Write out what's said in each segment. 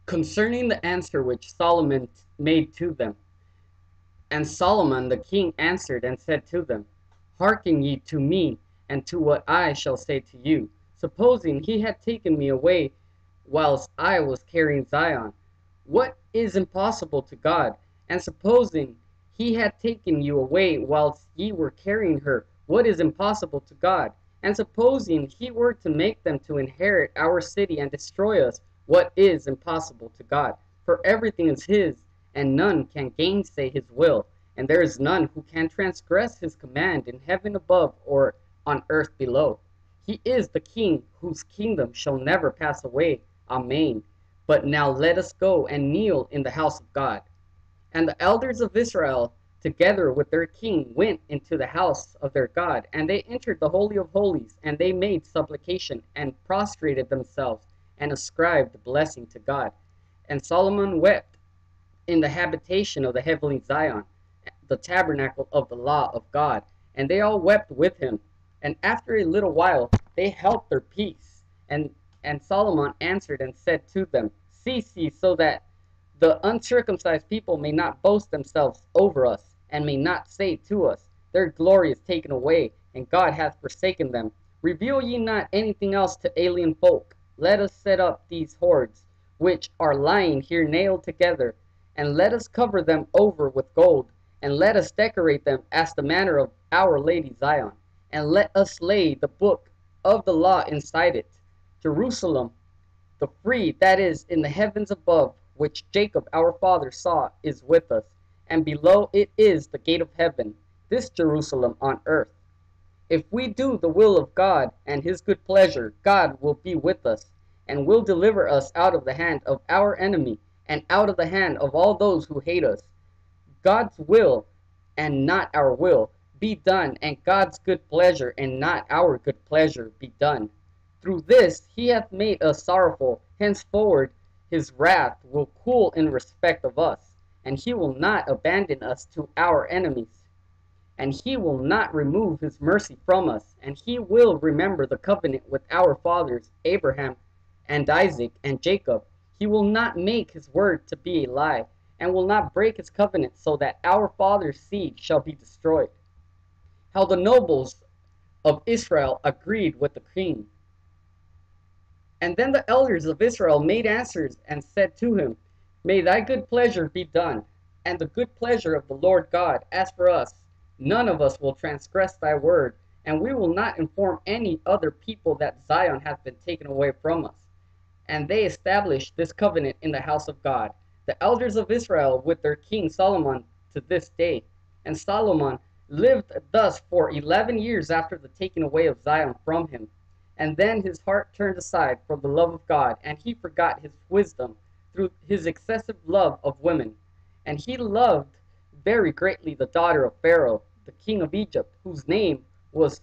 concerning the answer which Solomon made to them. And Solomon the king answered and said to them, Hearken ye to me, and to what I shall say to you. Supposing he had taken me away whilst I was carrying Zion, what is impossible to God? And supposing he had taken you away whilst ye were carrying her, what is impossible to God? And supposing he were to make them to inherit our city and destroy us, what is impossible to God? For everything is his, and none can gainsay his will, and there is none who can transgress his command in heaven above or on earth below. He is the king whose kingdom shall never pass away. Amen. But now let us go and kneel in the house of God. And the elders of Israel, together with their king, went into the house of their God, and they entered the Holy of Holies, and they made supplication, and prostrated themselves, and ascribed blessing to God. And Solomon wept in the habitation of the heavenly Zion, the tabernacle of the law of God, and they all wept with him. And after a little while they held their peace. And Solomon answered and said to them, Cease ye, so that the uncircumcised people may not boast themselves over us, and may not say to us, Their glory is taken away, and God hath forsaken them. Reveal ye not anything else to alien folk. Let us set up these hordes, which are lying here nailed together, and let us cover them over with gold, and let us decorate them as the manner of our Lady Zion, and let us lay the book of the law inside it. Jerusalem, the free that is in the heavens above, which Jacob our father saw, is with us, and below it is the gate of heaven, this Jerusalem on earth. If we do the will of God and his good pleasure, God will be with us, and will deliver us out of the hand of our enemy, and out of the hand of all those who hate us. God's will, and not our will, be done, and God's good pleasure, and not our good pleasure, be done. Through this he hath made us sorrowful. Henceforward his wrath will cool in respect of us, and he will not abandon us to our enemies. And he will not remove his mercy from us, and he will remember the covenant with our fathers, Abraham and Isaac and Jacob. He will not make his word to be a lie, and will not break his covenant, so that our fathers' seed shall be destroyed. How the nobles of Israel agreed with the king. And then the elders of Israel made answers and said to him, May thy good pleasure be done, and the good pleasure of the Lord God. As for us, none of us will transgress thy word, and we will not inform any other people that Zion hath been taken away from us. And they established this covenant in the house of God, the elders of Israel with their king Solomon to this day. And Solomon lived thus for 11 years after the taking away of Zion from him. And then his heart turned aside from the love of God, and he forgot his wisdom through his excessive love of women. And he loved very greatly the daughter of Pharaoh, the king of Egypt, whose name was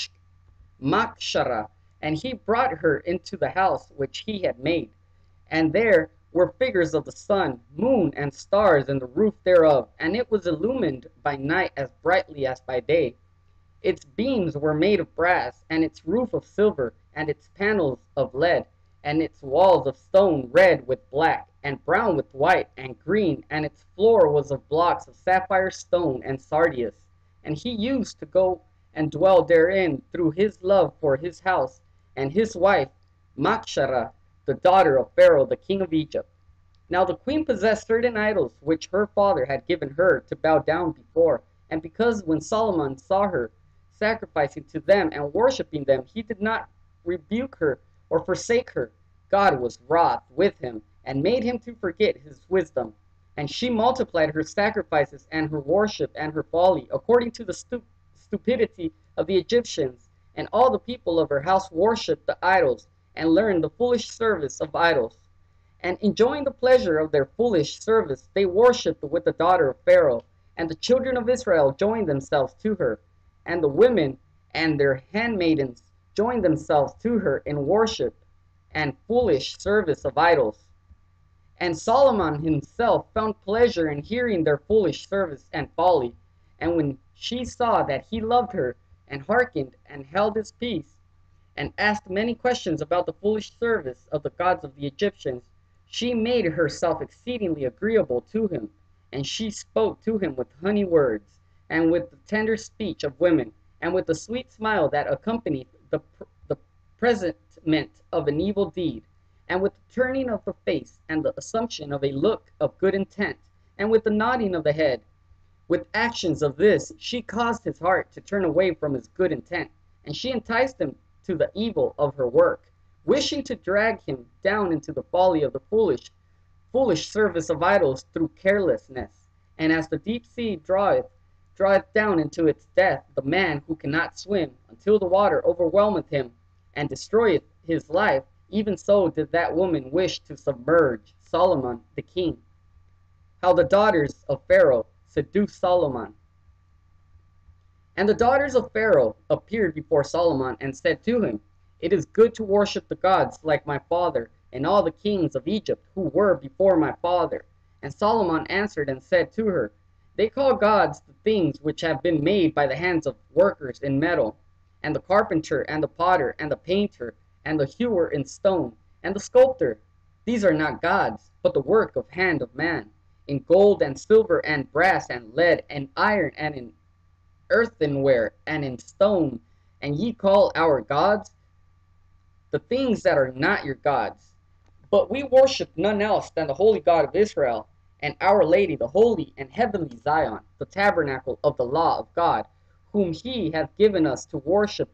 Makshara, and he brought her into the house which he had made. And there were figures of the sun, moon, and stars in the roof thereof, and it was illumined by night as brightly as by day. Its beams were made of brass, and its roof of silver, and its panels of lead, and its walls of stone red with black, and brown with white, and green, and its floor was of blocks of sapphire stone and sardius. And he used to go and dwell therein through his love for his house, and his wife, Makshara, the daughter of Pharaoh, the king of Egypt. Now the queen possessed certain idols which her father had given her to bow down before, and because when Solomon saw her sacrificing to them and worshiping them, he did not rebuke her or forsake her, God was wroth with him, and made him to forget his wisdom. And she multiplied her sacrifices and her worship and her folly, according to the stupidity of the Egyptians. And all the people of her house worshipped the idols, and learned the foolish service of idols. And enjoying the pleasure of their foolish service, they worshipped with the daughter of Pharaoh. And the children of Israel joined themselves to her. And the women and their handmaidens joined themselves to her in worship and foolish service of idols. And Solomon himself found pleasure in hearing their foolish service and folly. And when she saw that he loved her, and hearkened, and held his peace, and asked many questions about the foolish service of the gods of the Egyptians, She made herself exceedingly agreeable to him, and she spoke to him with honey words, and with the tender speech of women, and with the sweet smile that accompanied the presentment of an evil deed, and with the turning of the face, and the assumption of a look of good intent, and with the nodding of the head. With actions of this she caused his heart to turn away from his good intent, and she enticed him to the evil of her work, wishing to drag him down into the folly of the foolish service of idols through carelessness. And as the deep sea draweth down into its death the man who cannot swim, until the water overwhelmeth him and destroyeth his life, even so did that woman wish to submerge Solomon the king. How the daughters of Pharaoh seduced Solomon. And the daughters of Pharaoh appeared before Solomon and said to him, It is good to worship the gods like my father and all the kings of Egypt who were before my father. And Solomon answered and said to her, They call gods the things which have been made by the hands of workers in metal, and the carpenter and the potter and the painter and the hewer in stone and the sculptor. These are not gods, but the work of hand of man, in gold and silver and brass and lead and iron and in earthenware and in stone. And ye call our gods the things that are not your gods. But we worship none else than the holy God of Israel, and our Lady, the holy and heavenly Zion, the tabernacle of the law of God, whom he hath given us to worship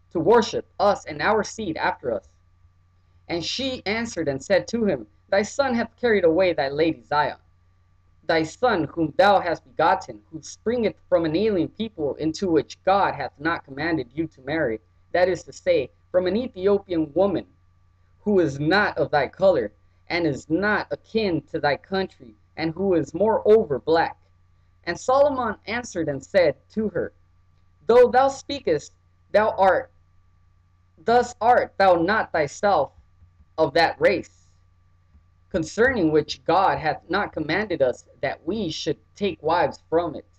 us and our seed after us. And she answered and said to him, Thy son hath carried away thy Lady Zion, thy son whom thou hast begotten, who springeth from an alien people into which God hath not commanded you to marry, that is to say, from an Ethiopian woman, who is not of thy color, and is not akin to thy country, and who is moreover black. And Solomon answered and said to her, Though thou speakest, thus art thou not thyself of that race, concerning which God hath not commanded us that we should take wives from it.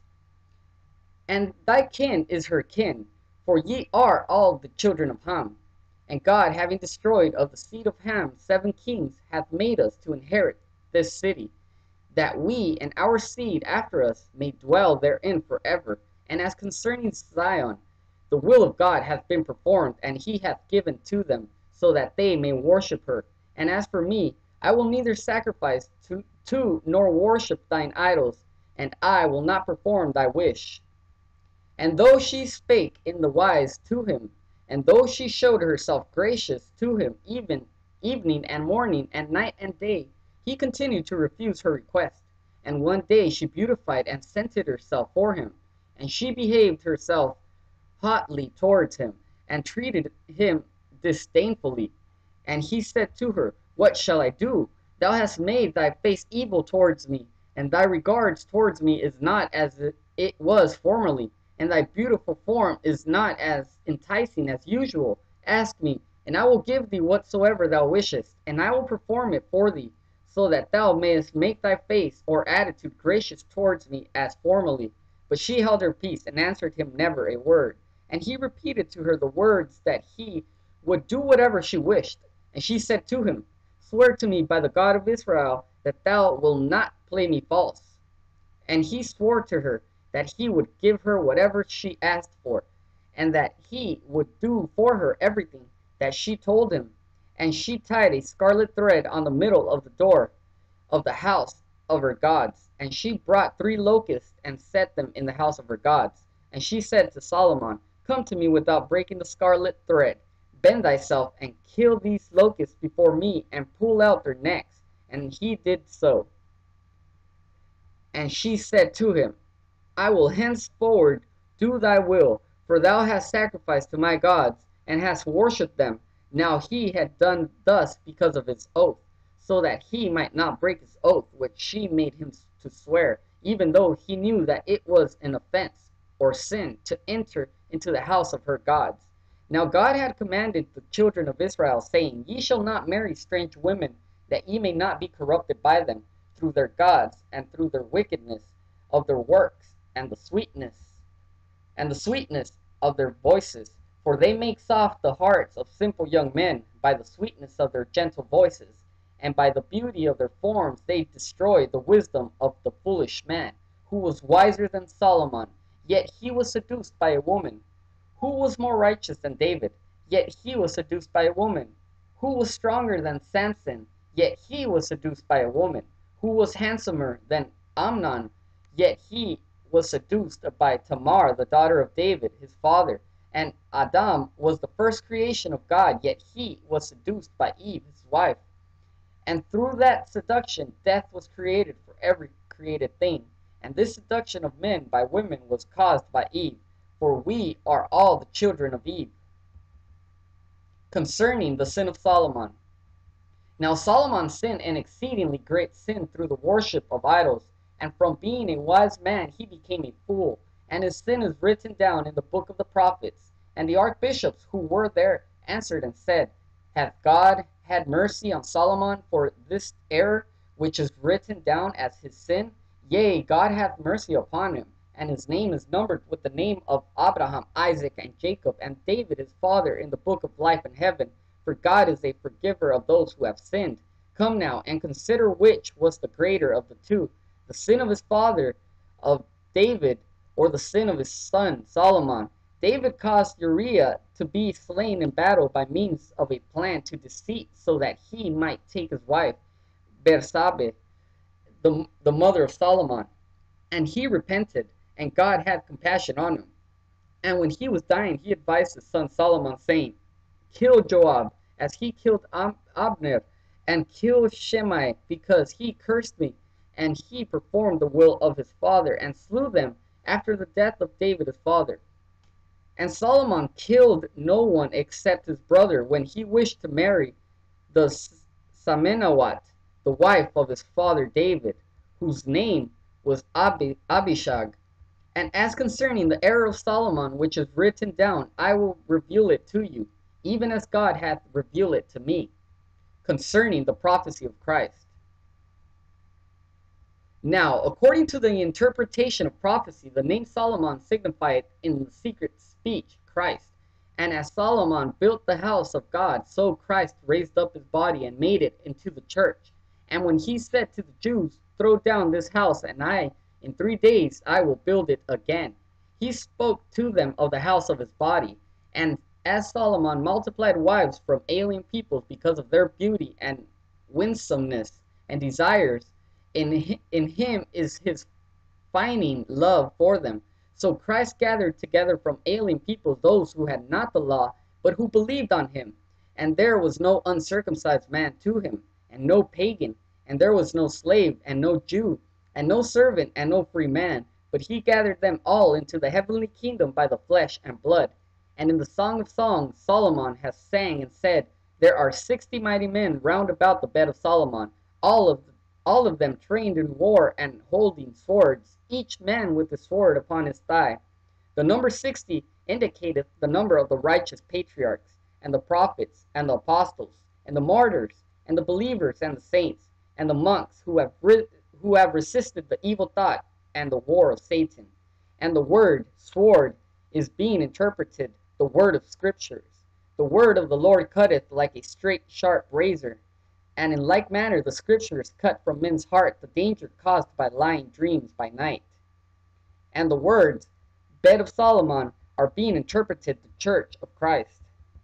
And thy kin is her kin, for ye are all the children of Ham. And God, having destroyed of the seed of Ham 7 kings, hath made us to inherit this city, that we and our seed after us may dwell therein forever. And as concerning Zion, the will of God hath been performed, and he hath given to them, so that they may worship her. And as for me, I will neither sacrifice to nor worship thine idols, and I will not perform thy wish. And though she spake in the wise to him, and though she showed herself gracious to him evening and morning and night and day, he continued to refuse her request. And one day she beautified and scented herself for him, and she behaved herself hotly towards him, and treated him disdainfully. And he said to her, What shall I do? Thou hast made thy face evil towards me, and thy regards towards me is not as it was formerly, and thy beautiful form is not as enticing as usual. Ask me, and I will give thee whatsoever thou wishest, and I will perform it for thee, so that thou mayest make thy face or attitude gracious towards me as formerly. But she held her peace, and answered him never a word. And he repeated to her the words that he would do whatever she wished. And she said to him, Swear to me by the God of Israel that thou wilt not play me false. And he swore to her that he would give her whatever she asked for, and that he would do for her everything that she told him. And she tied a scarlet thread on the middle of the door of the house of her gods. And she brought 3 locusts and set them in the house of her gods. And she said to Solomon, Come to me without breaking the scarlet thread. Bend thyself and kill these locusts before me, and pull out their necks. And he did so. And she said to him, I will henceforward do thy will, for thou hast sacrificed to my gods, and hast worshipped them. Now he had done thus because of his oath, so that he might not break his oath which she made him to swear, even though he knew that it was an offense or sin to enter into the house of her gods. Now God had commanded the children of Israel, saying, Ye shall not marry strange women, that ye may not be corrupted by them through their gods, and through their wickedness of their works, and the sweetness of their voices. For they make soft the hearts of simple young men by the sweetness of their gentle voices. and by the beauty of their forms they destroyed the wisdom of the foolish man, who was wiser than Solomon, yet he was seduced by a woman. Who was more righteous than David? Yet he was seduced by a woman. Who was stronger than Samson? Yet he was seduced by a woman. Who was handsomer than Amnon? Yet he was seduced by Tamar, the daughter of David, his father. And Adam was the first creation of God, yet he was seduced by Eve, his wife. And through that seduction, death was created for every created thing. And this seduction of men by women was caused by Eve, for we are all the children of Eve. Concerning the sin of Solomon. Now Solomon sinned an exceedingly great sin through the worship of idols, and from being a wise man he became a fool, and his sin is written down in the book of the prophets. And the archbishops who were there answered and said, Hath God had mercy on Solomon for this error which is written down as his sin? Yea, God hath mercy upon him, and his name is numbered with the name of Abraham, Isaac, and Jacob, and David his father in the book of life in heaven. For God is a forgiver of those who have sinned. Come now, and consider which was the greater of the two, the sin of his father, of David, or the sin of his son, Solomon. David caused Uriah to be slain in battle by means of a plan to deceit, so that he might take his wife, Bersabeh, the mother of Solomon. And he repented, and God had compassion on him. And when he was dying, he advised his son Solomon, saying, Kill Joab, as he killed Abner, and kill Shimei, because he cursed me. And he performed the will of his father, and slew them after the death of David his father. And Solomon killed no one except his brother, when he wished to marry the Samenawat, the wife of his father David, whose name was Abishag. And as concerning the error of Solomon, which is written down, I will reveal it to you, even as God hath revealed it to me, concerning the prophecy of Christ. Now, according to the interpretation of prophecy, the name Solomon signified in the secret speech Christ. And as Solomon built the house of God, so Christ raised up his body and made it into the church. And when he said to the Jews, Throw down this house, and in 3 days I will build it again, he spoke to them of the house of his body. And as Solomon multiplied wives from alien peoples because of their beauty and winsomeness and desires, in him is his finding love for them. So Christ gathered together from alien peoples those who had not the law, but who believed on him. And there was no uncircumcised man to him, and no pagan, and there was no slave, and no Jew, and no servant, and no free man, but he gathered them all into the heavenly kingdom by the flesh and blood. And in the Song of Songs Solomon has sang and said, There are 60 mighty men round about the bed of Solomon, all of them trained in war and holding swords, each man with a sword upon his thigh. The number 60 indicateth the number of the righteous patriarchs, and the prophets, and the apostles, and the martyrs, and the believers, and the saints, and the monks who have resisted the evil thought and the war of Satan. And the word sword is being interpreted the word of scriptures. The word of the Lord cutteth like a straight sharp razor. And in like manner the scriptures cut from men's heart the danger caused by lying dreams by night. And the words, bed of Solomon, are being interpreted the church of Christ.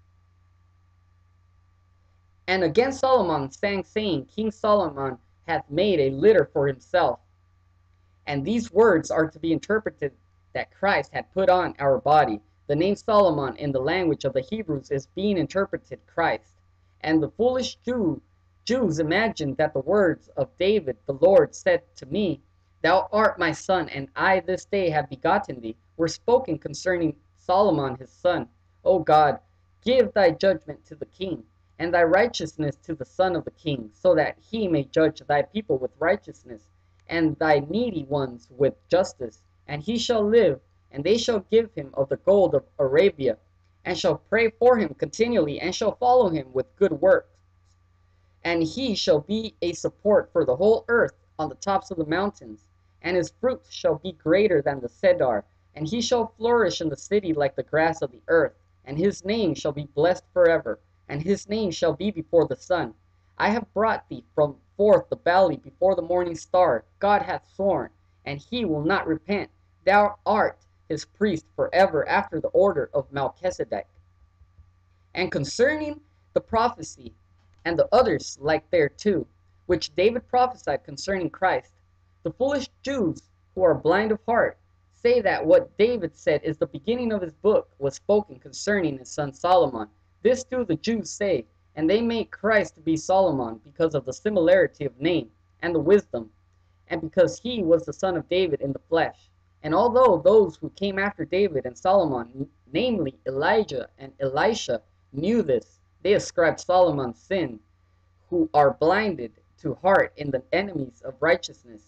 And against Solomon sang, saying, King Solomon hath made a litter for himself. And these words are to be interpreted that Christ had put on our body. The name Solomon in the language of the Hebrews is being interpreted Christ. And the foolish Jews imagined that the words of David, the Lord said to me, Thou art my son, and I this day have begotten thee, were spoken concerning Solomon his son. O God, give thy judgment to the king, and thy righteousness to the son of the king, so that he may judge thy people with righteousness, and thy needy ones with justice. And he shall live, and they shall give him of the gold of Arabia, and shall pray for him continually, and shall follow him with good works. And he shall be a support for the whole earth on the tops of the mountains, and his fruit shall be greater than the cedar, and he shall flourish in the city like the grass of the earth, and his name shall be blessed forever, and his name shall be before the sun. I have brought thee from forth the valley before the morning star. God hath sworn, and he will not repent. Thou art his priest forever after the order of Melchizedek. And concerning the prophecy, and the others like thereto, which David prophesied concerning Christ, the foolish Jews, who are blind of heart, say that what David said is the beginning of his book was spoken concerning his son Solomon. This do the Jews say, and they make Christ to be Solomon, because of the similarity of name, and the wisdom, and because he was the son of David in the flesh. And although those who came after David and Solomon, namely Elijah and Elisha, knew this, they ascribed Solomon's sin, who are blinded to heart in the enemies of righteousness.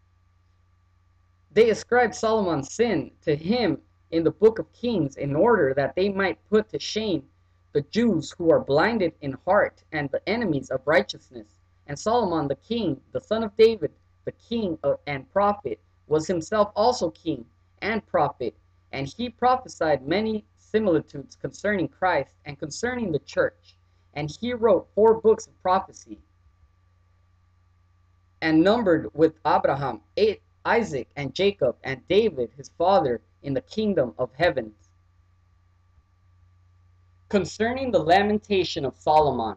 They ascribed Solomon's sin to him in the book of Kings, in order that they might put to shame the Jews who are blinded in heart and the enemies of righteousness. And Solomon the king, the son of David, the king and prophet, was himself also king and prophet, and he prophesied many similitudes concerning Christ and concerning the church. And he wrote 4 books of prophecy, and numbered with Abraham, Isaac, and Jacob, and David his father, in the kingdom of heavens. Concerning the lamentation of Solomon.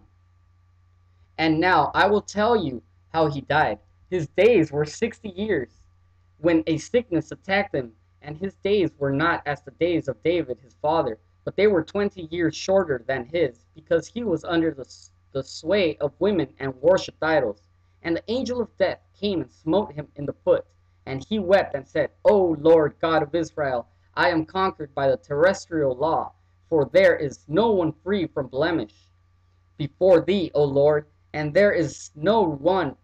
And now I will tell you how he died. His days were 60 years, when a sickness attacked him, and his days were not as the days of David his father, but they were 20 years shorter than his, because he was under the sway of women and worshipped idols. And the angel of death came and smote him in the foot, and he wept and said, O Lord God of Israel, I am conquered by the terrestrial law, for there is no one free from blemish before thee, O Lord, and there is no one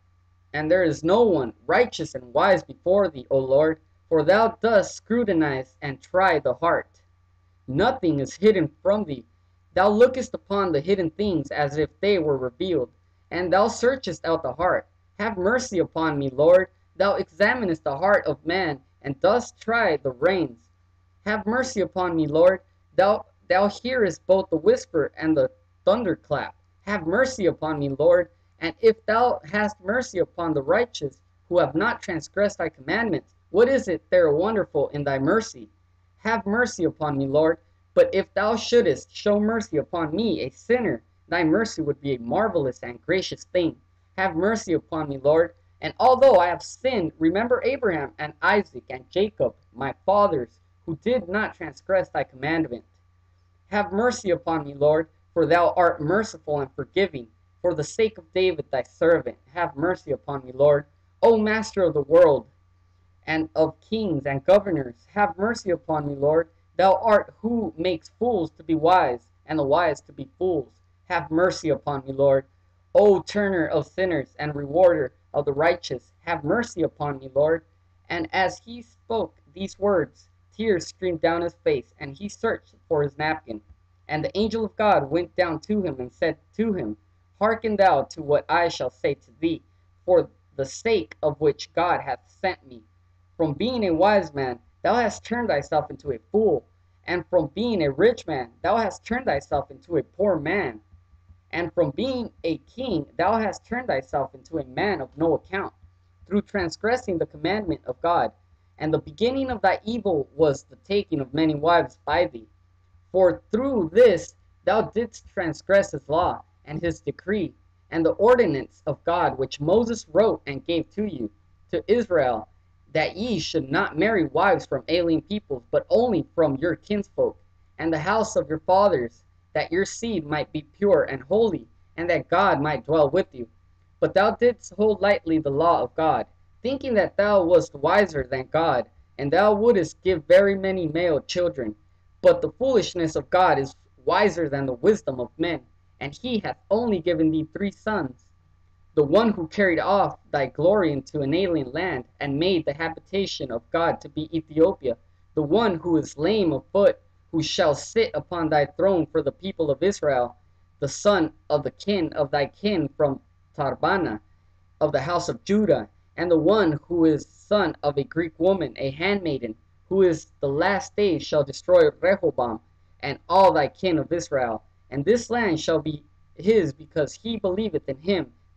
righteous and wise before thee, O Lord, for thou dost scrutinize and try the heart. Nothing is hidden from thee. Thou lookest upon the hidden things as if they were revealed, and thou searchest out the heart. Have mercy upon me, Lord. Thou examinest the heart of man, and dost try the reins. Have mercy upon me, Lord. Thou hearest both the whisper and the thunderclap. Have mercy upon me, Lord. And if thou hast mercy upon the righteous, who have not transgressed thy commandments, what is it there wonderful in thy mercy? Have mercy upon me, Lord. But if thou shouldest show mercy upon me, a sinner, thy mercy would be a marvelous and gracious thing. Have mercy upon me, Lord. And although I have sinned, remember Abraham and Isaac and Jacob, my fathers, who did not transgress thy commandment. Have mercy upon me, Lord, for thou art merciful and forgiving. For the sake of David thy servant, have mercy upon me, Lord. O Master of the world, and of kings and governors, have mercy upon me, Lord. Thou art who makes fools to be wise, and the wise to be fools. Have mercy upon me, Lord. O turner of sinners and rewarder of the righteous, have mercy upon me, Lord. And as he spoke these words, tears streamed down his face, and he searched for his napkin. And the angel of God went down to him and said to him, Hearken thou to what I shall say to thee, for the sake of which God hath sent me. From being a wise man, thou hast turned thyself into a fool, and from being a rich man, thou hast turned thyself into a poor man. And from being a king, thou hast turned thyself into a man of no account, through transgressing the commandment of God. And the beginning of thy evil was the taking of many wives by thee. For through this thou didst transgress his law, and his decree, and the ordinance of God which Moses wrote and gave to you, to Israel, that ye should not marry wives from alien peoples, but only from your kinsfolk, and the house of your fathers, that your seed might be pure and holy, and that God might dwell with you. But thou didst hold lightly the law of God, thinking that thou wast wiser than God, and thou wouldest give very many male children. But the foolishness of God is wiser than the wisdom of men, and he hath only given thee 3 sons. The one who carried off thy glory into an alien land, and made the habitation of God to be Ethiopia, the one who is lame of foot, who shall sit upon thy throne for the people of Israel, the son of the kin of thy kin from Tarbana, of the house of Judah, and the one who is son of a Greek woman, a handmaiden, who is the last days shall destroy Rehoboam, and all thy kin of Israel. And this land shall be his, because he believeth in him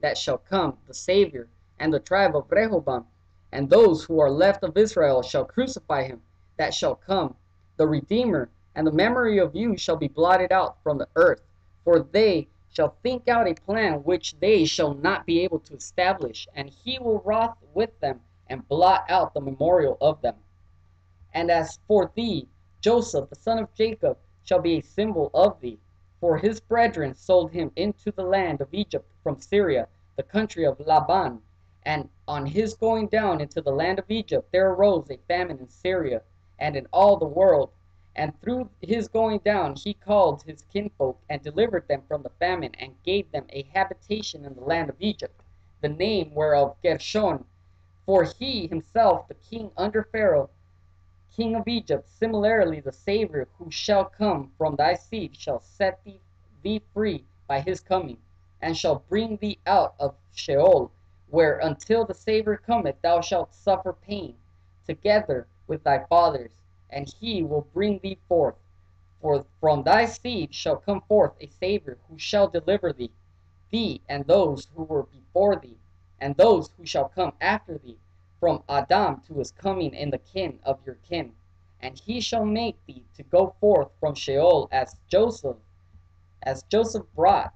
that shall come, the Savior, and the tribe of Rehoboam, and those who are left of Israel shall crucify him that shall come, the Redeemer, and the memory of you shall be blotted out from the earth. For they shall think out a plan which they shall not be able to establish, and he will wrath with them, and blot out the memorial of them. And as for thee, Joseph, the son of Jacob, shall be a symbol of thee. For his brethren sold him into the land of Egypt from Syria, the country of Laban. And on his going down into the land of Egypt, there arose a famine in Syria and in all the world. And through his going down he called his kinfolk, and delivered them from the famine, and gave them a habitation in the land of Egypt, the name whereof Gershon. For he himself, the king under Pharaoh, king of Egypt, similarly the Savior who shall come from thy seed shall set thee free by his coming, and shall bring thee out of Sheol, where until the Savior cometh thou shalt suffer pain, together with thy fathers, and he will bring thee forth. For from thy seed shall come forth a Savior who shall deliver thee and those who were before thee, and those who shall come after thee, from Adam to his coming in the kin of your kin. And he shall make thee to go forth from Sheol as Joseph brought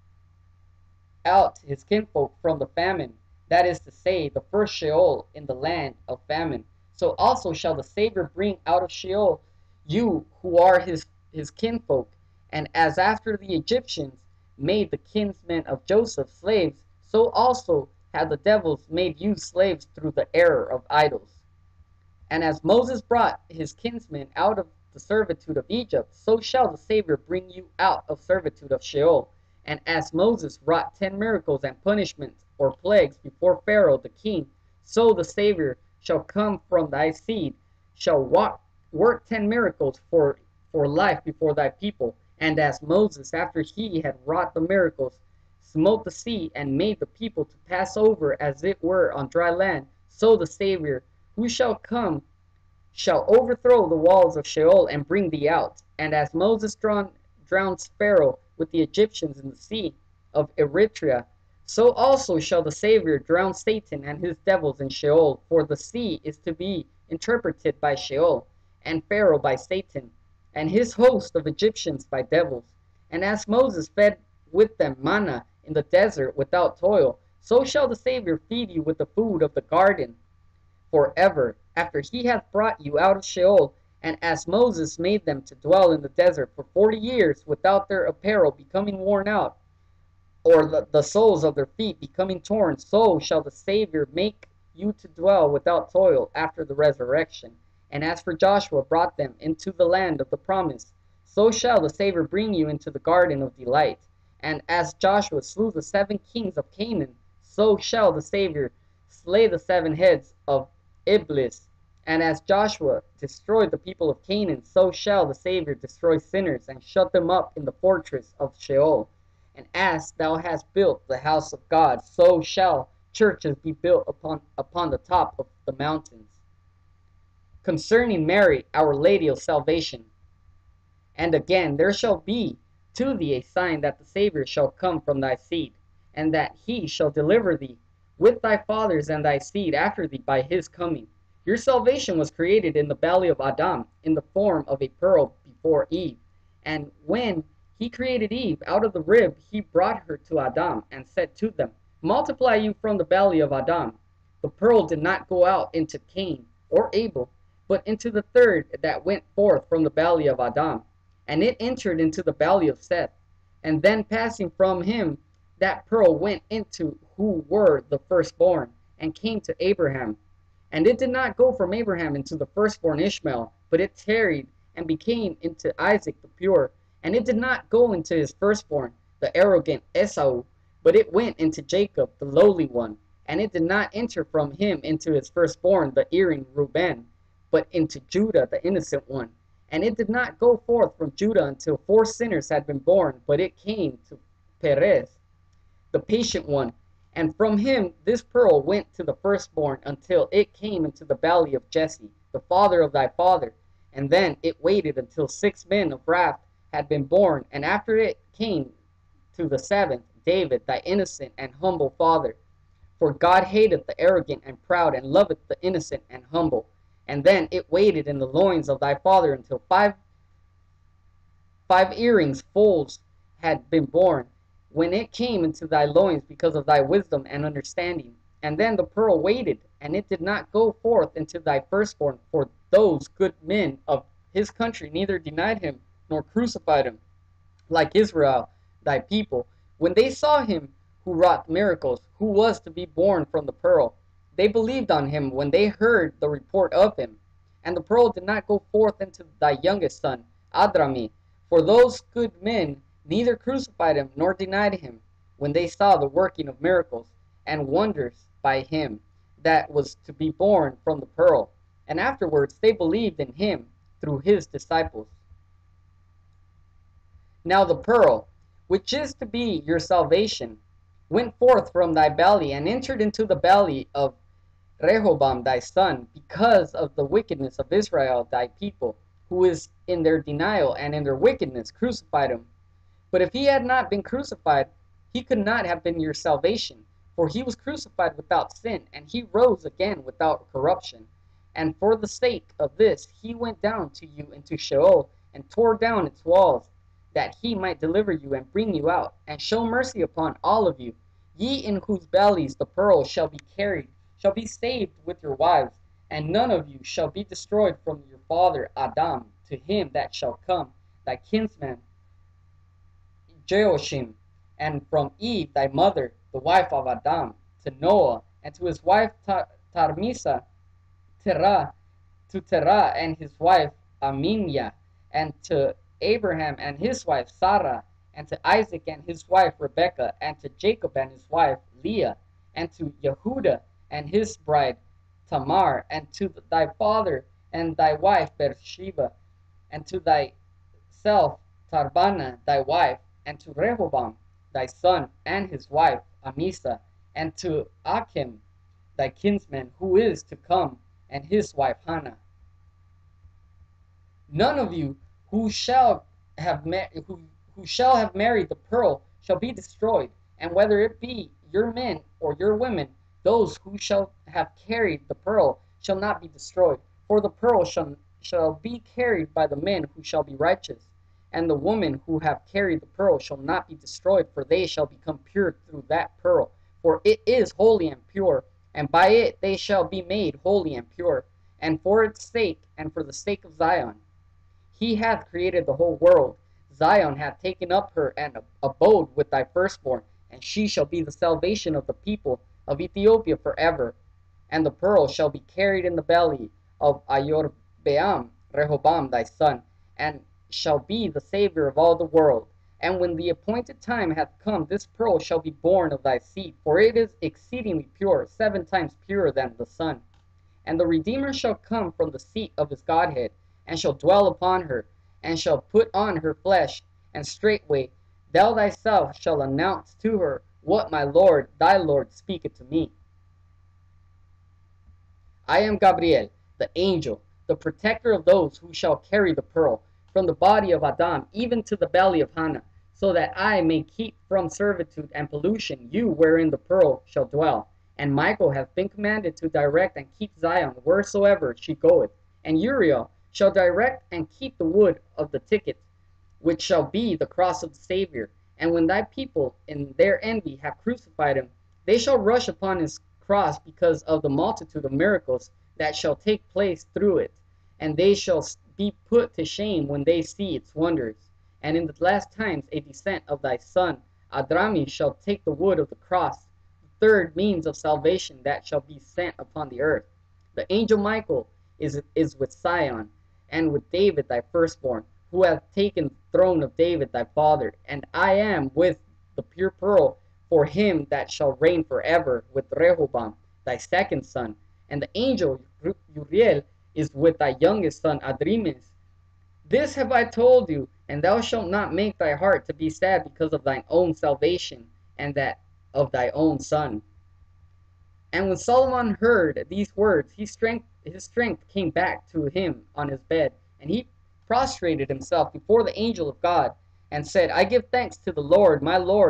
out his kinfolk from the famine, that is to say, the first Sheol in the land of famine. So also shall the Savior bring out of Sheol you who are his kinfolk. And as after the Egyptians made the kinsmen of Joseph slaves, so also have the devils made you slaves through the error of idols. And as Moses brought his kinsmen out of the servitude of Egypt, so shall the Savior bring you out of servitude of Sheol. And as Moses wrought 10 miracles and punishments or plagues before Pharaoh the king, so the Savior shall come from thy seed, shall work 10 miracles for life before thy people. And as Moses, after he had wrought the miracles, smote the sea and made the people to pass over as it were on dry land, so the Savior who shall come shall overthrow the walls of Sheol and bring thee out. And as Moses drowned Pharaoh with the Egyptians in the sea of Eritrea, so also shall the Savior drown Satan and his devils in Sheol. For the sea is to be interpreted by Sheol, and Pharaoh by Satan, and his host of Egyptians by devils. And as Moses fed with them manna in the desert without toil, so shall the Savior feed you with the food of the garden forever, after he hath brought you out of Sheol. And as Moses made them to dwell in the desert for 40 years without their apparel becoming worn out, or the soles of their feet becoming torn, so shall the Savior make you to dwell without toil after the resurrection. And as for Joshua brought them into the land of the promise, so shall the Savior bring you into the garden of delight. And as Joshua slew the 7 kings of Canaan, so shall the Savior slay the 7 heads of Iblis. And as Joshua destroyed the people of Canaan, so shall the Savior destroy sinners and shut them up in the fortress of Sheol. And as thou hast built the house of God, so shall churches be built upon the top of the mountains. Concerning Mary, Our Lady of Salvation. And again, there shall be to thee a sign, that the Savior shall come from thy seed, and that he shall deliver thee with thy fathers and thy seed after thee by his coming. Your salvation was created in the belly of Adam, in the form of a pearl before Eve. And when he created Eve out of the rib, he brought her to Adam, and said to them, Multiply you from the belly of Adam. The pearl did not go out into Cain or Abel, but into the third that went forth from the belly of Adam. And it entered into the belly of Seth. And then passing from him, that pearl went into who were the firstborn, and came to Abraham. And it did not go from Abraham into the firstborn Ishmael, but it tarried and became into Isaac the pure. And it did not go into his firstborn, the arrogant Esau, but it went into Jacob, the lowly one. And it did not enter from him into his firstborn, the erring Reuben, but into Judah, the innocent one. And it did not go forth from Judah until 4 sinners had been born, but it came to Perez, the patient one. And from him this pearl went to the firstborn until it came into the belly of Jesse, the father of thy father. And then it waited until 6 men of wrath had been born, and after it came to the 7th, David, thy innocent and humble father. For God hateth the arrogant and proud, and loveth the innocent and humble. And then it waited in the loins of thy father until five earrings foals had been born, when it came into thy loins because of thy wisdom and understanding. And then the pearl waited, and it did not go forth into thy firstborn, for those good men of his country neither denied him nor crucified him, like Israel thy people, when they saw him who wrought miracles, who was to be born from the pearl. They believed on him when they heard the report of him. And the pearl did not go forth into thy youngest son, Adrami, for those good men neither crucified him nor denied him, when they saw the working of miracles and wonders by him that was to be born from the pearl. And afterwards they believed in him through his disciples. Now the pearl, which is to be your salvation, went forth from thy belly, and entered into the belly of Rehoboam thy son, because of the wickedness of Israel thy people, who is in their denial and in their wickedness crucified him. But if he had not been crucified, he could not have been your salvation, for he was crucified without sin, and he rose again without corruption. And for the sake of this he went down to you into Sheol, and tore down its walls, that he might deliver you and bring you out, and show mercy upon all of you. Ye in whose bellies the pearl shall be carried, shall be saved with your wives, and none of you shall be destroyed from your father Adam to him that shall come, thy kinsman Jehoshim, and from Eve thy mother, the wife of Adam, to Noah, and to his wife Tarmisa, to Terah and his wife Aminya, and to Abraham and his wife Sarah, and to Isaac and his wife Rebekah, and to Jacob and his wife Leah, and to Yehudah and his bride Tamar, and to thy father and thy wife Sheba, and to thyself Tarbana thy wife, and to Rehoboam thy son and his wife Amisa, and to Achim thy kinsman who is to come, and his wife Hannah. None of you who shall have married the pearl shall be destroyed, and whether it be your men or your women, those who shall have carried the pearl shall not be destroyed. For the pearl shall be carried by the men who shall be righteous, and the women who have carried the pearl shall not be destroyed, for they shall become pure through that pearl. For it is holy and pure, and by it they shall be made holy and pure. And for its sake, and for the sake of Zion, he hath created the whole world. Zion hath taken up her and abode with thy firstborn, and she shall be the salvation of the people of Ethiopia forever. And the pearl shall be carried in the belly of Ayorbeam, Rehoboam thy son, and shall be the Savior of all the world. And when the appointed time hath come, this pearl shall be born of thy seed, for it is exceedingly pure, 7 times purer than the sun. And the Redeemer shall come from the seat of his Godhead, and shall dwell upon her, and shall put on her flesh, and straightway thou thyself shalt announce to her what my Lord thy Lord speaketh to me. I am Gabriel, the angel, the protector of those who shall carry the pearl, from the body of Adam even to the belly of Hannah, so that I may keep from servitude and pollution you wherein the pearl shall dwell. And Michael hath been commanded to direct and keep Zion wheresoever she goeth, and Uriel shall direct and keep the wood of the ticket, which shall be the cross of the Savior. And when thy people in their envy have crucified him, they shall rush upon his cross because of the multitude of miracles that shall take place through it, and they shall be put to shame when they see its wonders. And in the last times a descent of thy son Adrami shall take the wood of the cross, the third means of salvation that shall be sent upon the earth. The angel Michael is with Sion, and with David thy firstborn, who hath taken the throne of David thy father. And I am with the pure pearl for him that shall reign forever, with Rehoboam thy second son. And the angel Uriel is with thy youngest son Adrimes. This have I told you, and thou shalt not make thy heart to be sad because of thine own salvation, and that of thy own son. And when Solomon heard these words, his strength came back to him on his bed, and he prostrated himself before the angel of God, and said, I give thanks to the Lord, my Lord,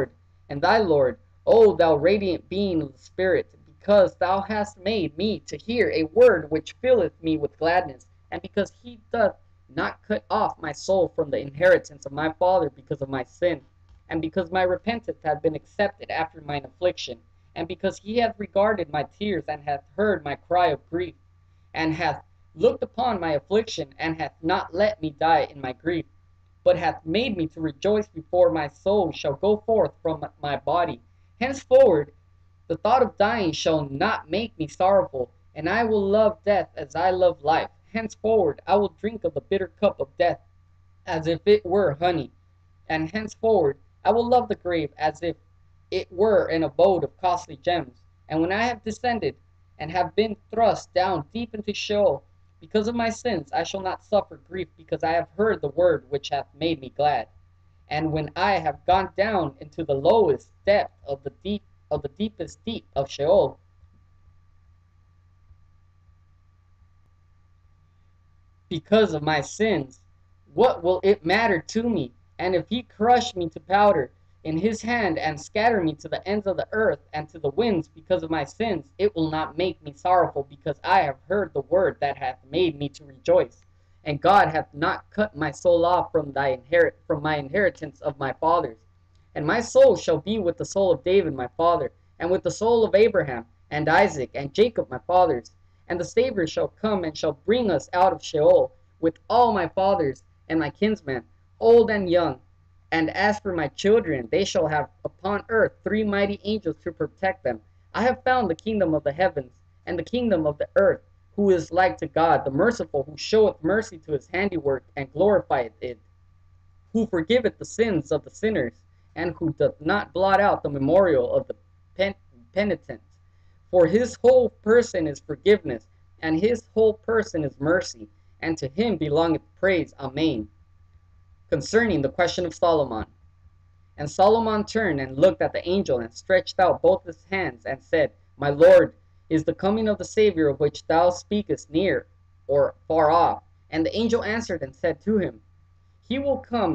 and thy Lord, O thou radiant being of the Spirit, because thou hast made me to hear a word which filleth me with gladness, and because he doth not cut off my soul from the inheritance of my father because of my sin, and because my repentance hath been accepted after mine affliction, and because he hath regarded my tears, and hath heard my cry of grief, and hath looked upon my affliction, and hath not let me die in my grief, but hath made me to rejoice before my soul shall go forth from my body. Henceforward the thought of dying shall not make me sorrowful, and I will love death as I love life. Henceforward I will drink of the bitter cup of death as if it were honey, and henceforward I will love the grave as if it were an abode of costly gems. And when I have descended and have been thrust down deep into Sheol, because of my sins I shall not suffer grief, because I have heard the word which hath made me glad. And when I have gone down into the lowest depth of the deepest deep of Sheol, because of my sins, what will it matter to me? And if he crush me to powder in his hand, and scatter me to the ends of the earth and to the winds because of my sins, it will not make me sorrowful, because I have heard the word that hath made me to rejoice. And God hath not cut my soul off from my inheritance of my fathers. And my soul shall be with the soul of David my father, and with the soul of Abraham, and Isaac, and Jacob my fathers. And the Savior shall come, and shall bring us out of Sheol, with all my fathers and my kinsmen, old and young. And as for my children, they shall have upon earth 3 mighty angels to protect them. I have found the kingdom of the heavens, and the kingdom of the earth, who is like to God, the merciful, who showeth mercy to his handiwork, and glorifieth it, who forgiveth the sins of the sinners, and who doth not blot out the memorial of the penitent. For his whole person is forgiveness, and his whole person is mercy, and to him belongeth praise. Amen. Concerning the question of Solomon. And Solomon turned and looked at the angel, and stretched out both his hands, and said, My Lord, is the coming of the Savior of which thou speakest near or far off? And the angel answered and said to him, He will come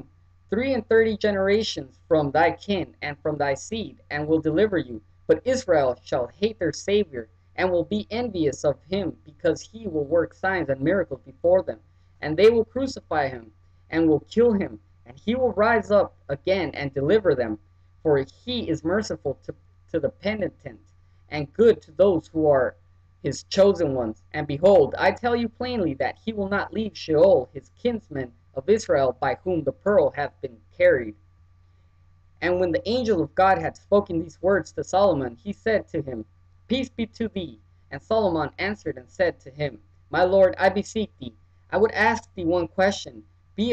33 generations from thy kin and from thy seed, and will deliver you. But Israel shall hate their Savior, and will be envious of him, because he will work signs and miracles before them. And they will crucify him, and will kill him, and he will rise up again and deliver them. For he is merciful to the penitent, and good to those who are his chosen ones. And behold, I tell you plainly that he will not leave Sheol his kinsmen of Israel, by whom the pearl hath been carried. And when the angel of God had spoken these words to Solomon, he said to him, Peace be to thee. And Solomon answered and said to him, My Lord, I beseech thee, I would ask thee one question. Be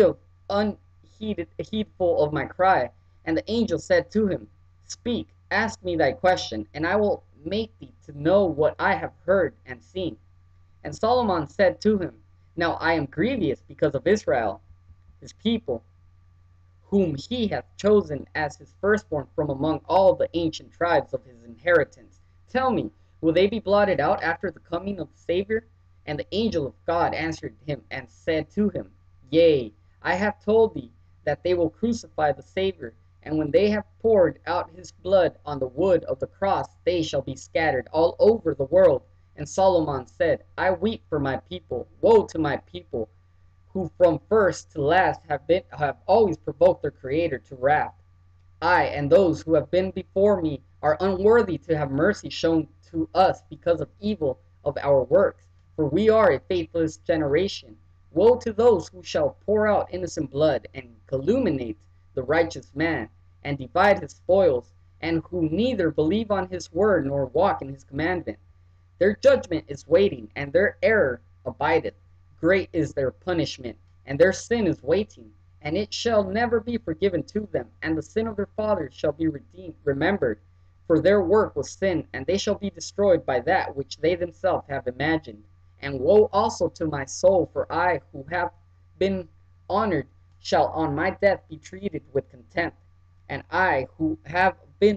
heedful of my cry. And the angel said to him, Speak, ask me thy question, and I will make thee to know what I have heard and seen. And Solomon said to him, Now I am grievous because of Israel, his people, whom he hath chosen as his firstborn from among all the ancient tribes of his inheritance. Tell me, will they be blotted out after the coming of the Savior? And the angel of God answered him and said to him, Yea, I have told thee that they will crucify the Savior, and when they have poured out his blood on the wood of the cross, they shall be scattered all over the world. And Solomon said, I weep for my people. Woe to my people, who from first to last have always provoked their Creator to wrath. I and those who have been before me are unworthy to have mercy shown to us because of evil of our works, for we are a faithless generation. Woe to those who shall pour out innocent blood, and calumniate the righteous man, and divide his spoils, and who neither believe on his word nor walk in his commandment. Their judgment is waiting, and their error abideth. Great is their punishment, and their sin is waiting, and it shall never be forgiven to them, and the sin of their fathers shall be remembered. For their work was sin, and they shall be destroyed by that which they themselves have imagined. And woe also to my soul, for I, who have been honored, shall on my death be treated with contempt. And I, who have been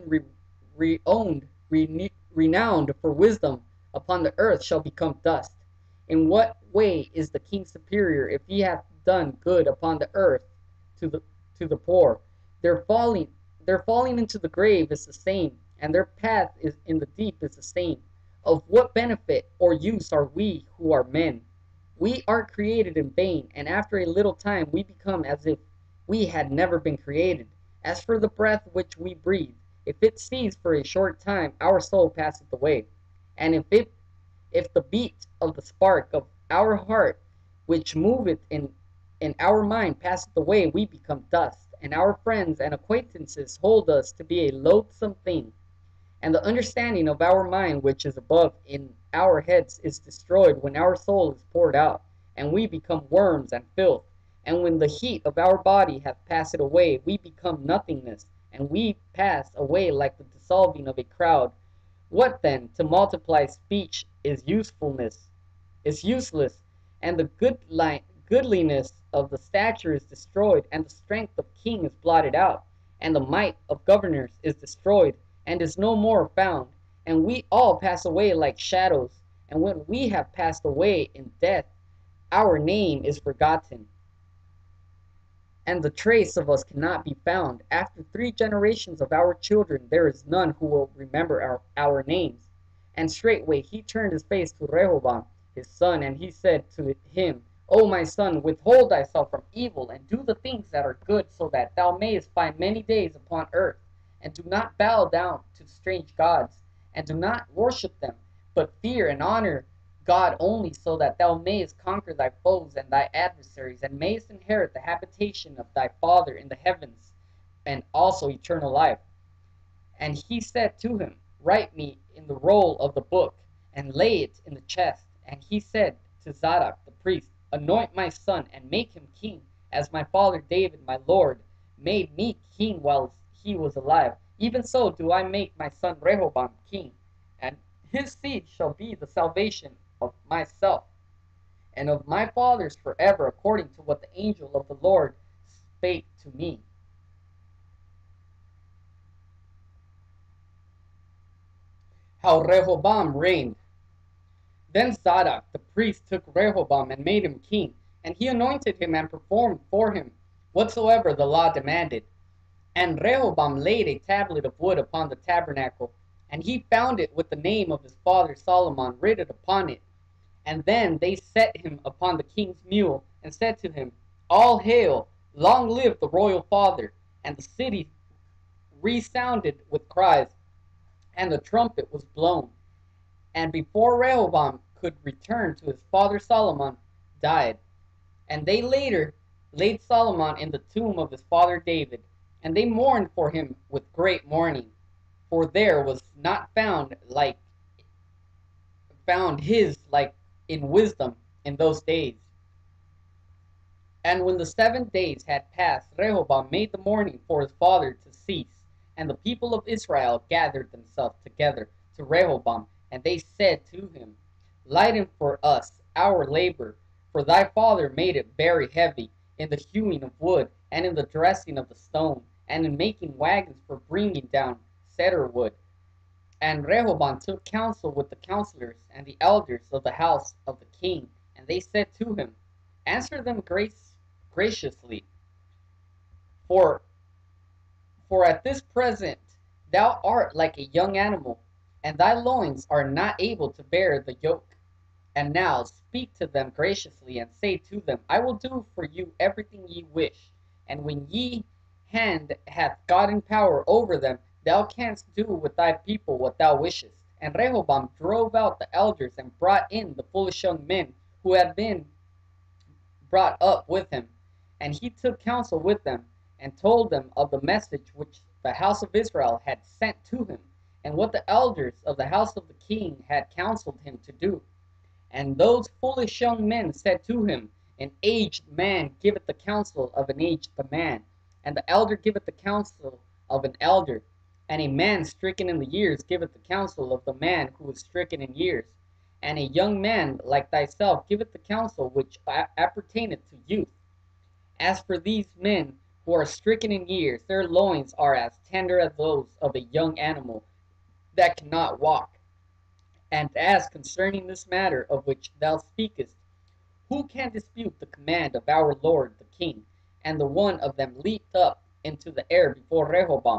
renowned for wisdom upon the earth, shall become dust. In what way is the king superior, if he hath done good upon the earth to the poor? Their folly Their falling into the grave is the same, and their path is in the deep is the same. Of what benefit or use are we who are men? We are created in vain, and after a little time we become as if we had never been created. As for the breath which we breathe, if it cease for a short time, our soul passeth away. And if the beat of the spark of our heart which moveth in our mind passeth away, we become dust, and our friends and acquaintances hold us to be a loathsome thing. And the understanding of our mind which is above in our heads is destroyed when our soul is poured out, and we become worms and filth. And when the heat of our body hath passed away, we become nothingness, and we pass away like the dissolving of a crowd. What then? To multiply speech is useless, and the goodliness of the stature is destroyed, and the strength of king is blotted out, and the might of governors is destroyed, and is no more found. And we all pass away like shadows, and when we have passed away in death, our name is forgotten, and the trace of us cannot be found. After 3 generations of our children, there is none who will remember our names. And straightway he turned his face to Rehoboam, his son, and he said to him, O my son, withhold thyself from evil, and do the things that are good, so that thou mayest find many days upon earth. And do not bow down to strange gods, and do not worship them, but fear and honor God only, so that thou mayest conquer thy foes and thy adversaries, and mayest inherit the habitation of thy Father in the heavens, and also eternal life. And he said to him, Write me in the roll of the book, and lay it in the chest. And he said to Zadok the priest, Anoint my son, and make him king, as my father David my lord made me king while he was alive. Even so do I make my son Rehoboam king, and his seed shall be the salvation of myself and of my fathers forever, according to what the angel of the Lord spake to me. How Rehoboam reigned. Then Zadok the priest took Rehoboam and made him king, and he anointed him and performed for him whatsoever the law demanded. And Rehoboam laid a tablet of wood upon the tabernacle, and he found it with the name of his father Solomon written upon it. And then they set him upon the king's mule, and said to him, All hail, long live the royal father. And the city resounded with cries, and the trumpet was blown. And before Rehoboam could return to his father Solomon died. And they later laid Solomon in the tomb of his father David, and they mourned for him with great mourning, for there was not found his like in wisdom in those days. And when the 7 days had passed, Rehoboam made the mourning for his father to cease, and the people of Israel gathered themselves together to Rehoboam, and they said to him, Lighten for us our labor, for thy father made it very heavy in the hewing of wood, and in the dressing of the stone, and in making wagons for bringing down cedar wood. And Rehoboam took counsel with the counselors and the elders of the house of the king, and they said to him, Answer them graciously, for at this present thou art like a young animal, and thy loins are not able to bear the yoke. And now speak to them graciously, and say to them, I will do for you everything ye wish. And when ye hand hath gotten power over them, thou canst do with thy people what thou wishest. And Rehoboam drove out the elders, and brought in the foolish young men who had been brought up with him. And he took counsel with them, and told them of the message which the house of Israel had sent to him, and what the elders of the house of the king had counseled him to do. And those foolish young men said to him, An aged man giveth the counsel of an aged man, and the elder giveth the counsel of an elder, and a man stricken in the years giveth the counsel of the man who is stricken in years, and a young man like thyself giveth the counsel which appertaineth to youth. As for these men who are stricken in years, their loins are as tender as those of a young animal that cannot walk. And as concerning this matter of which thou speakest, who can dispute the command of our lord the king? And the one of them leaped up into the air before Rehoboam,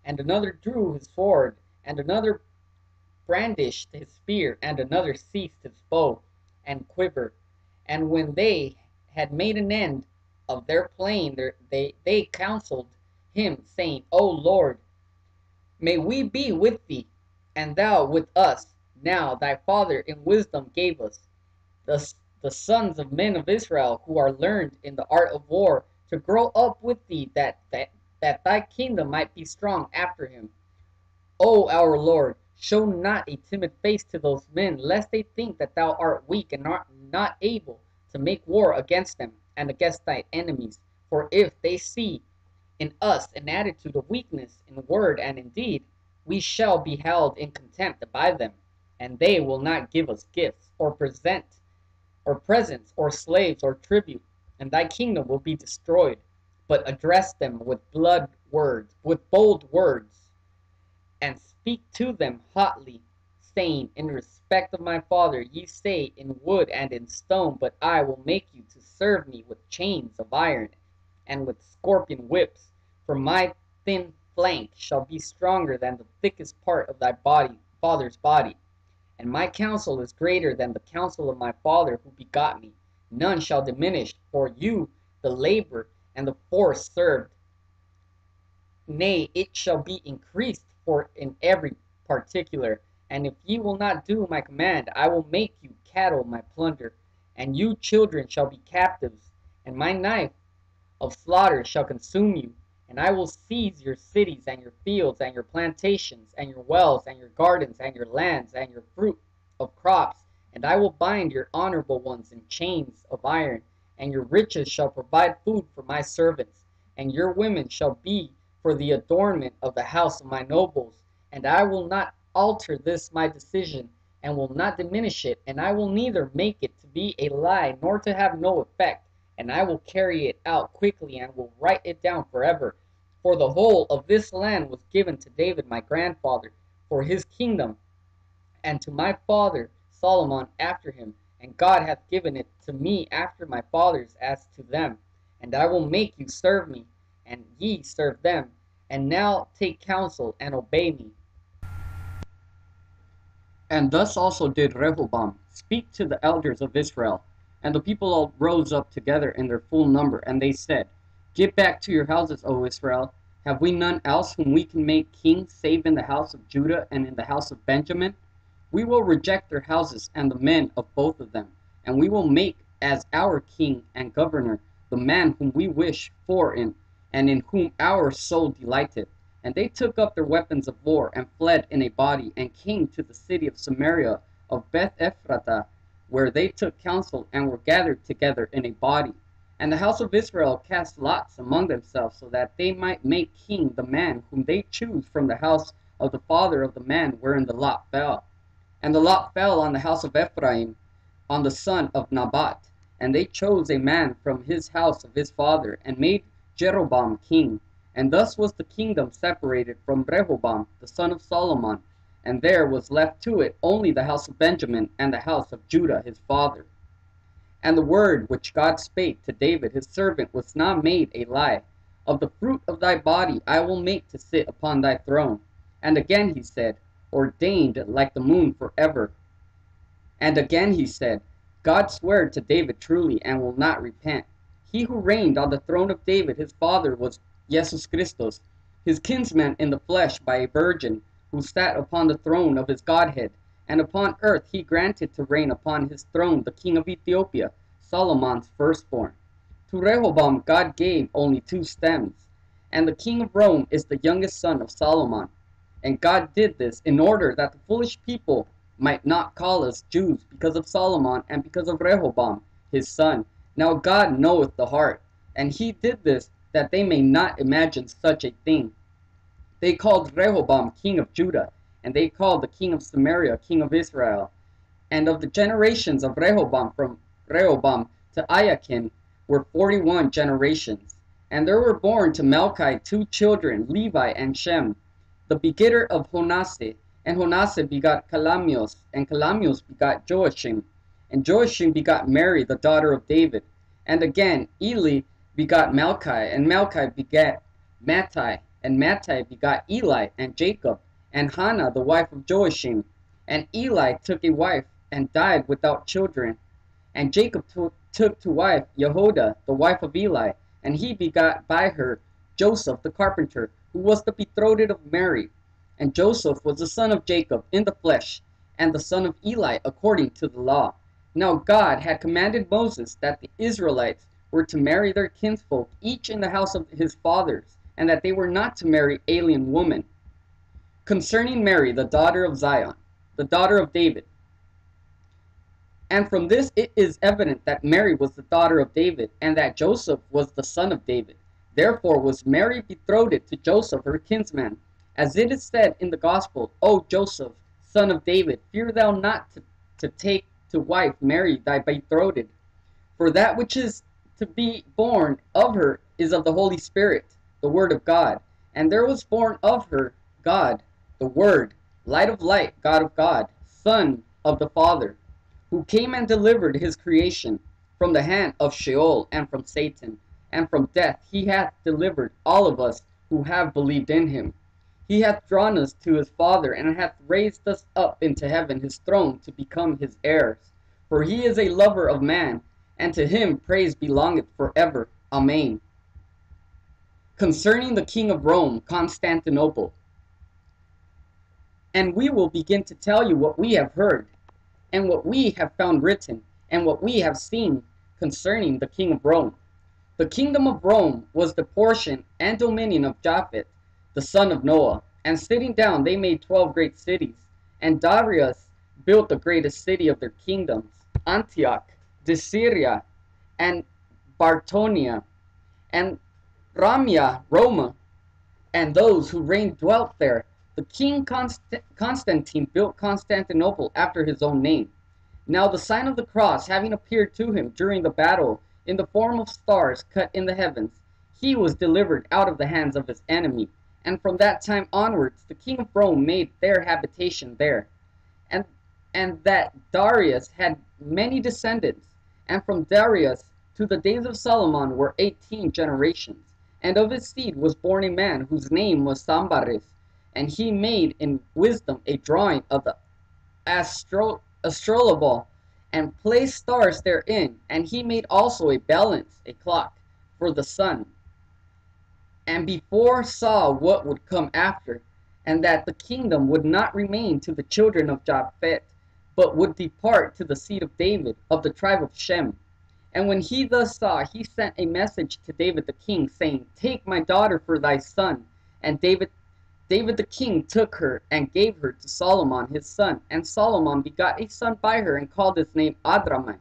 and another drew his sword, and another brandished his spear, and another seized his bow and quiver. And when they had made an end of their playing, they counseled him, saying, O Lord, may we be with thee, and thou with us. Now thy father in wisdom gave us, the sons of men of Israel, who are learned in the art of war, to grow up with thee, that thy kingdom might be strong after him. O our Lord, show not a timid face to those men, lest they think that thou art weak and art not able to make war against them and against thy enemies. For if they see in us an attitude of weakness in word and in deed, we shall be held in contempt by them, and they will not give us gifts or presents or slaves or tribute, and thy kingdom will be destroyed. But address them with bold words, and speak to them hotly, saying, In respect of my father, ye say, in wood and in stone, but I will make you to serve me with chains of iron and with scorpion whips. For my thin flank shall be stronger than the thickest part of thy father's body. And my counsel is greater than the counsel of my father who begot me. None shall diminish for you the labor and the force served. Nay, it shall be increased for in every particular. And if ye will not do my command, I will make you cattle my plunder, and you children shall be captives, and my knife of slaughter shall consume you. And I will seize your cities and your fields and your plantations and your wells and your gardens and your lands and your fruit of crops. And I will bind your honorable ones in chains of iron, and your riches shall provide food for my servants, and your women shall be for the adornment of the house of my nobles. And I will not alter this my decision, and will not diminish it, and I will neither make it to be a lie nor to have no effect. And I will carry it out quickly, and will write it down forever. For the whole of this land was given to David my grandfather for his kingdom, and to my father Solomon after him. And God hath given it to me after my fathers as to them. And I will make you serve me, and ye serve them. And now take counsel and obey me. And thus also did Rehoboam speak to the elders of Israel. And the people all rose up together in their full number, and they said, Get back to your houses, O Israel. Have we none else whom we can make king, save in the house of Judah and in the house of Benjamin? We will reject their houses and the men of both of them, and we will make as our king and governor the man whom we wish for and in whom our soul delighteth. And they took up their weapons of war, and fled in a body, and came to the city of Samaria of Beth Ephratah, where they took counsel and were gathered together in a body. And the house of Israel cast lots among themselves, so that they might make king the man whom they choose from the house of the father of the man wherein the lot fell. And the lot fell on the house of Ephraim, on the son of Nabat. And they chose a man from his house of his father, and made Jeroboam king. And thus was the kingdom separated from Rehoboam the son of Solomon, and there was left to it only the house of Benjamin and the house of Judah his father. And the word which God spake to David his servant was not made a lie. Of the fruit of thy body I will make to sit upon thy throne. And again he said, Ordained like the moon forever. And again he said, God sware to David truly, and will not repent. He who reigned on the throne of David his father was Jesus Christos, his kinsman in the flesh by a virgin, who sat upon the throne of his Godhead. And upon earth he granted to reign upon his throne the king of Ethiopia, Solomon's firstborn. To Rehoboam God gave only 2 stems, and the king of Rome is the youngest son of Solomon. And God did this in order that the foolish people might not call us Jews because of Solomon and because of Rehoboam his son. Now God knoweth the heart, and he did this that they may not imagine such a thing. They called Rehoboam king of Judah, and they called the king of Samaria king of Israel. And of the generations of Rehoboam, from Rehoboam to Aiachin, were 41 generations. And there were born to Melchi 2 children, Levi and Shem, the begetter of Honasseh. And Honasseh begot Calamios, and Calamios begot Joachim. And Joachim begot Mary, the daughter of David. And again Eli begot Melchi, and Melchi begat Mattai, And Mattai begot Eli and Jacob, and Hannah the wife of Joachim. And Eli took a wife, and died without children. And Jacob took to wife Jehoda the wife of Eli, and he begot by her Joseph the carpenter, who was the betrothed of Mary. And Joseph was the son of Jacob in the flesh, and the son of Eli according to the law. Now God had commanded Moses that the Israelites were to marry their kinsfolk, each in the house of his fathers, and that they were not to marry alien women. Concerning Mary, the daughter of Zion, the daughter of David. And from this it is evident that Mary was the daughter of David, and that Joseph was the son of David. Therefore was Mary betrothed to Joseph her kinsman. As it is said in the gospel, O Joseph, son of David, fear thou not to take to wife Mary thy betrothed. For that which is to be born of her is of the Holy Spirit, the word of God. And there was born of her God, the Word, light of light, God of God, Son of the Father, who came and delivered his creation from the hand of Sheol and from Satan, and from death he hath delivered all of us who have believed in him. He hath drawn us to his Father, and hath raised us up into heaven his throne to become his heirs. For he is a lover of man, and to him praise belongeth forever. Amen. Concerning the king of Rome, Constantinople. And we will begin to tell you what we have heard, and what we have found written, and what we have seen concerning the king of Rome. The kingdom of Rome was the portion and dominion of Japhet, the son of Noah. And sitting down they made 12 great cities. And Darius built the greatest city of their kingdoms, Antioch, Syria, and Bartonia, and Ramia, Roma, and those who reigned dwelt there. The king Constantine built Constantinople after his own name. Now the sign of the cross having appeared to him during the battle in the form of stars cut in the heavens, he was delivered out of the hands of his enemy. And from that time onwards the king of Rome made their habitation there. And that Darius had many descendants, and from Darius to the days of Solomon were 18 generations. And of his seed was born a man whose name was Sambaris, and he made in wisdom a drawing of the astrolabe, and placed stars therein. And he made also a balance, a clock, for the sun. And before saw what would come after, and that the kingdom would not remain to the children of Japhet, but would depart to the seed of David, of the tribe of Shem. And when he thus saw, he sent a message to David the king, saying, Take my daughter for thy son. And David the king took her, and gave her to Solomon his son. And Solomon begot a son by her, and called his name Adrami.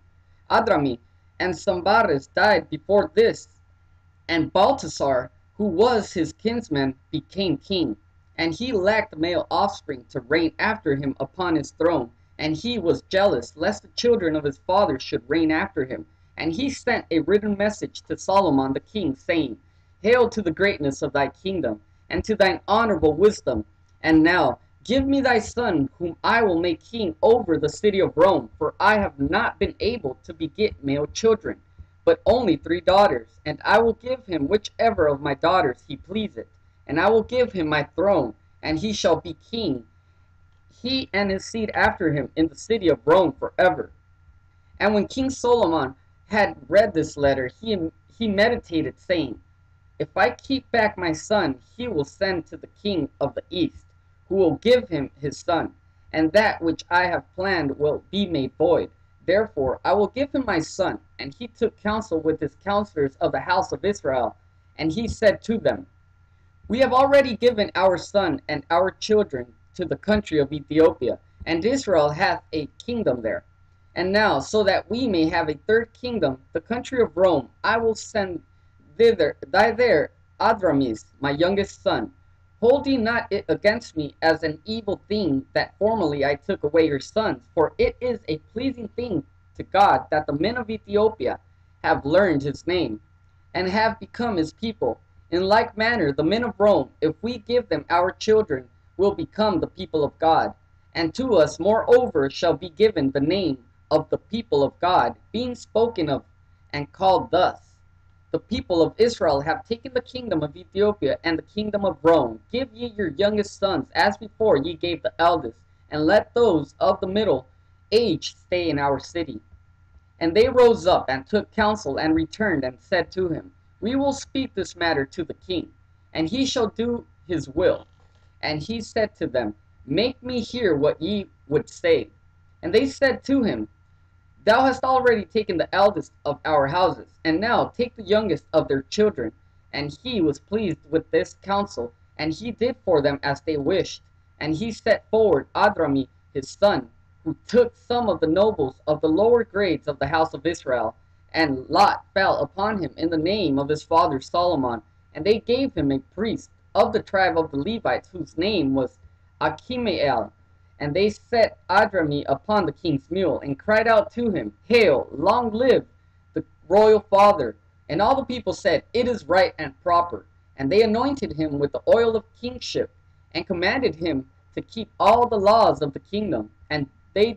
And Sambaris died before this. And Baltasar, who was his kinsman, became king. And he lacked male offspring to reign after him upon his throne. And he was jealous, lest the children of his father should reign after him. And he sent a written message to Solomon the king, saying, Hail to the greatness of thy kingdom, and to thine honorable wisdom. And now give me thy son, whom I will make king over the city of Rome, for I have not been able to beget male children, but only 3 daughters. And I will give him whichever of my daughters he pleaseth, and I will give him my throne, and he shall be king, he and his seed after him, in the city of Rome forever. And when King Solomon had read this letter, he meditated, saying, If I keep back my son, he will send to the king of the east, who will give him his son, and that which I have planned will be made void. Therefore I will give him my son. And he took counsel with his counselors of the house of Israel, and he said to them, We have already given our son and our children to the country of Ethiopia, and Israel hath a kingdom there. And now, so that we may have a third kingdom, the country of Rome, I will send there Adramis, my youngest son. Hold ye not it against me as an evil thing that formerly I took away your sons, for it is a pleasing thing to God that the men of Ethiopia have learned his name, and have become his people. In like manner the men of Rome, if we give them our children, will become the people of God. And to us moreover shall be given the name of the people of God, being spoken of and called thus. the people of Israel have taken the kingdom of Ethiopia and the kingdom of Rome. Give ye your youngest sons, as before ye gave the eldest, and let those of the middle age stay in our city. And they rose up and took counsel and returned and said to him, We will speak this matter to the king, and he shall do his will. And he said to them, Make me hear what ye would say. And they said to him, Thou hast already taken the eldest of our houses, and now take the youngest of their children. And he was pleased with this counsel, and he did for them as they wished. And he set forward Adrami his son, who took some of the nobles of the lower grades of the house of Israel. And lot fell upon him in the name of his father Solomon, and they gave him a priest of the tribe of the Levites, whose name was Achimael. And they set Adrami upon the king's mule, and cried out to him, Hail, long live the royal father! And all the people said, It is right and proper. And they anointed him with the oil of kingship, and commanded him to keep all the laws of the kingdom. And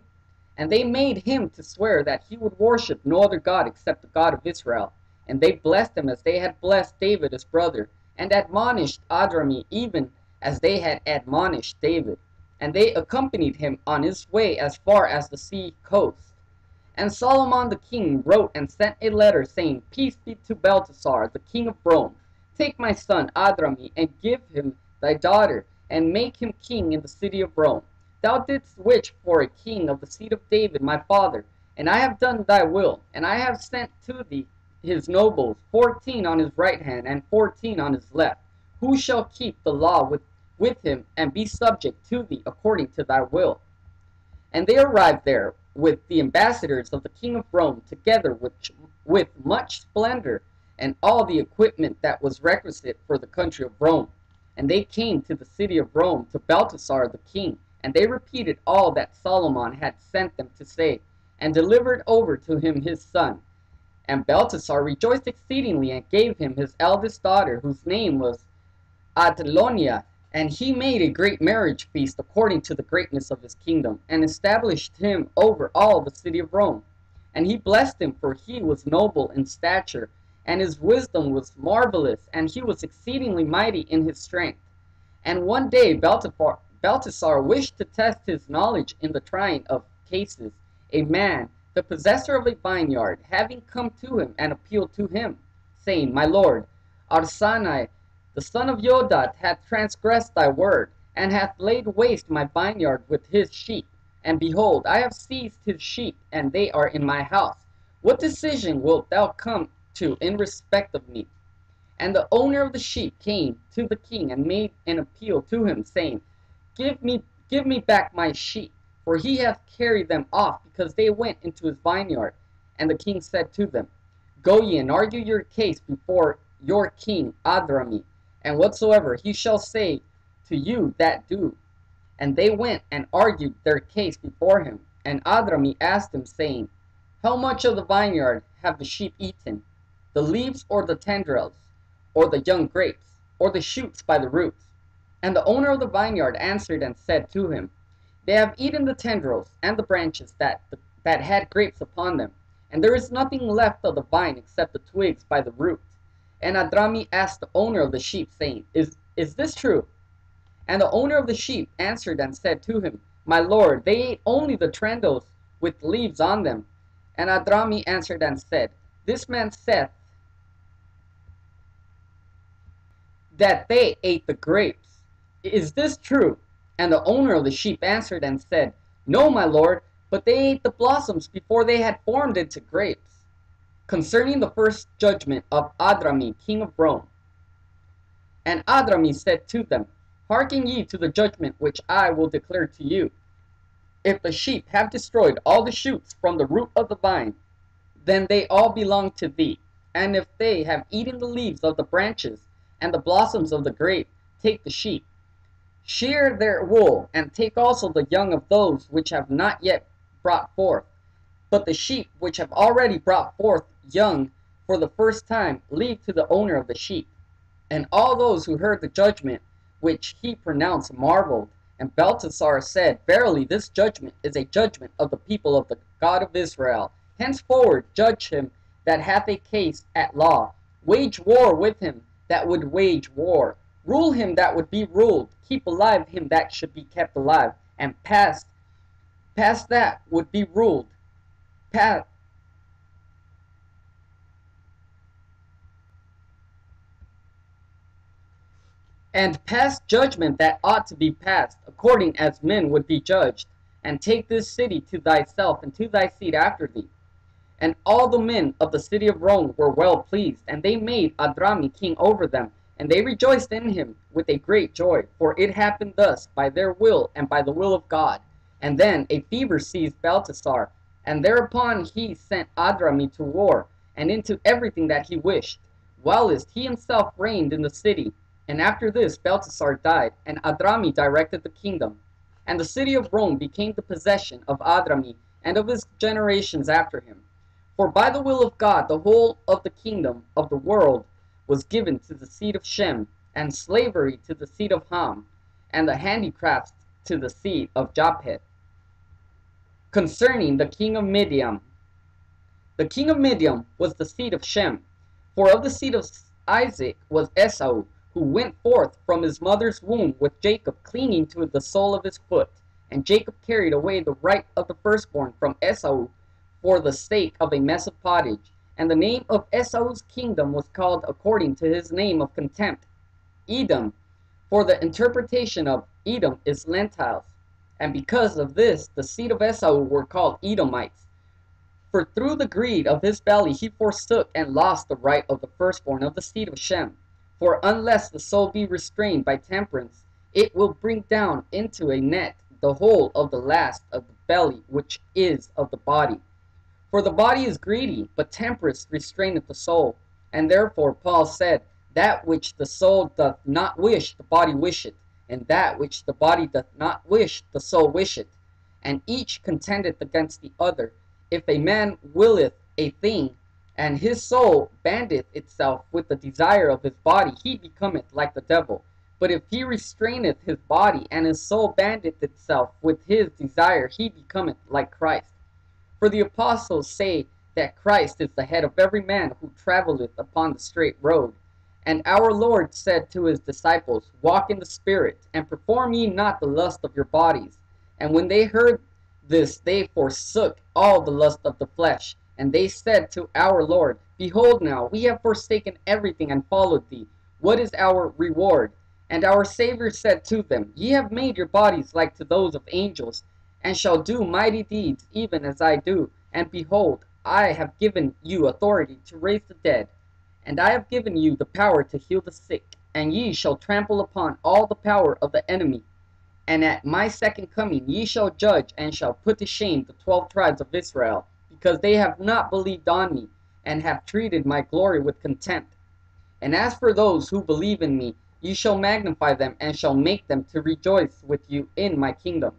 they made him to swear that he would worship no other God except the God of Israel. And they blessed him as they had blessed David his brother, and admonished Adrami even as they had admonished David. And they accompanied him on his way as far as the sea coast. And Solomon the king wrote and sent a letter, saying, Peace be to Belteshazzar, the king of Rome. Take my son Adrami, and give him thy daughter, and make him king in the city of Rome. Thou didst wish for a king of the seed of David my father, and I have done thy will. And I have sent to thee his nobles, 14 on his right hand, and 14 on his left, who shall keep the law with him, and be subject to thee according to thy will. And they arrived there with the ambassadors of the king of Rome, together with much splendor, and all the equipment that was requisite for the country of Rome. And they came to the city of Rome to Belteshazzar the king, and they repeated all that Solomon had sent them to say, and delivered over to him his son. And Belteshazzar rejoiced exceedingly, and gave him his eldest daughter, whose name was Adlonia. And he made a great marriage feast according to the greatness of his kingdom, and established him over all the city of Rome. And he blessed him, for he was noble in stature, and his wisdom was marvelous, and he was exceedingly mighty in his strength. And one day Belteshazzar wished to test his knowledge in the trying of cases. A man, the possessor of a vineyard, having come to him and appealed to him, saying, My lord, Arsanai, the son of Yodat, hath transgressed thy word, and hath laid waste my vineyard with his sheep. And behold, I have seized his sheep, and they are in my house. What decision wilt thou come to in respect of me? And the owner of the sheep came to the king, and made an appeal to him, saying, Give me back my sheep, for he hath carried them off, because they went into his vineyard. And the king said to them, Go ye and argue your case before your king Adrami, and whatsoever he shall say to you, that do. And they went and argued their case before him. And Adrami asked him, saying, How much of the vineyard have the sheep eaten? The leaves or the tendrils, or the young grapes, or the shoots by the roots? And the owner of the vineyard answered and said to him, They have eaten the tendrils and the branches that had grapes upon them, and there is nothing left of the vine except the twigs by the root. And Adrami asked the owner of the sheep, saying, Is this true? And the owner of the sheep answered and said to him, My lord, they ate only the tendrils with leaves on them. And Adrami answered and said, This man saith that they ate the grapes. Is this true? And the owner of the sheep answered and said, No, my lord, but they ate the blossoms before they had formed into grapes. Concerning the first judgment of Adrami, king of Rome. And Adrami said to them, Hearken ye to the judgment which I will declare to you. If the sheep have destroyed all the shoots from the root of the vine, then they all belong to thee. And if they have eaten the leaves of the branches and the blossoms of the grape, take the sheep. Shear their wool, and take also the young of those which have not yet brought forth. But the sheep which have already brought forth young for the first time, leave to the owner of the sheep. And all those who heard the judgment which he pronounced marveled. And Belteshazzar said, Verily this judgment is a judgment of the people of the God of Israel. Henceforward judge him that hath a case at law. Wage war with him that would wage war. Rule him that would be ruled. Keep alive him that should be kept alive. And past that would be ruled. Past judgment that ought to be passed, according as men would be judged. And take this city to thyself, and to thy seed after thee. And all the men of the city of Rome were well pleased, and they made Adrami king over them, and they rejoiced in him with a great joy, for it happened thus by their will and by the will of God. And then a fever seized Belteshazzar, and thereupon he sent Adrami to war, and into everything that he wished, whilst he himself reigned in the city. And after this Belteshazzar died, and Adrami directed the kingdom. And the city of Rome became the possession of Adrami and of his generations after him. For by the will of God the whole of the kingdom of the world was given to the seed of Shem, and slavery to the seed of Ham, and the handicrafts to the seed of Japheth. Concerning the king of Midian. The king of Midian was the seed of Shem, for of the seed of Isaac was Esau, who went forth from his mother's womb with Jacob clinging to the sole of his foot. And Jacob carried away the right of the firstborn from Esau for the sake of a mess of pottage. And the name of Esau's kingdom was called according to his name of contempt, Edom, for the interpretation of Edom is lentiles. And because of this, the seed of Esau were called Edomites. For through the greed of his belly he forsook and lost the right of the firstborn of the seed of Shem. For unless the soul be restrained by temperance, it will bring down into a net the whole of the last of the belly, which is of the body. For the body is greedy, but temperance restraineth the soul. And therefore Paul said, that which the soul doth not wish, the body wisheth, and that which the body doth not wish, the soul wisheth. And each contendeth against the other. If a man willeth a thing, and his soul bandeth itself with the desire of his body, he becometh like the devil. But if he restraineth his body, and his soul bandeth itself with his desire, he becometh like Christ. For the apostles say that Christ is the head of every man who travelleth upon the straight road. And our Lord said to his disciples, walk in the Spirit, and perform ye not the lust of your bodies. And when they heard this, they forsook all the lust of the flesh. And they said to our Lord, behold now, we have forsaken everything and followed thee. What is our reward? And our Savior said to them, ye have made your bodies like to those of angels, and shall do mighty deeds, even as I do. And behold, I have given you authority to raise the dead, and I have given you the power to heal the sick, and ye shall trample upon all the power of the enemy. And at my second coming ye shall judge, and shall put to shame the 12 tribes of Israel, because they have not believed on me, and have treated my glory with contempt. And as for those who believe in me, ye shall magnify them, and shall make them to rejoice with you in my kingdom.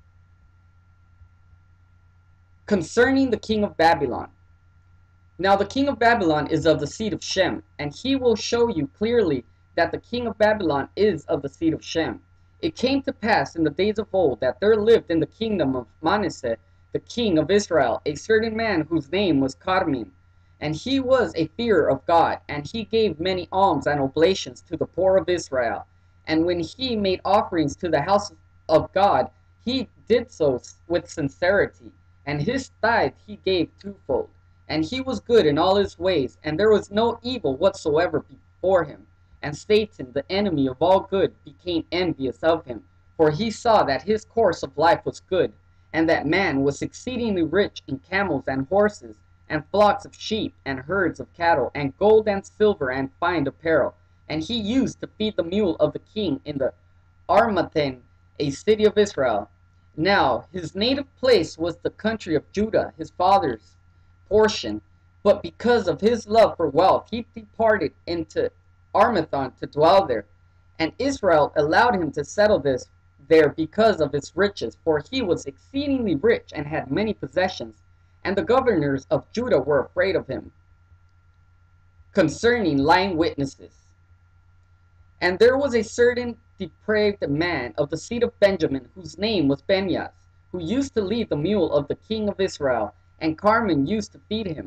Concerning the king of Babylon. Now the king of Babylon is of the seed of Shem, and he will show you clearly that the king of Babylon is of the seed of Shem. It came to pass in the days of old that there lived in the kingdom of Manasseh, the king of Israel, a certain man whose name was Carmine. And he was a fearer of God, and he gave many alms and oblations to the poor of Israel. And when he made offerings to the house of God, he did so with sincerity, and his tithe he gave twofold. And he was good in all his ways, and there was no evil whatsoever before him. And Satan, the enemy of all good, became envious of him, for he saw that his course of life was good, and that man was exceedingly rich in camels and horses, and flocks of sheep, and herds of cattle, and gold and silver, and fine apparel. And he used to feed the mule of the king in the Armathaim, a city of Israel. Now his native place was the country of Judah, his father's portion. But because of his love for wealth, he departed into Armathaim to dwell there. And Israel allowed him to settle there because of his riches, for he was exceedingly rich and had many possessions. And the governors of Judah were afraid of him. Concerning lying witnesses. And there was a certain depraved man of the seed of Benjamin, whose name was Benjas, who used to lead the mule of the king of Israel, and Carmine used to feed him.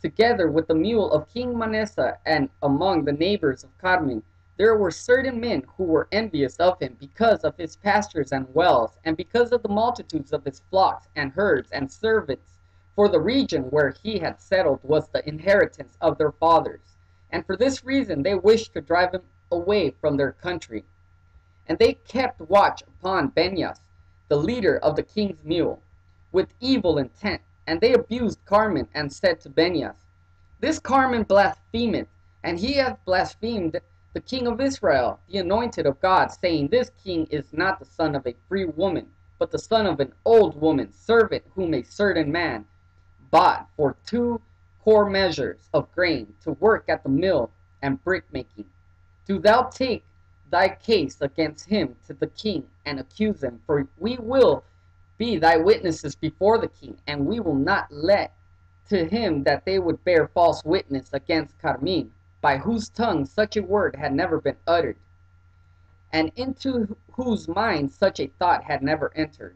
together with the mule of King Manasseh. And among the neighbors of Carmel there were certain men who were envious of him because of his pastures and wells, and because of the multitudes of his flocks and herds and servants. For the region where he had settled was the inheritance of their fathers, and for this reason they wished to drive him away from their country. And they kept watch upon Benjas, the leader of the king's mule, with evil intent. And they abused Carmen, and said to Benjas, This Carmen blasphemeth, and he hath blasphemed the king of Israel, the anointed of God, saying, This king is not the son of a free woman, but the son of an old woman servant, whom a certain man bought for 2 core measures of grain to work at the mill and brickmaking. Do thou take thy case against him to the king, and accuse him, for we will be thy witnesses before the king, and we will not let to him that they would bear false witness against Carmine, by whose tongue such a word had never been uttered, and into whose mind such a thought had never entered.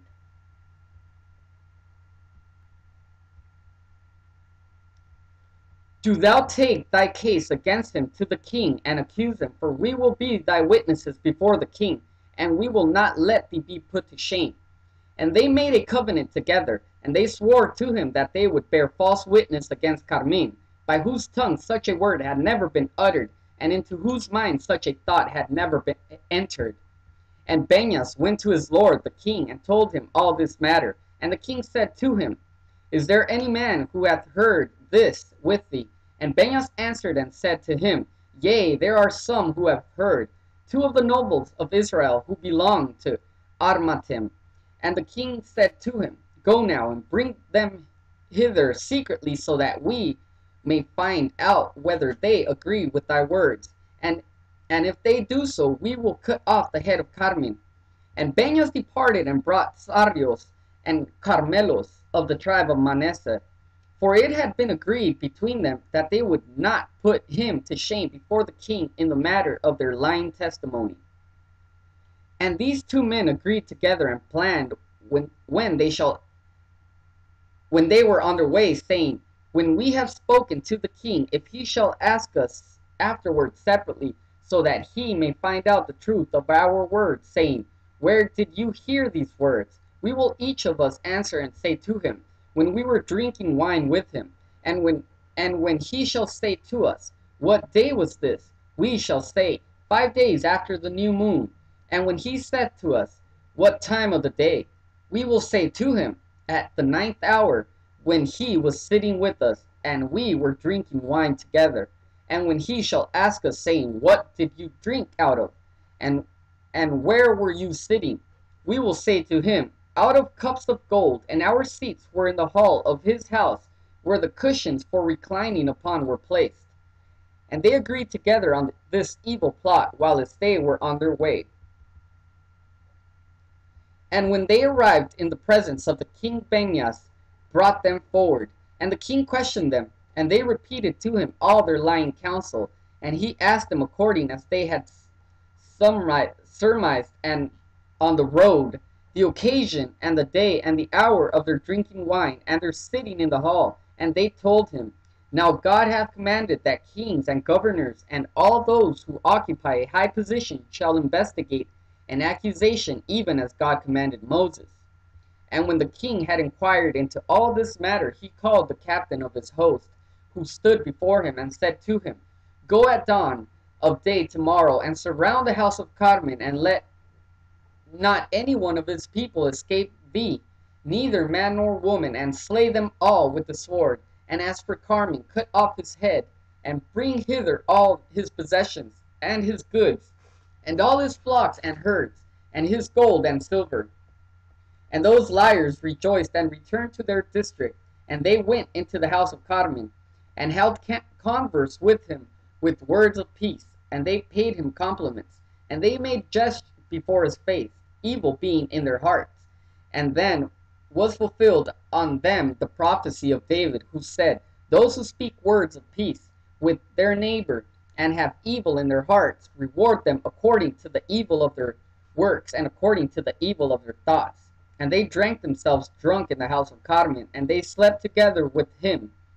Do thou take thy case against him to the king, and accuse him, for we will be thy witnesses before the king, and we will not let thee be put to shame. And they made a covenant together, and they swore to him that they would bear false witness against Carmine, by whose tongue such a word had never been uttered, and into whose mind such a thought had never been entered. And Benjas went to his lord the king, and told him all this matter. And the king said to him, Is there any man who hath heard this with thee? And Benjas answered and said to him, Yea, there are some who have heard, 2 of the nobles of Israel, who belong to Armatim. And the king said to him, Go now, and bring them hither secretly, so that we may find out whether they agree with thy words. And if they do so, we will cut off the head of Carmine. And Benjas departed and brought Sardios and Carmelos of the tribe of Manasseh. For it had been agreed between them that they would not put him to shame before the king in the matter of their lying testimony. And these 2 men agreed together and planned when they were on their way, saying, When we have spoken to the king, if he shall ask us afterwards separately, so that he may find out the truth of our words, saying, Where did you hear these words? We will each of us answer and say to him, When we were drinking wine with him. And when he shall say to us, What day was this? We shall say, 5 days after the new moon. And when he said to us, What time of the day? We will say to him, At the 9th hour, when he was sitting with us, and we were drinking wine together. And when he shall ask us, saying, What did you drink out of? And where were you sitting? We will say to him, Out of cups of gold, and our seats were in the hall of his house, where the cushions for reclining upon were placed. And they agreed together on this evil plot, whilst they were on their way. And when they arrived in the presence of the king, Benjas brought them forward. And the king questioned them, and they repeated to him all their lying counsel. And he asked them according as they had surmised, and on the road, the occasion, and the day, and the hour of their drinking wine, and their sitting in the hall. And they told him, Now God hath commanded that kings and governors, and all those who occupy a high position, shall investigate an accusation, even as God commanded Moses. And when the king had inquired into all this matter, he called the captain of his host, who stood before him, and said to him, Go at dawn of day tomorrow, and surround the house of Carmine, and let not any one of his people escape thee, neither man nor woman, and slay them all with the sword. And as for Carmine, cut off his head, and bring hither all his possessions, and his goods, and all his flocks and herds, and his gold and silver. And those liars rejoiced and returned to their district. And they went into the house of Carmine, and held converse with him with words of peace. And they paid him compliments, and they made jest before his face, evil being in their hearts. And then was fulfilled on them the prophecy of David, who said, Those who speak words of peace with their neighbor, and have evil in their hearts, reward them according to the evil of their works, and according to the evil of their thoughts. And they drank themselves drunk in the house of Carmine, and they slept together with him.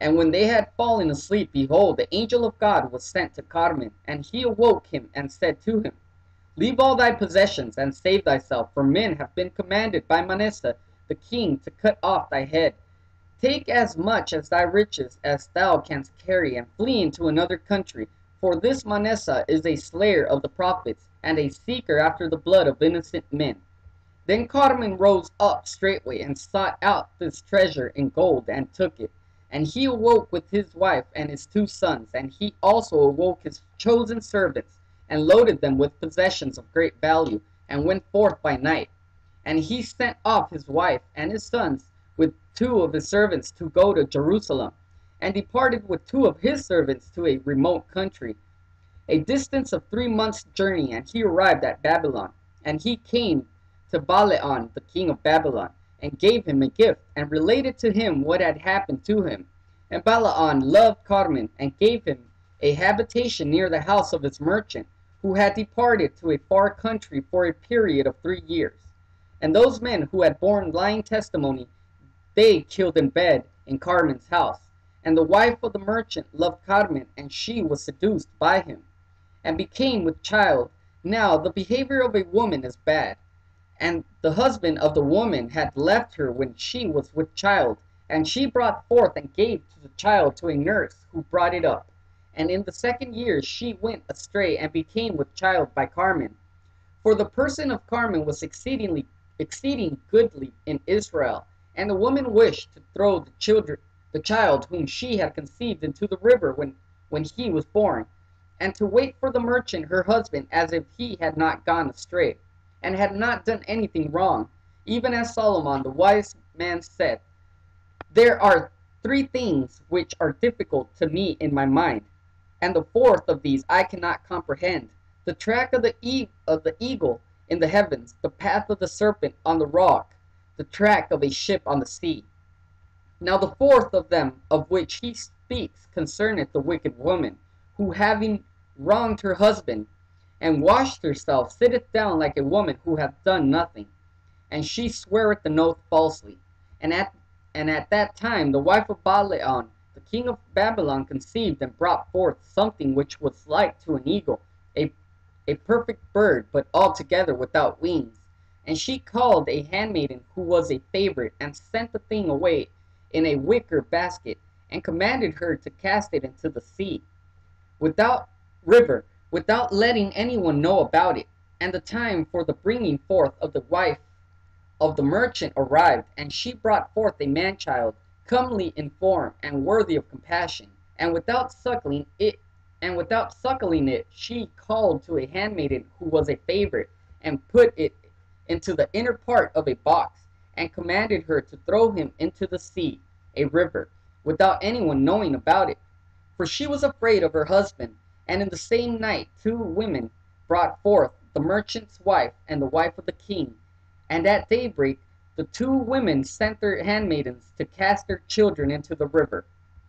And when they had fallen asleep, behold, the angel of God was sent to Carmen, and he awoke him and said to him, Leave all thy possessions and save thyself, for men have been commanded by Manasseh the king to cut off thy head. Take as much as thy riches as thou canst carry, and flee into another country, for this Manasseh is a slayer of the prophets, and a seeker after the blood of innocent men. Then Carmen rose up straightway, and sought out this treasure in gold, and took it. And he awoke with his wife and his 2 sons, and he also awoke his chosen servants, and loaded them with possessions of great value, and went forth by night. And he sent off his wife and his sons with 2 of his servants to go to Jerusalem, and departed with 2 of his servants to a remote country, a distance of 3 months' journey, and he arrived at Babylon. And he came to Balaam the king of Babylon, and gave him a gift, and related to him what had happened to him. And Balaam loved Carmen, and gave him a habitation near the house of his merchant, who had departed to a far country for a period of 3 years. And those men who had borne lying testimony, they killed in bed in Carmen's house. And the wife of the merchant loved Carmen, and she was seduced by him, and became with child. Now the behavior of a woman is bad. And the husband of the woman had left her when she was with child, and she brought forth and gave the child to a nurse, who brought it up. And in the 2nd year she went astray, and became with child by Carmen. For the person of Carmen was exceeding goodly in Israel, and the woman wished to throw the child whom she had conceived into the river when he was born, and to wait for the merchant her husband, as if he had not gone astray, and had not done anything wrong. Even as Solomon the wise man said, There are 3 things which are difficult to me in my mind, and the 4th of these I cannot comprehend: the track of the eagle in the heavens, the path of the serpent on the rock, the track of a ship on the sea. Now the 4th of them, of which he speaks, concerneth the wicked woman, who having wronged her husband, and washed herself, sitteth down like a woman who hath done nothing, and she sweareth an oath falsely. And at that time the wife of Balaam the king of Babylon conceived, and brought forth something which was like to an eagle, a perfect bird, but altogether without wings. And she called a handmaiden who was a favorite, and sent the thing away in a wicker basket, and commanded her to cast it into the sea, without letting anyone know about it. And the time for the bringing forth of the wife of the merchant arrived, and she brought forth a man-child, comely in form, and worthy of compassion. And without suckling it, she called to a handmaiden who was a favorite, and put it into the inner part of a box, and commanded her to throw him into the sea, a river, without anyone knowing about it. For she was afraid of her husband. And in the same night 2 women brought forth, the merchant's wife and the wife of the king. And at daybreak the 2 women sent their handmaidens to cast their children into the river.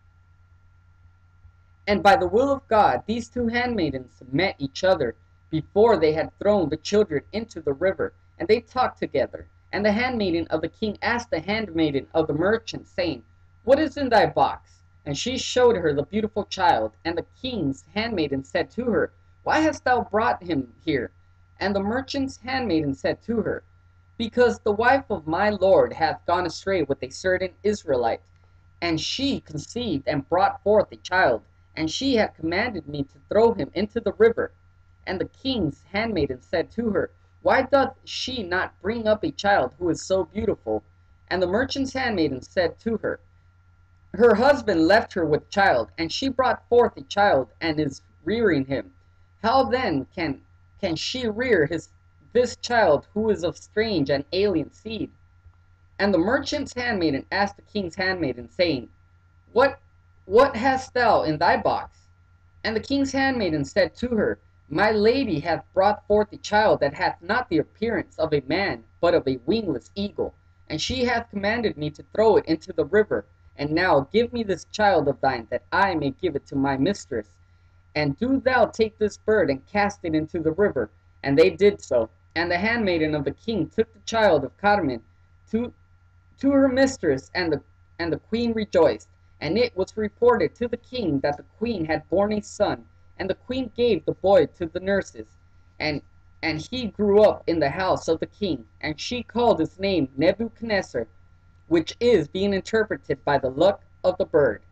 And by the will of God these 2 handmaidens met each other before they had thrown the children into the river, and they talked together. And the handmaiden of the king asked the handmaiden of the merchant, saying, What is in thy box? And she showed her the beautiful child. And the king's handmaiden said to her, Why hast thou brought him here? And the merchant's handmaiden said to her, Because the wife of my lord hath gone astray with a certain Israelite, and she conceived and brought forth a child, and she hath commanded me to throw him into the river. And the king's handmaiden said to her, Why doth she not bring up a child who is so beautiful? And the merchant's handmaiden said to her, Her husband left her with child, and she brought forth a child, and is rearing him. How then can she rear this child, who is of strange and alien seed? And the merchant's handmaiden asked the king's handmaiden, saying, What hast thou in thy box? And the king's handmaiden said to her, My lady hath brought forth a child that hath not the appearance of a man, but of a wingless eagle. And she hath commanded me to throw it into the river. And now give me this child of thine, that I may give it to my mistress. And do thou take this bird, and cast it into the river. And they did so. And the handmaiden of the king took the child of Carmen to her mistress, and the queen rejoiced. And it was reported to the king that the queen had borne a son, and the queen gave the boy to the nurses. And he grew up in the house of the king, and she called his name Nebuchadnezzar, which is being interpreted by the luck of the bird.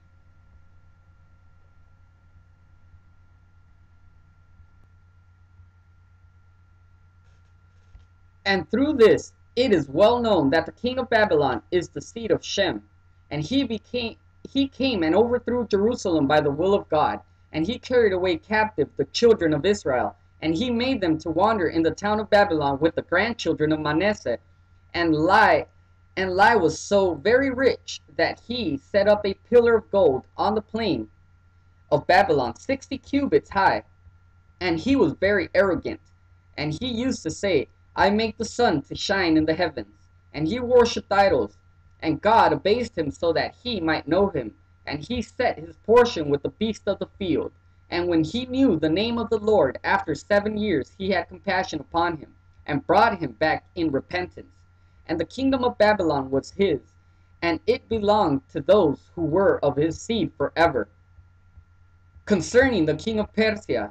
And through this it is well known that the king of Babylon is the seed of Shem, and he came and overthrew Jerusalem by the will of God, and he carried away captive the children of Israel, and he made them to wander in the town of Babylon with the grandchildren of Manasseh. And Lai was so very rich that he set up a pillar of gold on the plain of Babylon 60 cubits high, and he was very arrogant. And he used to say, I make the sun to shine in the heavens. And he worshipped idols. And God abased him so that he might know him. And he set his portion with the beasts of the field. And when he knew the name of the Lord, after 7 years he had compassion upon him, and brought him back in repentance. And the kingdom of Babylon was his, and it belonged to those who were of his seed forever. Concerning the king of Persia,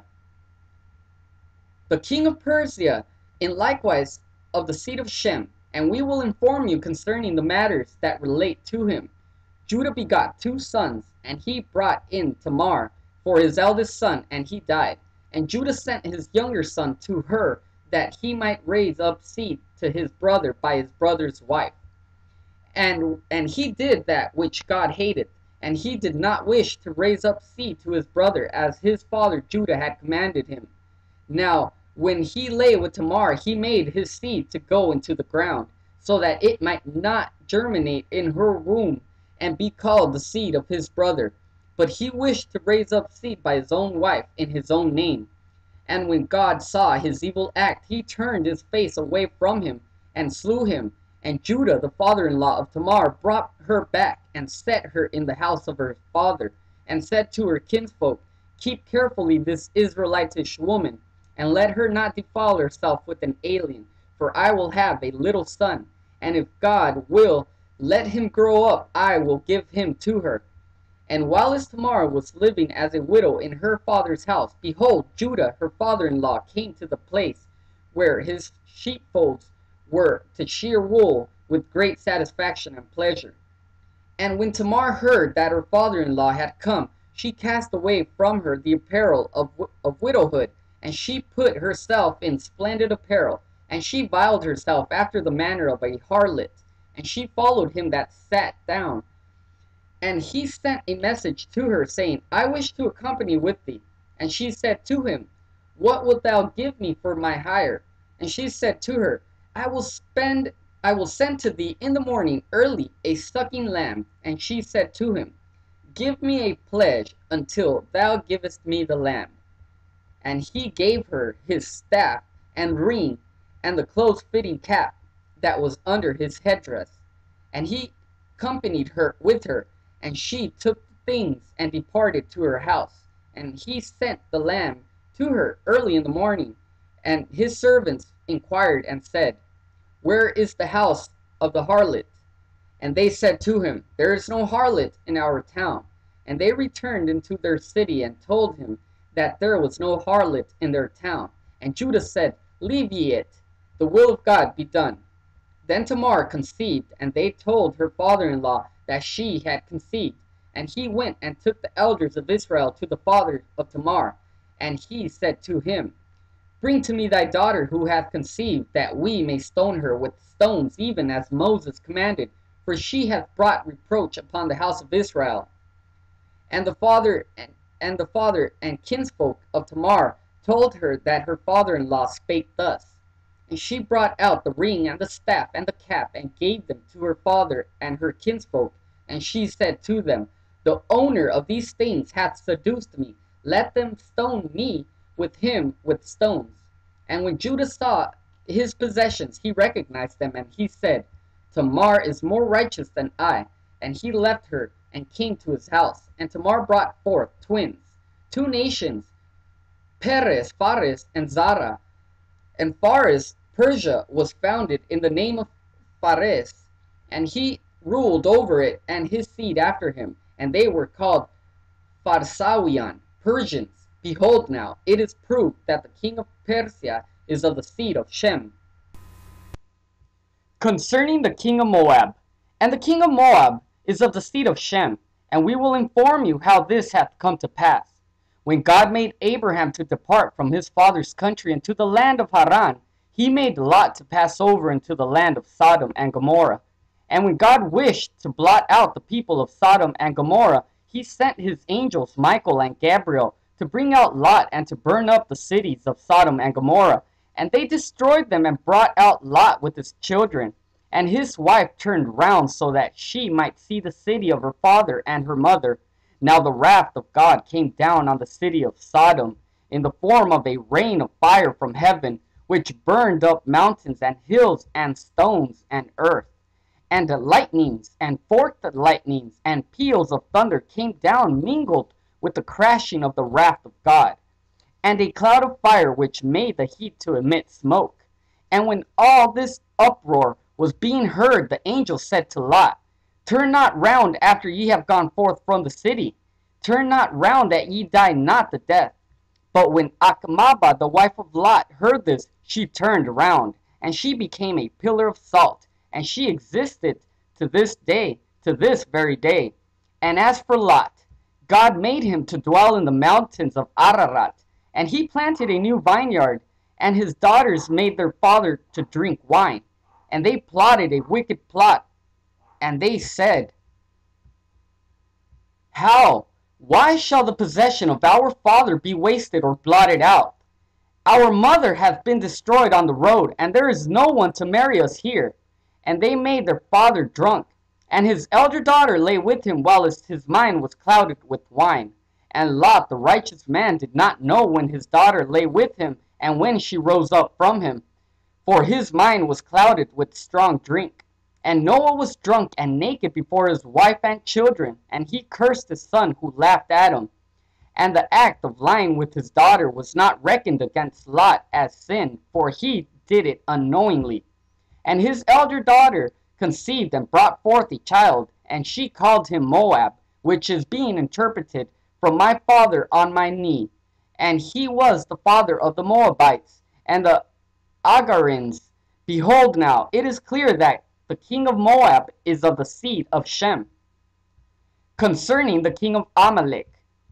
the king of Persia, in likewise of the seed of Shem, and we will inform you concerning the matters that relate to him. Judah begot 2 sons, and he brought in Tamar for his eldest son, and he died. And Judah sent his younger son to her, that he might raise up seed to his brother by his brother's wife. And he did that which God hated, and he did not wish to raise up seed to his brother, as his father Judah had commanded him. Now, when he lay with Tamar, he made his seed to go into the ground, so that it might not germinate in her womb, and be called the seed of his brother. But he wished to raise up seed by his own wife in his own name. And when God saw his evil act, he turned his face away from him, and slew him. And Judah, the father-in-law of Tamar, brought her back, and set her in the house of her father, and said to her kinsfolk, Keep carefully this Israelitish woman, and let her not defile herself with an alien, for I will have a little son, and if God will let him grow up, I will give him to her. And whilst Tamar was living as a widow in her father's house, behold, Judah, her father-in-law, came to the place where his sheepfolds were to shear wool with great satisfaction and pleasure. And when Tamar heard that her father-in-law had come, she cast away from her the apparel of widowhood, and she put herself in splendid apparel, and she veiled herself after the manner of a harlot, and she followed him that sat down. And he sent a message to her, saying, I wish to accompany with thee. And she said to him, What wilt thou give me for my hire? And she said to her, I will send to thee in the morning early a sucking lamb. And she said to him, Give me a pledge until thou givest me the lamb. And he gave her his staff and ring, and the close-fitting cap that was under his headdress. And he accompanied her with her, and she took the things and departed to her house. And he sent the lamb to her early in the morning. And his servants inquired and said, Where is the house of the harlot? And they said to him, There is no harlot in our town. And they returned into their city and told him that there was no harlot in their town. And Judah said, Leave ye it, the will of God be done. Then Tamar conceived, and they told her father-in-law that she had conceived. And he went and took the elders of Israel to the father of Tamar. And he said to him, Bring to me thy daughter who hath conceived, that we may stone her with stones, even as Moses commanded, for she hath brought reproach upon the house of Israel. And the father and kinsfolk of Tamar told her that her father-in-law spake thus. And she brought out the ring and the staff and the cap, and gave them to her father and her kinsfolk. And she said to them, The owner of these things hath seduced me. Let them stone me with him with stones. And when Judah saw his possessions, he recognized them, and he said, Tamar is more righteous than I. And he left her and came to his house. And Tamar brought forth twins, 2 nations, Perez, Phares, and Zara. And Phares, Persia, was founded in the name of Phares, and he ruled over it and his seed after him. and they were called Pharsawian, Persians. Behold now, it is proved that the king of Persia is of the seed of Shem. Concerning the king of Moab. And the king of Moab is of the seed of Shem, and we will inform you how this hath come to pass. When God made Abraham to depart from his father's country into the land of Haran, he made Lot to pass over into the land of Sodom and Gomorrah. And when God wished to blot out the people of Sodom and Gomorrah, he sent his angels Michael and Gabriel to bring out Lot and to burn up the cities of Sodom and Gomorrah. And they destroyed them and brought out Lot with his children. And his wife turned round so that she might see the city of her father and her mother. Now the wrath of God came down on the city of Sodom in the form of a rain of fire from heaven, which burned up mountains and hills and stones and earth. And lightnings and forked lightnings and peals of thunder came down mingled with the crashing of the wrath of God, and a cloud of fire which made the heat to emit smoke. And when all this uproar was being heard, the angel said to Lot, Turn not round after ye have gone forth from the city. Turn not round that ye die not the death. But when Achmabah, the wife of Lot, heard this, she turned round, and she became a pillar of salt, and she existed to this day, to this very day. And as for Lot, God made him to dwell in the mountains of Ararat, and he planted a new vineyard, and his daughters made their father to drink wine. And they plotted a wicked plot, and they said, How? Why shall the possession of our father be wasted or blotted out? Our mother hath been destroyed on the road, and there is no one to marry us here. And they made their father drunk, and his elder daughter lay with him while his mind was clouded with wine. And Lot the righteous man did not know when his daughter lay with him, and when she rose up from him, for his mind was clouded with strong drink. And Noah was drunk and naked before his wife and children, and he cursed his son who laughed at him. And the act of lying with his daughter was not reckoned against Lot as sin, for he did it unknowingly. And his elder daughter conceived and brought forth a child, and she called him Moab, which is being interpreted, From my father on my knee. And he was the father of the Moabites and the Agarins. Behold now, it is clear that the king of Moab is of the seed of Shem. Concerning the king of Amalek.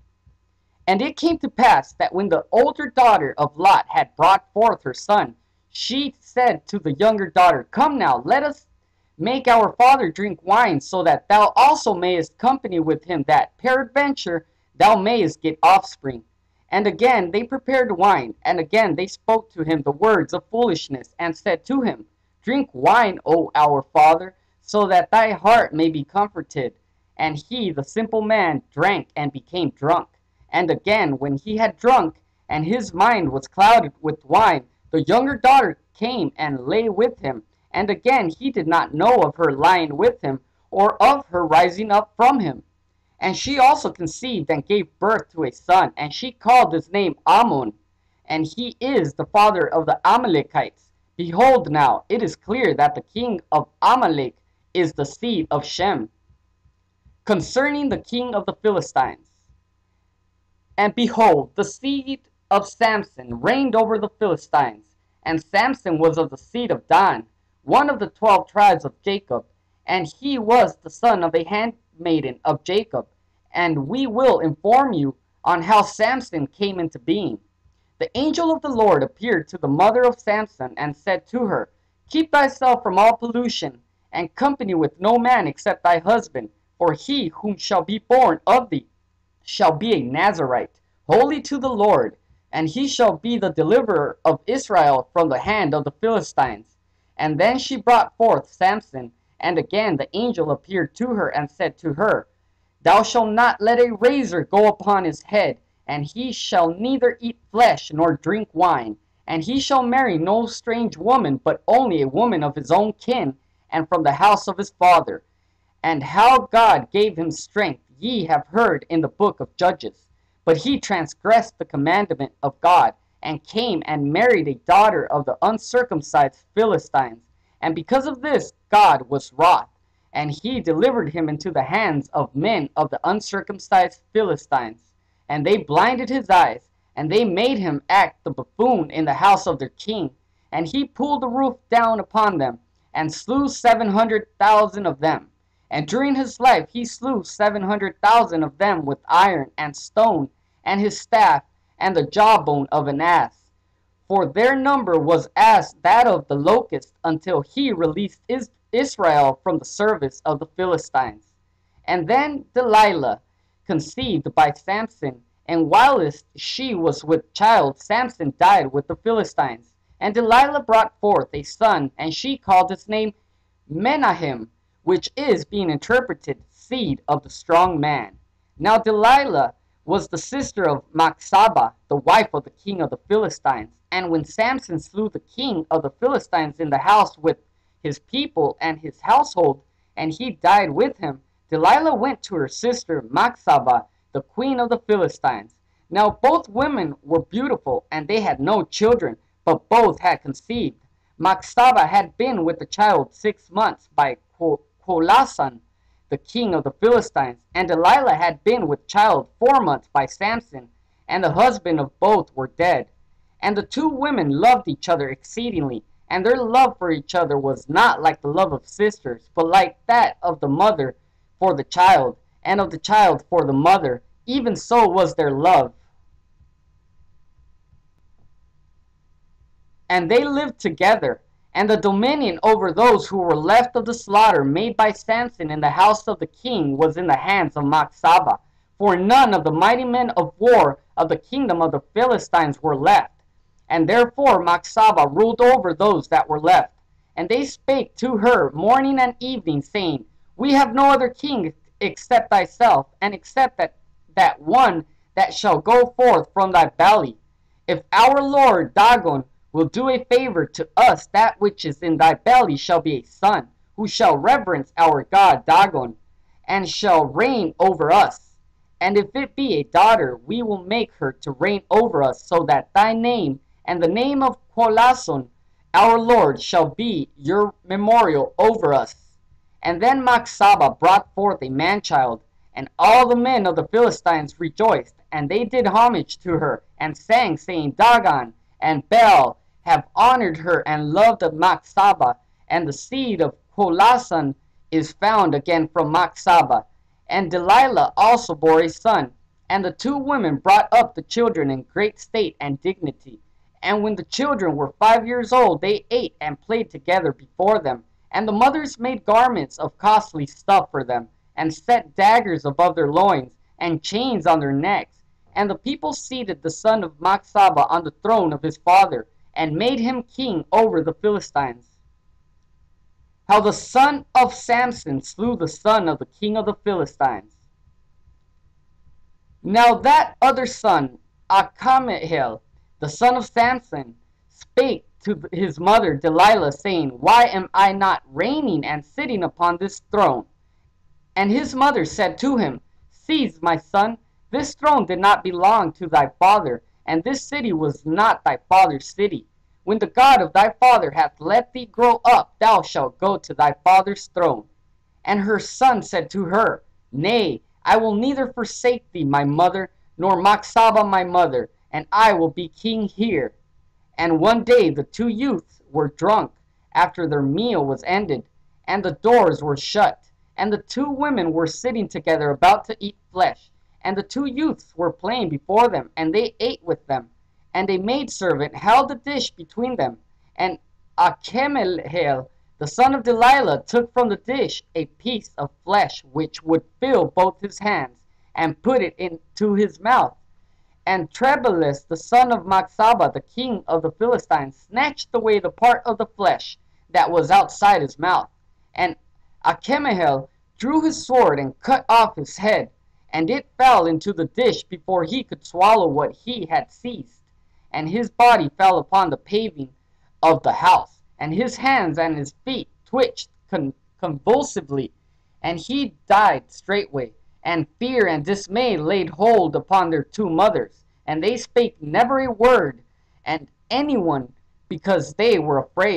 And it came to pass that when the older daughter of Lot had brought forth her son, she said to the younger daughter, Come now, let us make our father drink wine, so that thou also mayest company with him, that peradventure thou mayest get offspring. And again they prepared wine, and again they spoke to him the words of foolishness, and said to him, Drink wine, O our father, so that thy heart may be comforted. And he, the simple man, drank and became drunk. And again, when he had drunk, and his mind was clouded with wine, the younger daughter came and lay with him. And again he did not know of her lying with him, or of her rising up from him. And she also conceived and gave birth to a son, and she called his name Ammon, and he is the father of the Amalekites. Behold now, it is clear that the king of Amalek is the seed of Shem. Concerning the king of the Philistines. And behold, the seed of Samson reigned over the Philistines, and Samson was of the seed of Dan, one of the 12 tribes of Jacob, and he was the son of a handmaiden of Jacob. And we will inform you on how Samson came into being. The angel of the Lord appeared to the mother of Samson and said to her, Keep thyself from all pollution, and company with no man except thy husband, for he whom shall be born of thee shall be a Nazarite, holy to the Lord, and he shall be the deliverer of Israel from the hand of the Philistines. And then she brought forth Samson, and again the angel appeared to her and said to her, Thou shalt not let a razor go upon his head, and he shall neither eat flesh nor drink wine, and he shall marry no strange woman, but only a woman of his own kin, and from the house of his father. And how God gave him strength ye have heard in the book of Judges. But he transgressed the commandment of God, and came and married a daughter of the uncircumcised Philistines. And because of this God was wroth. and he delivered him into the hands of men of the uncircumcised Philistines. And they blinded his eyes, and they made him act the buffoon in the house of their king. And he pulled the roof down upon them, and slew 700,000 of them. And during his life he slew 700,000 of them with iron and stone, and his staff, and the jawbone of an ass. For their number was as that of the locust, until he released Israel from the service of the Philistines. And then Delilah conceived by Samson, and whilst she was with child, Samson died with the Philistines. And Delilah brought forth a son, and she called his name Menahem, which is, being interpreted, seed of the strong man. Now Delilah was the sister of Machsaba, the wife of the king of the Philistines. And when Samson slew the king of the Philistines in the house with his people and his household, and he died with him, Delilah went to her sister Machsaba, the queen of the Philistines. Now both women were beautiful, and they had no children, but both had conceived. Machsaba had been with the child 6 months by Cholasan, the king of the Philistines, and Delilah had been with child 4 months by Samson, and the husband of both were dead. And the two women loved each other exceedingly, and their love for each other was not like the love of sisters, but like that of the mother for the child, and of the child for the mother. Even so was their love. And they lived together. And the dominion over those who were left of the slaughter made by Samson in the house of the king was in the hands of Machsaba. For none of the mighty men of war of the kingdom of the Philistines were left. And therefore Machsaba ruled over those that were left. And they spake to her morning and evening, saying, We have no other king except thyself, and except that one that shall go forth from thy belly. If our Lord Dagon will do a favor to us, that which is in thy belly shall be a son, who shall reverence our God Dagon, and shall reign over us. And if it be a daughter, we will make her to reign over us, so that thy name and the name of Cholason, our Lord, shall be your memorial over us. And then Machsaba brought forth a man-child, and all the men of the Philistines rejoiced, and they did homage to her, and sang, saying, Dagon and Baal have honored her and loved of Machsaba, and the seed of Cholason is found again from Machsaba. And Delilah also bore a son, and the two women brought up the children in great state and dignity. And when the children were 5 years old, they ate and played together before them. And the mothers made garments of costly stuff for them, and set daggers above their loins, and chains on their necks. And the people seated the son of Machsaba on the throne of his father, and made him king over the Philistines. How the son of Samson slew the son of the king of the Philistines. Now that other son, Achamahel, the son of Samson, spake to his mother Delilah, saying, Why am I not reigning and sitting upon this throne? And his mother said to him, Cease, my son, this throne did not belong to thy father, and this city was not thy father's city. When the God of thy father hath let thee grow up, thou shalt go to thy father's throne. And her son said to her, Nay, I will neither forsake thee, my mother, nor Machsaba my mother, and I will be king here. And one day the two youths were drunk, after their meal was ended, and the doors were shut, and the two women were sitting together about to eat flesh. And the two youths were playing before them, and they ate with them. And a maidservant held a dish between them. And Achamahel, the son of Delilah, took from the dish a piece of flesh which would fill both his hands, and put it into his mouth. And Trebelus, the son of Machsaba, the king of the Philistines, snatched away the part of the flesh that was outside his mouth. And Achamahel drew his sword and cut off his head, and it fell into the dish before he could swallow what he had seized. And his body fell upon the paving of the house, and his hands and his feet twitched convulsively, and he died straightway. And fear and dismay laid hold upon their two mothers, and they spake never a word, and anyone, because they were afraid.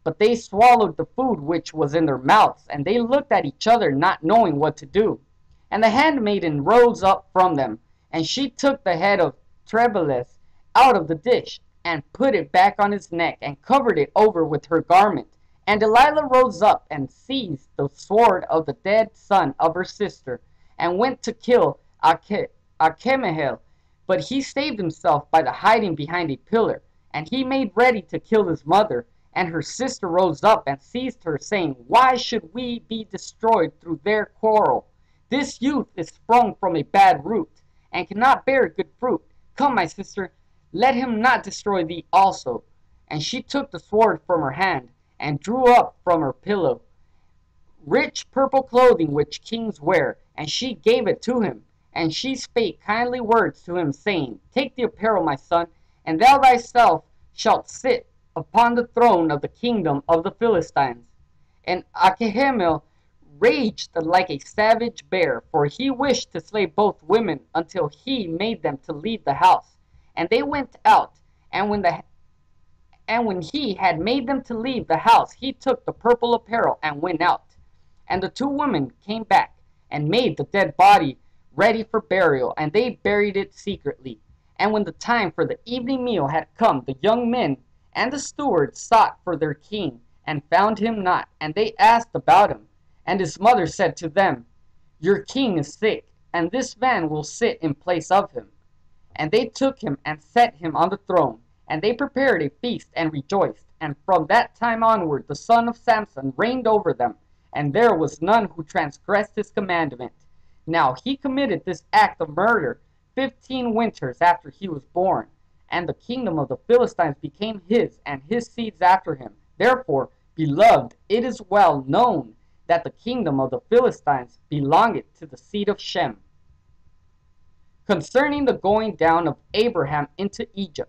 But they swallowed the food which was in their mouths, and they looked at each other, not knowing what to do. And the handmaiden rose up from them, and she took the head of Trebeleth out of the dish, and put it back on his neck, and covered it over with her garment. And Delilah rose up, and seized the sword of the dead son of her sister, and went to kill Achemahel. But he saved himself by the hiding behind a pillar, and he made ready to kill his mother. And her sister rose up and seized her, saying, Why should we be destroyed through their quarrel? This youth is sprung from a bad root, and cannot bear good fruit. Come, my sister, let him not destroy thee also. And she took the sword from her hand, and drew up from her pillow rich purple clothing which kings wear, and she gave it to him. And she spake kindly words to him, saying, Take the apparel, my son, and thou thyself shalt sit upon the throne of the kingdom of the Philistines. And Achemahel raged like a savage bear, for he wished to slay both women, until he made them to leave the house. And they went out, and when he had made them to leave the house, he took the purple apparel and went out. And the two women came back, and made the dead body ready for burial, and they buried it secretly. And when the time for the evening meal had come, the young men and the stewards sought for their king, and found him not. And they asked about him. And his mother said to them, Your king is sick, and this man will sit in place of him. And they took him and set him on the throne. And they prepared a feast and rejoiced. And from that time onward the son of Samson reigned over them, and there was none who transgressed his commandment. Now he committed this act of murder 15 winters after he was born. And the kingdom of the Philistines became his, and his seeds after him. Therefore, beloved, it is well known that the kingdom of the Philistines belongeth to the seed of Shem. Concerning the going down of Abraham into Egypt.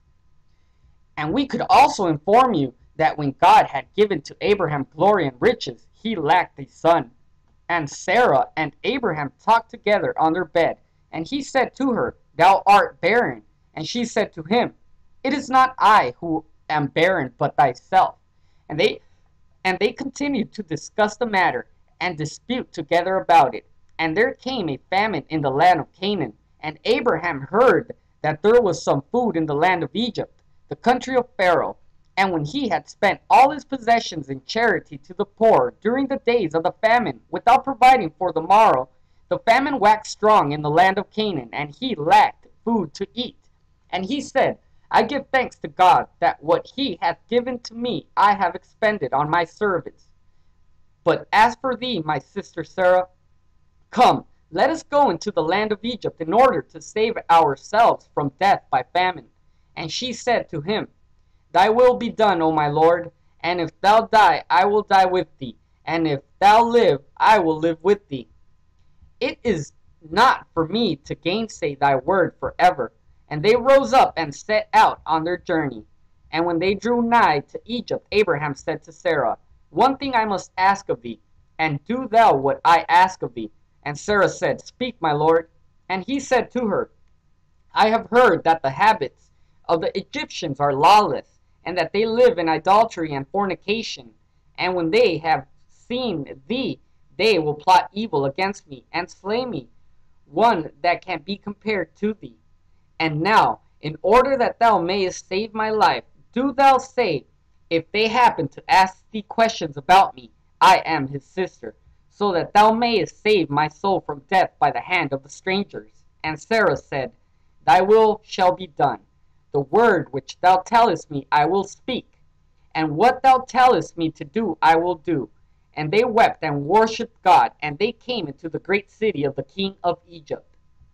And we could also inform you that when God had given to Abraham glory and riches, he lacked a son. And Sarah and Abraham talked together on their bed, and he said to her, Thou art barren. And she said to him, It is not I who am barren, but thyself. And they continued to discuss the matter, and dispute together about it. And there came a famine in the land of Canaan, and Abraham heard that there was some food in the land of Egypt, the country of Pharaoh. And when he had spent all his possessions in charity to the poor during the days of the famine, without providing for the morrow, the famine waxed strong in the land of Canaan, and he lacked food to eat. And he said, I give thanks to God that what he hath given to me I have expended on my servants. But as for thee, my sister Sarah, come, let us go into the land of Egypt in order to save ourselves from death by famine. And she said to him, Thy will be done, O my lord, and if thou die, I will die with thee, and if thou live, I will live with thee. It is not for me to gainsay thy word forever. And they rose up and set out on their journey. And when they drew nigh to Egypt, Abraham said to Sarah, One thing I must ask of thee, and do thou what I ask of thee. And Sarah said, Speak, my lord. And he said to her, I have heard that the habits of the Egyptians are lawless, and that they live in idolatry and fornication. And when they have seen thee, they will plot evil against me, and slay me, one that can be compared to thee. And now, in order that thou mayest save my life, do thou say, if they happen to ask thee questions about me, I am his sister, so that thou mayest save my soul from death by the hand of the strangers. And Sarah said, Thy will shall be done. The word which thou tellest me I will speak, and what thou tellest me to do I will do. And they wept and worshipped God, and they came into the great city of the king of Egypt.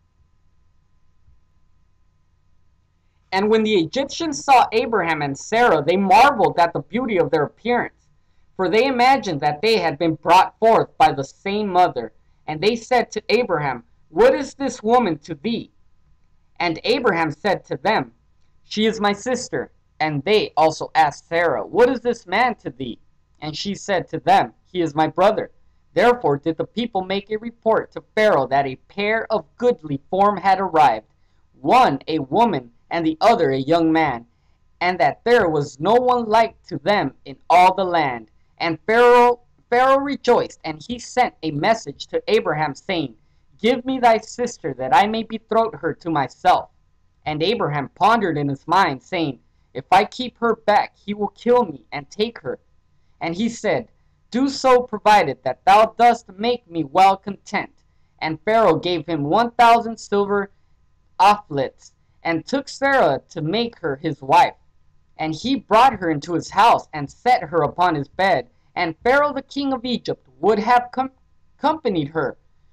And when the Egyptians saw Abraham and Sarah, they marveled at the beauty of their appearance, for they imagined that they had been brought forth by the same mother. And they said to Abraham, What is this woman to thee? And Abraham said to them, She is my sister. And they also asked Sarah, What is this man to thee? And she said to them, He is my brother. Therefore did the people make a report to Pharaoh that a pair of goodly form had arrived, one a woman, and the other a young man. and that there was no one like to them in all the land. And Pharaoh rejoiced, and he sent a message to Abraham, saying, Give me thy sister, that I may betroth her to myself. And Abraham pondered in his mind, saying, If I keep her back, he will kill me and take her. And he said, Do so, provided that thou dost make me well content. And Pharaoh gave him 1,000 silver offlets, and took Sarah to make her his wife. And he brought her into his house, and set her upon his bed. And Pharaoh the king of Egypt would have accompanied her.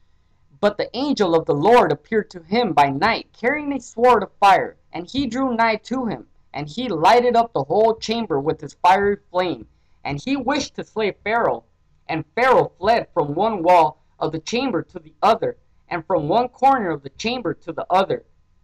But the angel of the Lord appeared to him by night, carrying a sword of fire. And he drew nigh to him, and he lighted up the whole chamber with his fiery flame. And he wished to slay Pharaoh. And Pharaoh fled from one wall of the chamber to the other, and from one corner of the chamber to the other.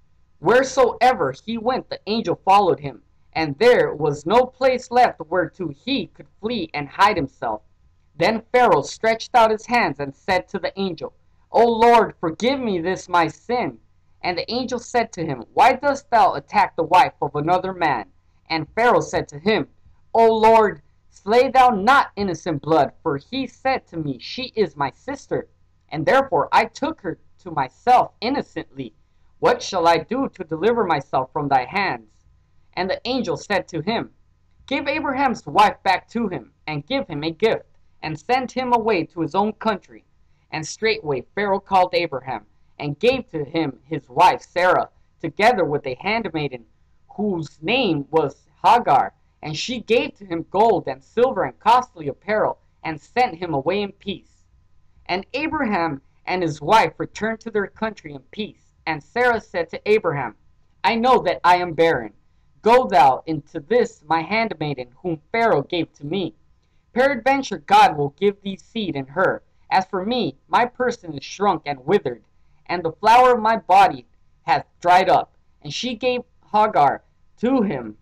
Wheresoever he went, the angel followed him, and there was no place left whereto he could flee and hide himself. Then Pharaoh stretched out his hands and said to the angel, O Lord, forgive me this my sin. And the angel said to him, Why dost thou attack the wife of another man? And Pharaoh said to him, O Lord, slay thou not innocent blood, for he said to me, She is my sister, and therefore I took her to myself innocently. What shall I do to deliver myself from thy hands? And the angel said to him, Give Abraham's wife back to him, and give him a gift, and send him away to his own country. And straightway Pharaoh called Abraham, and gave to him his wife Sarah, together with a handmaiden, whose name was Hagar. And she gave to him gold and silver and costly apparel, and sent him away in peace. And Abraham and his wife returned to their country in peace. And Sarah said to Abraham, I know that I am barren. Go thou into this my handmaiden, whom Pharaoh gave to me. Peradventure God will give thee seed in her. As for me, my person is shrunk and withered, and the flower of my body hath dried up. And she gave Hagar to him.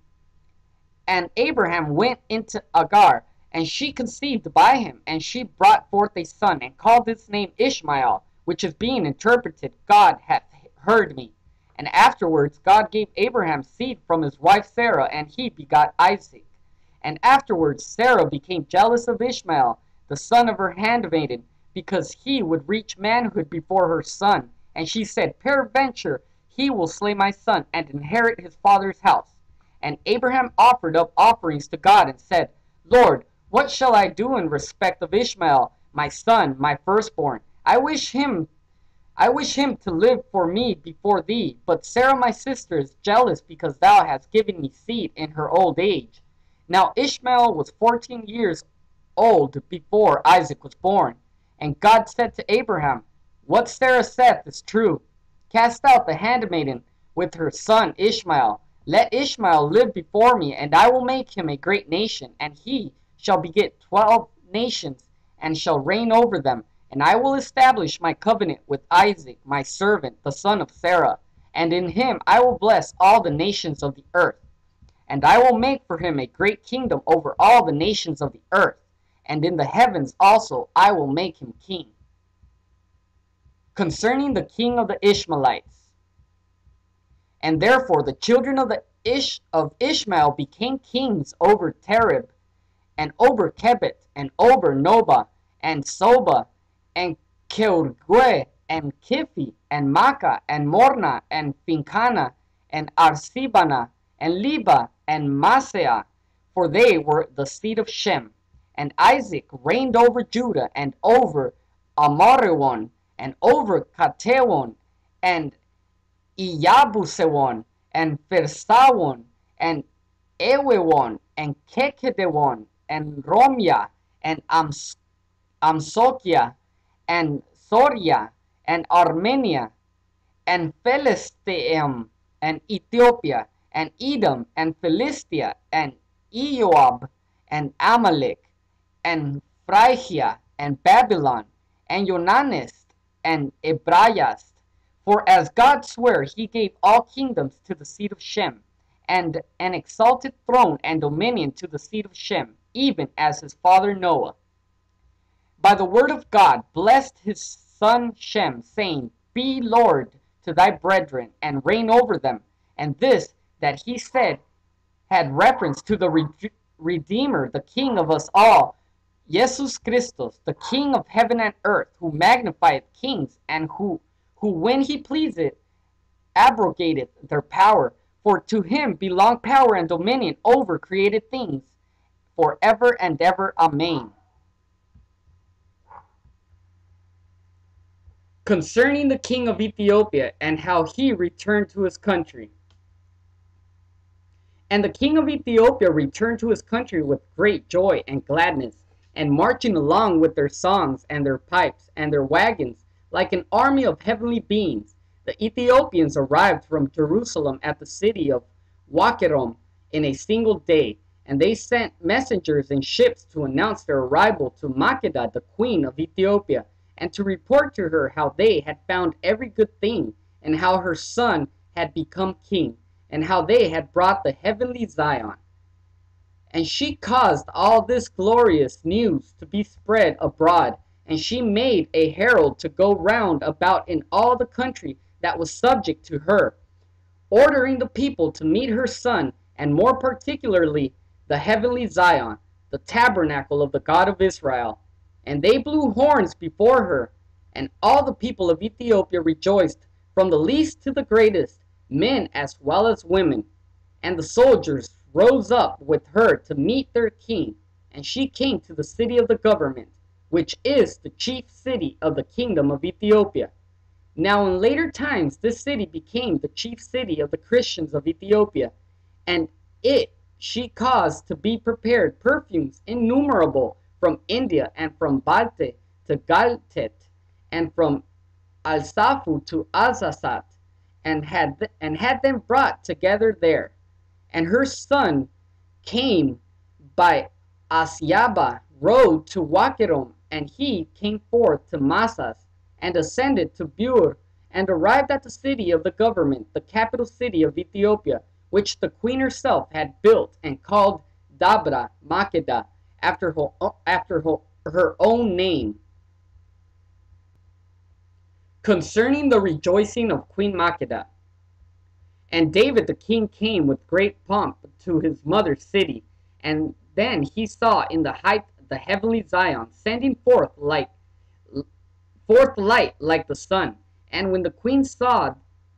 And Abraham went into Hagar, and she conceived by him, and she brought forth a son, and called his name Ishmael, which is being interpreted, God hath heard me. And afterwards God gave Abraham seed from his wife Sarah, and he begot Isaac. And afterwards Sarah became jealous of Ishmael, the son of her handmaiden, because he would reach manhood before her son. And she said, Peradventure he will slay my son, and inherit his father's house. And Abraham offered up offerings to God, and said, Lord, what shall I do in respect of Ishmael, my son, my firstborn? I wish him to live for me before thee. But Sarah my sister is jealous, because thou hast given me seed in her old age. Now Ishmael was 14 years old before Isaac was born. And God said to Abraham, What Sarah saith is true. Cast out the handmaiden with her son Ishmael. Let Ishmael live before me, and I will make him a great nation, and he shall beget 12 nations, and shall reign over them. And I will establish my covenant with Isaac, my servant, the son of Sarah, and in him I will bless all the nations of the earth. And I will make for him a great kingdom over all the nations of the earth, and in the heavens also I will make him king. Concerning the king of the Ishmaelites. And therefore the children of Ishmael became kings over Tereb, and over Kebet, and over Noba, and Soba, and Keurgue, and Kifi, and Makkah, and Morna, and Fincana, and Arsibana, and Liba, and Masea, for they were the seed of Shem. And Isaac reigned over Judah, and over Amorewon, and over Katewon, and Iyabusewon, and Fersawon, and Ewewon, and Kekedewon, and Romya, and Amsokia, and Soria, and Armenia, and Philisteum, and Ethiopia, and Edom, and Philistia, and Eoab, and Amalek, and Phrygia, and Babylon, and Yonanest, and Ebraiast. For as God sware, he gave all kingdoms to the seed of Shem, and an exalted throne and dominion to the seed of Shem, even as his father Noah. By the word of God blessed his son Shem, saying, Be Lord to thy brethren, and reign over them. And this that he said had reference to the Redeemer, the King of us all, Jesus Christos, the King of heaven and earth, who magnifieth kings, and who when he pleaseth, abrogateth their power. For to him belong power and dominion over created things, forever and ever. Amen. Concerning the king of Ethiopia, and how he returned to his country. And the king of Ethiopia returned to his country with great joy and gladness, and marching along with their songs and their pipes and their wagons, like an army of heavenly beings. The Ethiopians arrived from Jerusalem at the city of Wakerom in a single day, and they sent messengers in ships to announce their arrival to Makeda, the queen of Ethiopia, and to report to her how they had found every good thing, and how her son had become king, and how they had brought the heavenly Zion. And she caused all this glorious news to be spread abroad, and she made a herald to go round about in all the country that was subject to her, ordering the people to meet her son, and more particularly the heavenly Zion, the tabernacle of the God of Israel. And they blew horns before her, and all the people of Ethiopia rejoiced, from the least to the greatest, men as well as women. And the soldiers rose up with her to meet their king, and she came to the city of the government, which is the chief city of the kingdom of Ethiopia. Now in later times this city became the chief city of the Christians of Ethiopia, and she caused to be prepared perfumes innumerable from India, and from Balte to Galtet, and from Alsafu to Alsasat, and had them brought together there. And her son came by Asyaba road to Wakerom, and he came forth to Masas, and ascended to Bur, and arrived at the city of the government, the capital city of Ethiopia, which the queen herself had built and called Dabra Makeda, after her own name. Concerning the rejoicing of Queen Makeda. And David the king came with great pomp to his mother's city, and then he saw in the height the heavenly Zion, sending forth light like the sun. And when the queen saw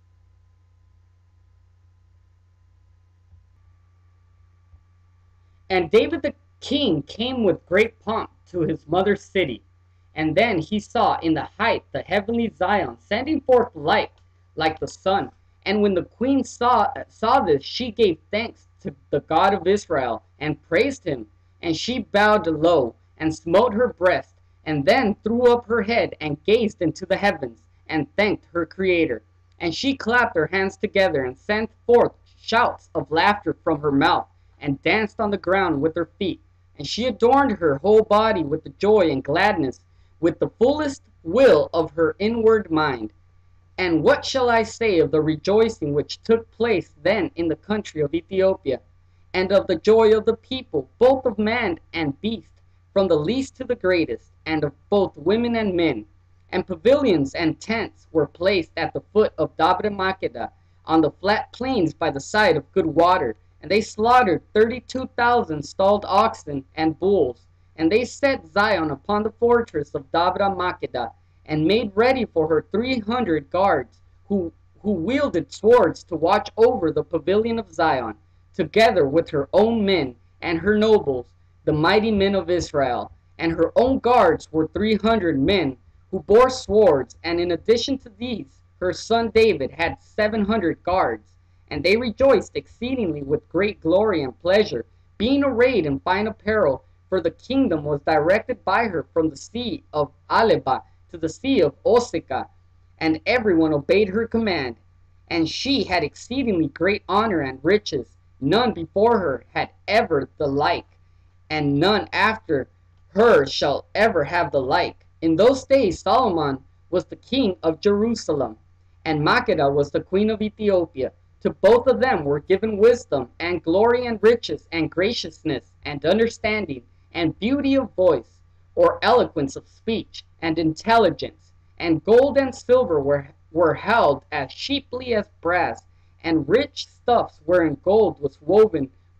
And David the king came with great pomp to his mother's city. And then he saw in the height the heavenly Zion, sending forth light like the sun. And when the queen saw this, she gave thanks to the God of Israel, and praised him. And she bowed low, and smote her breast, and then threw up her head, and gazed into the heavens, and thanked her Creator. And she clapped her hands together, and sent forth shouts of laughter from her mouth, and danced on the ground with her feet. And she adorned her whole body with the joy and gladness, with the fullest will of her inward mind. And what shall I say of the rejoicing which took place then in the country of Ethiopia, and of the joy of the people, both of man and beast, from the least to the greatest, and of both women and men? And pavilions and tents were placed at the foot of Dabre Makeda, on the flat plains by the side of good water. And they slaughtered 32,000 stalled oxen and bulls. And they set Zion upon the fortress of Dabra Makeda, and made ready for her 300 guards, who wielded swords to watch over the pavilion of Zion, together with her own men and her nobles, the mighty men of Israel. And her own guards were 300 men, who bore swords, and in addition to these, her son David had 700 guards. And they rejoiced exceedingly with great glory and pleasure, being arrayed in fine apparel, for the kingdom was directed by her from the sea of Aleba to the sea of Osika, and everyone obeyed her command. And she had exceedingly great honor and riches. None before her had ever the like, and none after her shall ever have the like. In those days Solomon was the king of Jerusalem, and Makeda was the queen of Ethiopia. To both of them were given wisdom, and glory, and riches, and graciousness, and understanding, and beauty of voice, or eloquence of speech, and intelligence. And gold and silver were held as cheaply as brass, and rich stuffs wherein gold was woven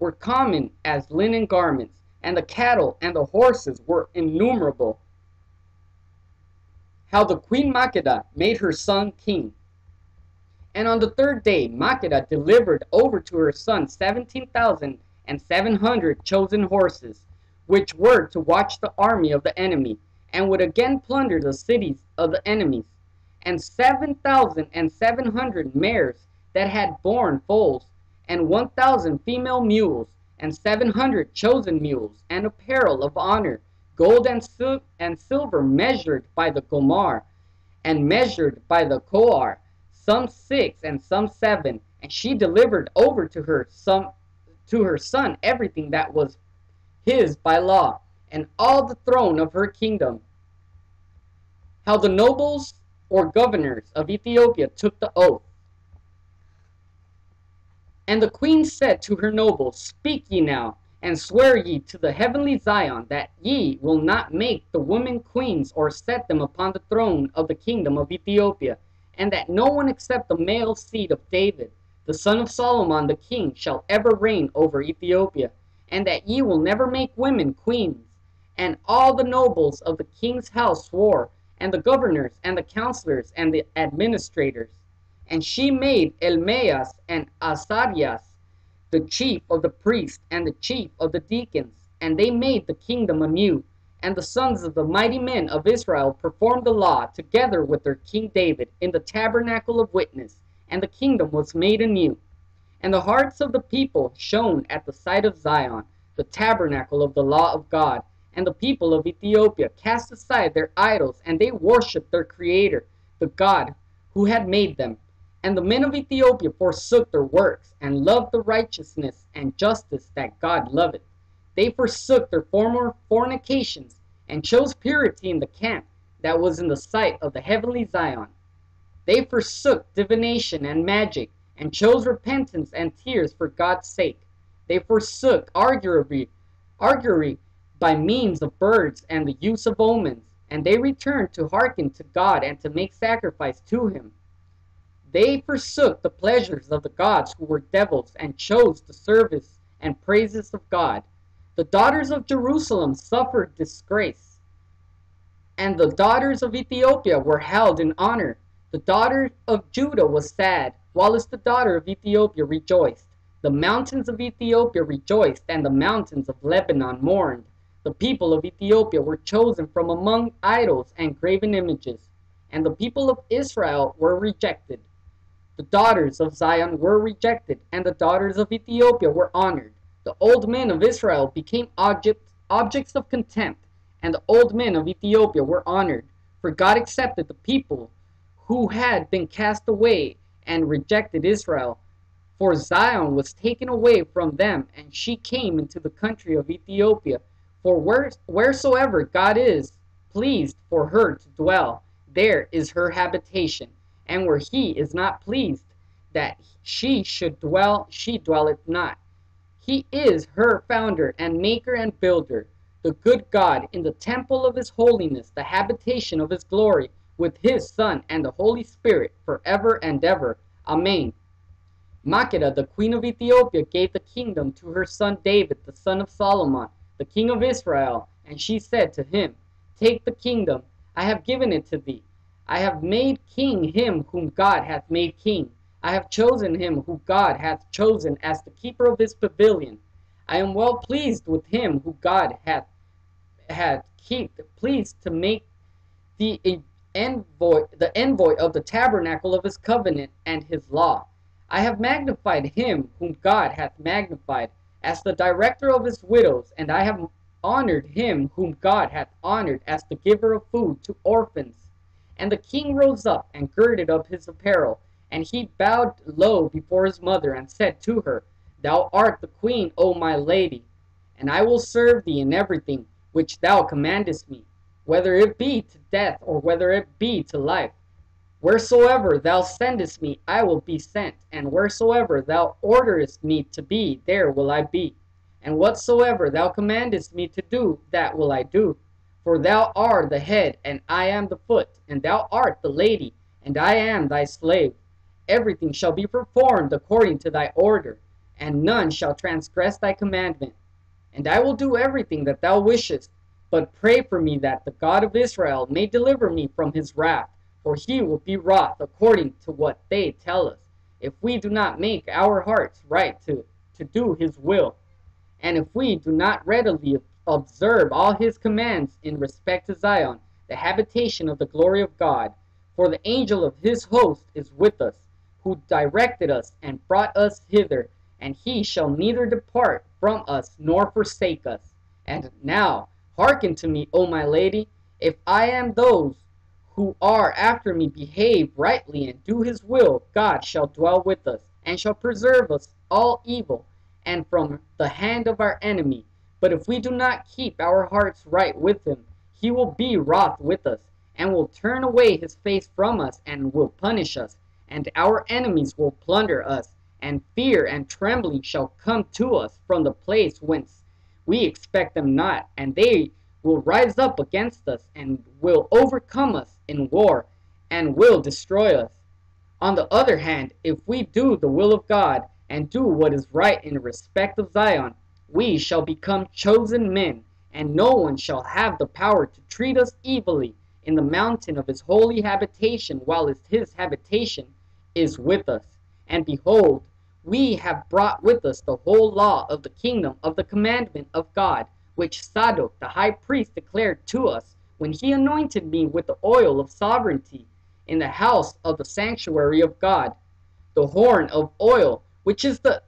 were common as linen garments, and the cattle and the horses were innumerable. How the queen Makeda made her son king. And on the third day Makeda delivered over to her son 17,700 chosen horses, which were to watch the army of the enemy, and would again plunder the cities of the enemies, and 7,700 mares that had borne foals, and 1,000 female mules, and 700 chosen mules, and apparel of honor, gold and silver measured by the gomar, and measured by the koar, some 6 and some 7. And she delivered over to her son everything that was his by law, and all the throne of her kingdom. How the nobles or governors of Ethiopia took the oath. And the queen said to her nobles, Speak ye now, and swear ye to the heavenly Zion, that ye will not make the women queens, or set them upon the throne of the kingdom of Ethiopia, and that no one except the male seed of David, the son of Solomon the king, shall ever reign over Ethiopia, and that ye will never make women queens. And all the nobles of the king's house swore, and the governors, and the counselors, and the administrators. And she made Elmeas and Asarias the chief of the priests, and the chief of the deacons, and they made the kingdom anew. And the sons of the mighty men of Israel performed the law together with their king David in the tabernacle of witness, and the kingdom was made anew. And the hearts of the people shone at the sight of Zion, the tabernacle of the law of God. And the people of Ethiopia cast aside their idols, and they worshipped their Creator, the God who had made them. And the men of Ethiopia forsook their works, and loved the righteousness and justice that God loveth. They forsook their former fornications, and chose purity in the camp that was in the sight of the heavenly Zion. They forsook divination and magic, and chose repentance and tears for God's sake. They forsook augury by means of birds and the use of omens, and they returned to hearken to God and to make sacrifice to him. They forsook the pleasures of the gods who were devils, and chose the service and praises of God. The daughters of Jerusalem suffered disgrace, and the daughters of Ethiopia were held in honor. The daughter of Judah was sad, whilst the daughter of Ethiopia rejoiced. The mountains of Ethiopia rejoiced, and the mountains of Lebanon mourned. The people of Ethiopia were chosen from among idols and graven images, and the people of Israel were rejected. The daughters of Zion were rejected, and the daughters of Ethiopia were honored. The old men of Israel became objects of contempt, and the old men of Ethiopia were honored. For God accepted the people who had been cast away and rejected Israel. For Zion was taken away from them, and she came into the country of Ethiopia. For wheresoever God is pleased for her to dwell, there is her habitation. And where he is not pleased that she should dwell, she dwelleth not. He is her founder and maker and builder, the good God, in the temple of his holiness, the habitation of his glory, with his Son and the Holy Spirit, forever and ever. Amen. Makeda, the queen of Ethiopia, gave the kingdom to her son David, the son of Solomon, the king of Israel. And she said to him, Take the kingdom, I have given it to thee. I have made king him whom God hath made king. I have chosen him whom God hath chosen as the keeper of his pavilion. I am well pleased with him who God hath pleased to make the envoy of the tabernacle of his covenant and his law. I have magnified him whom God hath magnified as the director of his widows, and I have honored him whom God hath honored as the giver of food to orphans. And the king rose up and girded up his apparel, and he bowed low before his mother, and said to her, Thou art the queen, O my lady, and I will serve thee in everything which thou commandest me, whether it be to death or whether it be to life. Wheresoever thou sendest me, I will be sent, and wheresoever thou orderest me to be, there will I be. And whatsoever thou commandest me to do, that will I do. For thou art the head, and I am the foot, and thou art the lady, and I am thy slave. Everything shall be performed according to thy order. and none shall transgress thy commandment. And I will do everything that thou wishest, but pray for me that the God of Israel may deliver me from his wrath, for he will be wroth according to what they tell us, if we do not make our hearts right to do his will, and if we do not readily observe all his commands in respect to Zion, the habitation of the glory of God. For the angel of his host is with us, who directed us and brought us hither, and he shall neither depart from us nor forsake us. And now hearken to me, O my lady, if I am those who are after me behave rightly and do his will, God shall dwell with us, and shall preserve us all evil, and from the hand of our enemy. But if we do not keep our hearts right with him, he will be wroth with us, and will turn away his face from us, and will punish us, and our enemies will plunder us, and fear and trembling shall come to us from the place whence we expect them not, and they will rise up against us, and will overcome us in war, and will destroy us. On the other hand, if we do the will of God, and do what is right in respect of Zion, we shall become chosen men, and no one shall have the power to treat us evilly in the mountain of his holy habitation, while his habitation is with us. And behold, we have brought with us the whole law of the kingdom of the commandment of God, which Zadok the high priest declared to us when he anointed me with the oil of sovereignty in the house of the sanctuary of God, the horn of oil, which is the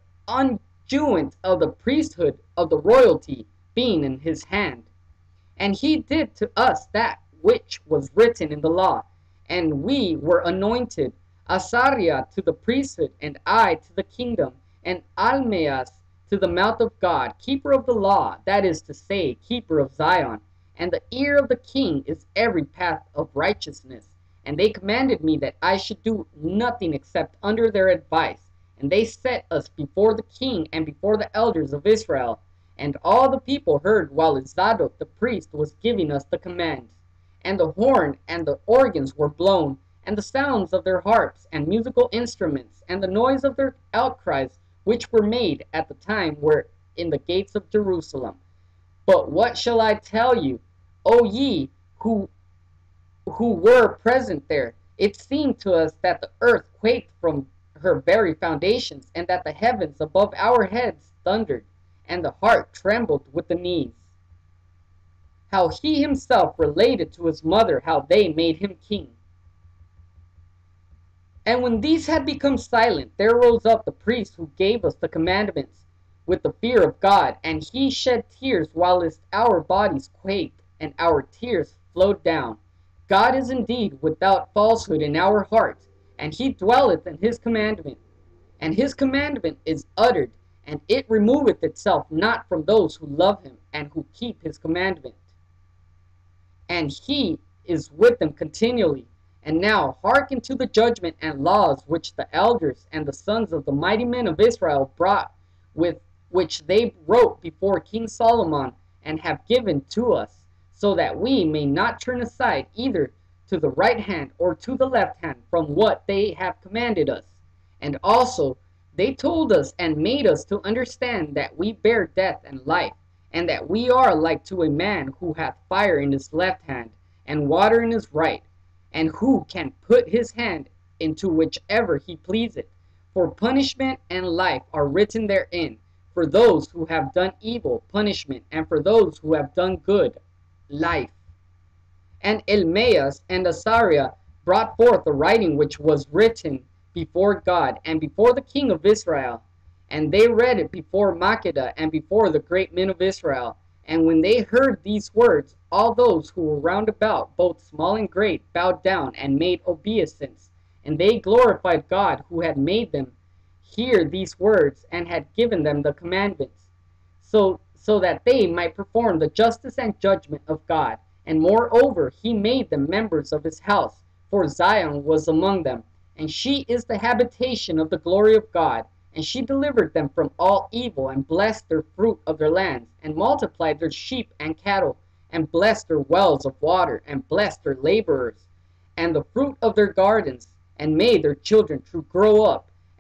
unguent of the priesthood of the royalty, being in his hand. And he did to us that which was written in the law, and we were anointed, Azariah to the priesthood, and I to the kingdom, and Almeas to the mouth of God, keeper of the law, that is to say, keeper of Zion. And the ear of the king is every path of righteousness. And they commanded me that I should do nothing except under their advice. And they set us before the king and before the elders of Israel. And all the people heard while Zadok the priest was giving us the commands. And the horn and the organs were blown, and the sounds of their harps and musical instruments, and the noise of their outcries, which were made at the time, were in the gates of Jerusalem. But what shall I tell you, O ye who were present there? It seemed to us that the earth quaked from her very foundations, and that the heavens above our heads thundered, and the heart trembled with the knees. How he himself related to his mother how they made him king. And when these had become silent, there rose up the priest who gave us the commandments with the fear of God, and he shed tears whilst our bodies quaked, and our tears flowed down. God is indeed without falsehood in our hearts, and he dwelleth in his commandment. And his commandment is uttered, and it removeth itself not from those who love him, and who keep his commandment. And he is with them continually. And now hearken to the judgment and laws which the elders and the sons of the mighty men of Israel brought, with which they wrote before King Solomon, and have given to us, so that we may not turn aside either to the right hand or to the left hand from what they have commanded us. And also they told us and made us to understand that we bear death and life, and that we are like to a man who hath fire in his left hand and water in his right, and who can put his hand into whichever he pleaseth. For punishment and life are written therein, for those who have done evil, punishment, and for those who have done good, life. And Elmeas and Azariah brought forth the writing which was written before God and before the king of Israel. And they read it before Makkedah and before the great men of Israel. And when they heard these words, all those who were round about, both small and great, bowed down and made obeisance. And they glorified God who had made them hear these words and had given them the commandments, so that they might perform the justice and judgment of God. And moreover, he made them members of his house, for Zion was among them, and she is the habitation of the glory of God. And she delivered them from all evil, and blessed their fruit of their lands, and multiplied their sheep and cattle, and blessed their wells of water, and blessed their laborers, and the fruit of their gardens, and made their children to grow up,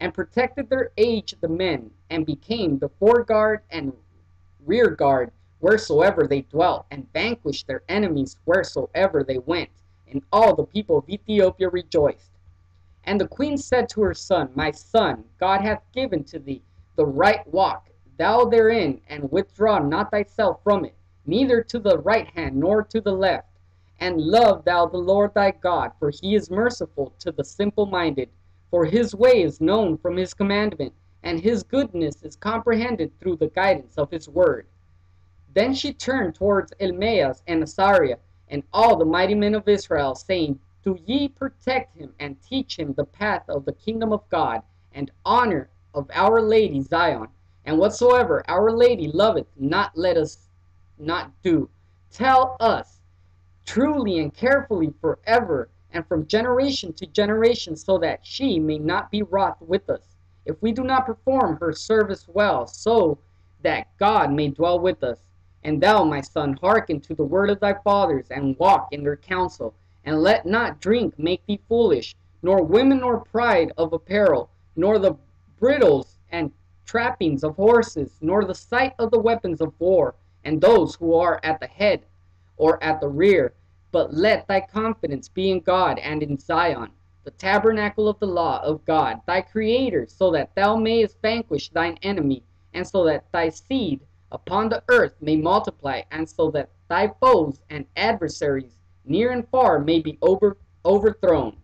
and protected their aged men, and became the foreguard and rearguard wheresoever they dwelt, and vanquished their enemies wheresoever they went. And all the people of Ethiopia rejoiced. And the queen said to her son, My son, God hath given to thee the right walk, thou therein, and withdraw not thyself from it, neither to the right hand nor to the left. And love thou the Lord thy God, for he is merciful to the simple-minded. For his way is known from his commandment, and his goodness is comprehended through the guidance of his word. Then she turned towards Elmeas and Asariah, and all the mighty men of Israel, saying, Do ye protect him, and teach him the path of the kingdom of God, and honor of our Lady Zion. And whatsoever our Lady loveth not, let us not do. Tell us truly and carefully forever, and from generation to generation, so that she may not be wroth with us, if we do not perform her service well, so that God may dwell with us. And thou, my son, hearken to the word of thy fathers, and walk in their counsel, and let not drink make thee foolish, nor women, nor pride of apparel, nor the bridles and trappings of horses, nor the sight of the weapons of war, and those who are at the head or at the rear. But let thy confidence be in God and in Zion, the tabernacle of the law of God, thy Creator, so that thou mayest vanquish thine enemy, and so that thy seed upon the earth may multiply, and so that thy foes and adversaries near and far may be overthrown.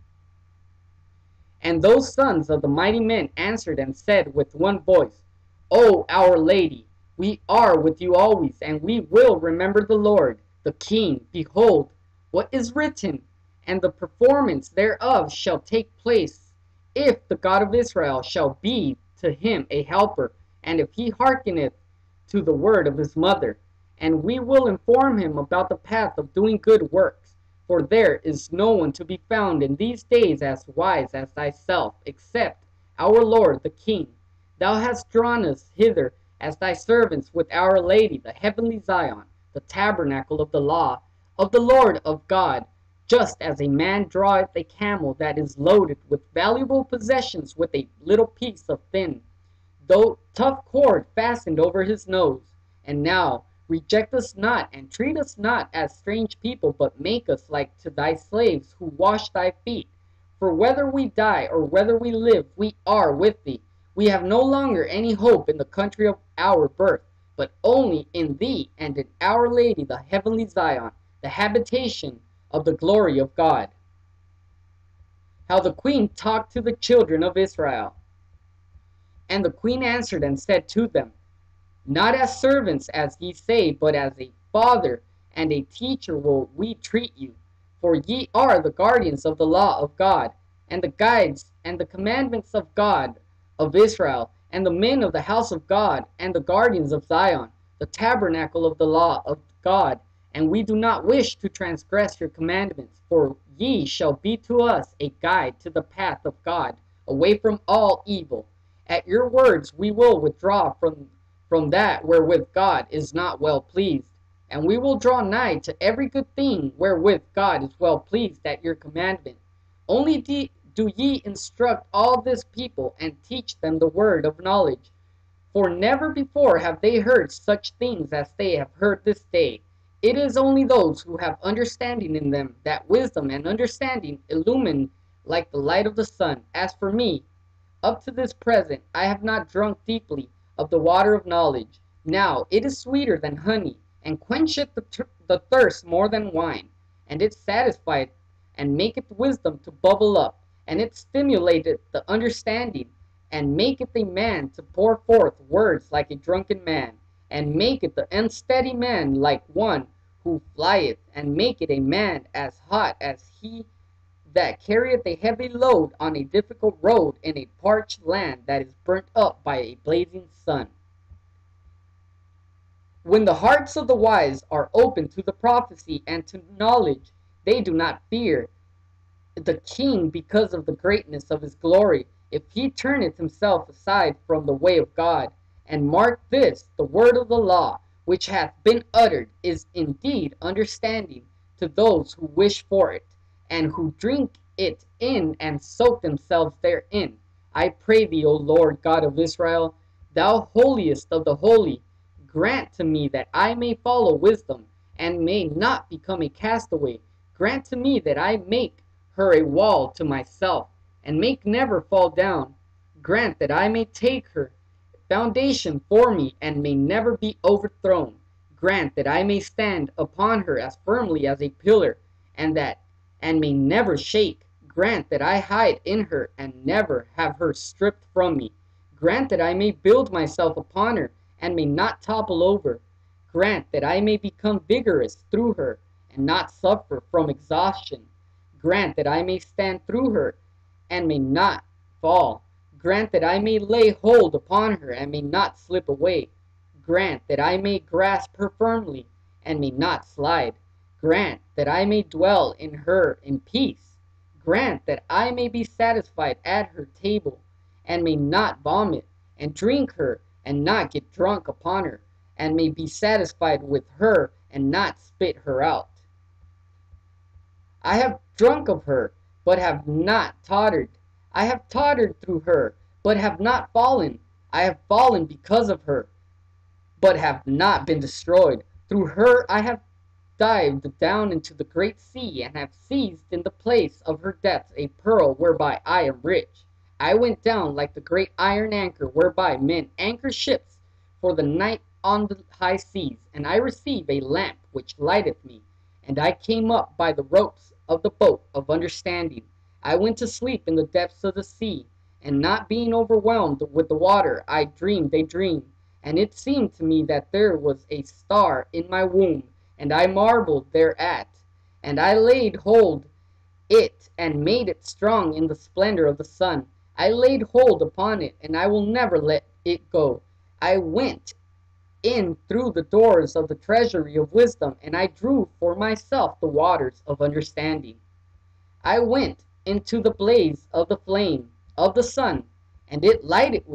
And those sons of the mighty men answered and said with one voice, O our Lady, we are with you always, and we will remember the Lord, the King. Behold, what is written, and the performance thereof shall take place, if the God of Israel shall be to him a helper, and if he hearkeneth to the word of his mother. And we will inform him about the path of doing good works, for there is no one to be found in these days as wise as thyself, except our Lord the King. Thou hast drawn us hither as thy servants with our Lady, the heavenly Zion, the tabernacle of the law of the Lord of God, just as a man draweth a camel that is loaded with valuable possessions with a little piece of thin, though tough cord fastened over his nose. And now reject us not, and treat us not as strange people, but make us like to thy slaves who wash thy feet. For whether we die or whether we live, we are with thee. We have no longer any hope in the country of our birth, but only in thee and in our Lady, the heavenly Zion, the habitation of the glory of God. How the queen talked to the children of Israel. And the queen answered and said to them, Not as servants, as ye say, but as a father and a teacher will we treat you. For ye are the guardians of the law of God, and the guides and the commandments of God of Israel, and the men of the house of God, and the guardians of Zion, the tabernacle of the law of God. And we do not wish to transgress your commandments, for ye shall be to us a guide to the path of God, away from all evil. At your words we will withdraw from that wherewith God is not well pleased, and we will draw nigh to every good thing wherewith God is well pleased at your commandment. Only do ye instruct all this people, and teach them the word of knowledge. For never before have they heard such things as they have heard this day. It is only those who have understanding in them, that wisdom and understanding illumine like the light of the sun. As for me, up to this present I have not drunk deeply of the water of knowledge. Now it is sweeter than honey, and quencheth the thirst more than wine. And it satisfieth, and maketh wisdom to bubble up, and it stimulateth the understanding, and maketh a man to pour forth words like a drunken man, and maketh the unsteady man like one who flieth, and maketh a man as hot as he that carrieth a heavy load on a difficult road in a parched land that is burnt up by a blazing sun. When the hearts of the wise are open to the prophecy and to knowledge, they do not fear the king because of the greatness of his glory, if he turneth himself aside from the way of God. And mark this, the word of the law, which hath been uttered, is indeed understanding to those who wish for it, and who drink it in and soak themselves therein. I pray thee, O Lord God of Israel, thou holiest of the holy, grant to me that I may follow wisdom, and may not become a castaway. Grant to me that I make her a wall to myself, and make never fall down. Grant that I may take her foundation for me, and may never be overthrown. Grant that I may stand upon her as firmly as a pillar, and may never shake. Grant that I hide in her, and never have her stripped from me. Grant that I may build myself upon her, and may not topple over. Grant that I may become vigorous through her, and not suffer from exhaustion. Grant that I may stand through her, and may not fall. Grant that I may lay hold upon her, and may not slip away. Grant that I may grasp her firmly, and may not slide. Grant that I may dwell in her in peace. Grant that I may be satisfied at her table, and may not vomit, and drink her, and not get drunk upon her, and may be satisfied with her, and not spit her out. I have drunk of her, but have not tottered. I have tottered through her, but have not fallen. I have fallen because of her, but have not been destroyed. Through her I have dived down into the great sea, and have seized in the place of her depths a pearl whereby I am rich. I went down like the great iron anchor whereby men anchor ships for the night on the high seas, and I receive a lamp which lighteth me. And I came up by the ropes of the boat of understanding. I went to sleep in the depths of the sea, and not being overwhelmed with the water, I dreamed a dream. And it seemed to me that there was a star in my womb, and I marveled thereat. And I laid hold it, and made it strong in the splendor of the sun. I laid hold upon it, and I will never let it go. I went in through the doors of the treasury of wisdom, and I drew for myself the waters of understanding. I went into the blaze of the flame of the sun, and it lighted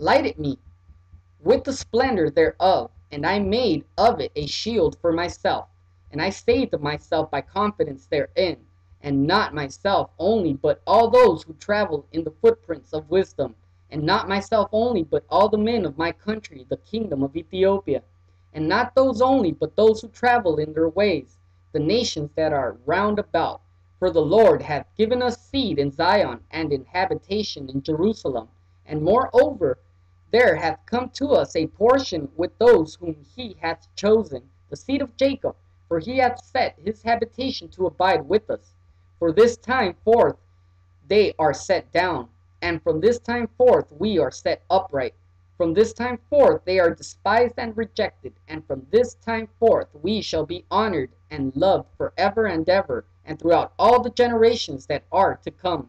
me with the splendor thereof, and I made of it a shield for myself, and I saved myself by confidence therein, and not myself only, but all those who travel in the footprints of wisdom, and not myself only, but all the men of my country, the kingdom of Ethiopia, and not those only, but those who travel in their ways, the nations that are round about. For the Lord hath given us seed in Zion, and in habitation in Jerusalem, and moreover, there hath come to us a portion with those whom he hath chosen, the seed of Jacob, for he hath set his habitation to abide with us. For this time forth they are set down, and from this time forth we are set upright. From this time forth they are despised and rejected, and from this time forth we shall be honored and loved forever and ever, and throughout all the generations that are to come.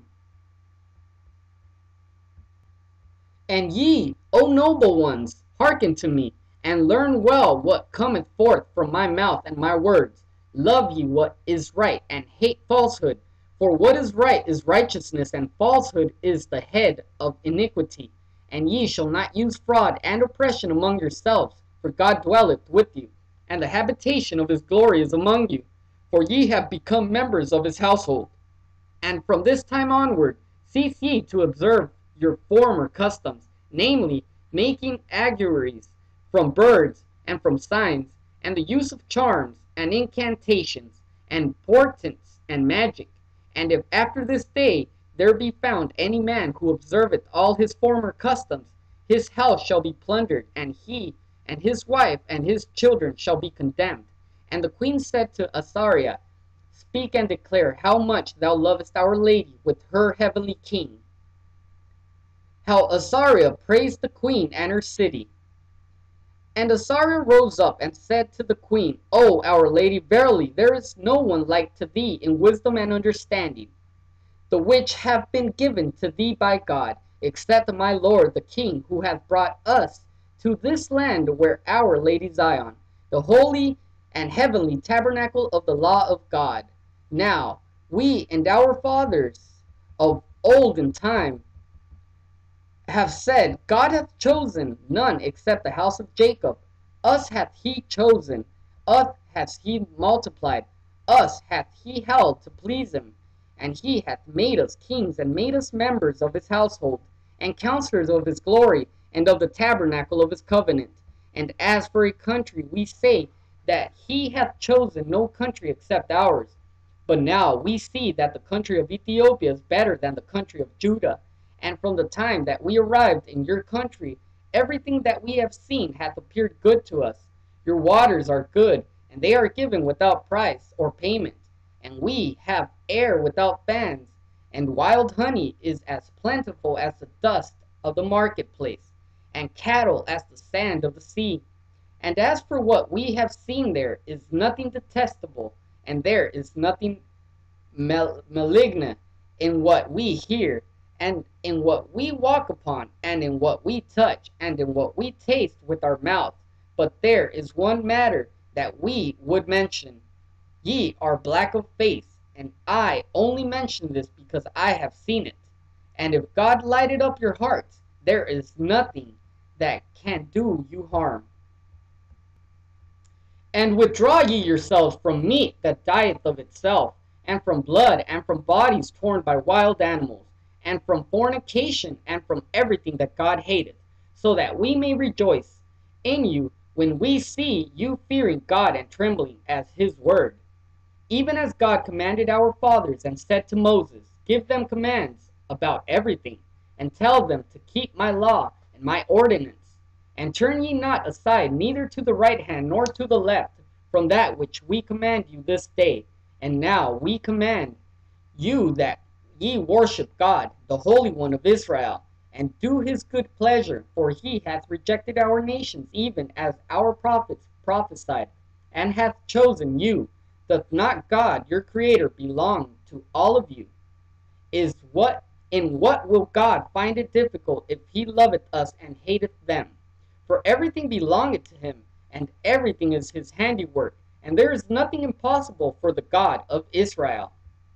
And ye, O noble ones, hearken to me, and learn well what cometh forth from my mouth and my words. Love ye what is right, and hate falsehood. For what is right is righteousness, and falsehood is the head of iniquity. And ye shall not use fraud and oppression among yourselves, for God dwelleth with you, and the habitation of his glory is among you. For ye have become members of his household. And from this time onward cease ye to observe your former customs, namely, making auguries from birds and from signs, and the use of charms and incantations, and portents and magic. And if after this day there be found any man who observeth all his former customs, his house shall be plundered, and he and his wife and his children shall be condemned. And the queen said to Asariah, Speak and declare how much thou lovest our lady with her heavenly king. How Asariah praised the queen and her city. And Asariah rose up and said to the queen, O our lady, verily there is no one like to thee in wisdom and understanding, the which have been given to thee by God, except my lord the king, who hath brought us to this land where our lady Zion, the holy and heavenly tabernacle of the law of God. Now we and our fathers of olden time have said, God hath chosen none except the house of Jacob. Us hath he chosen, us hath he multiplied, us hath he held to please him. And he hath made us kings, and made us members of his household. and counselors of his glory, and of the tabernacle of his covenant. And as for a country, we say that he hath chosen no country except ours. But now we see that the country of Ethiopia is better than the country of Judah. And from the time that we arrived in your country, everything that we have seen hath appeared good to us. Your waters are good, and they are given without price or payment. And we have air without fans, and wild honey is as plentiful as the dust of the marketplace, and cattle as the sand of the sea. And as for what we have seen, there is nothing detestable, and there is nothing malignant in what we hear, and in what we walk upon, and in what we touch, and in what we taste with our mouth. But there is one matter that we would mention. Ye are black of face, and I only mention this because I have seen it. And if God lighted up your hearts, there is nothing that can do you harm. And withdraw ye yourselves from meat that dieth of itself, and from blood, and from bodies torn by wild animals, and from fornication, and from everything that God hateth, so that we may rejoice in you when we see you fearing God and trembling at his word. Even as God commanded our fathers, and said to Moses, give them commands about everything, and tell them to keep my law and my ordinance. And turn ye not aside neither to the right hand nor to the left from that which we command you this day. And now we command you that ye worship God, the Holy One of Israel, and do his good pleasure, for he hath rejected our nations, even as our prophets prophesied, and hath chosen you. Doth not God your Creator belong to all of you? In what will God find it difficult if he loveth us and hateth them? For everything belongeth to him, and everything is his handiwork, and there is nothing impossible for the God of Israel.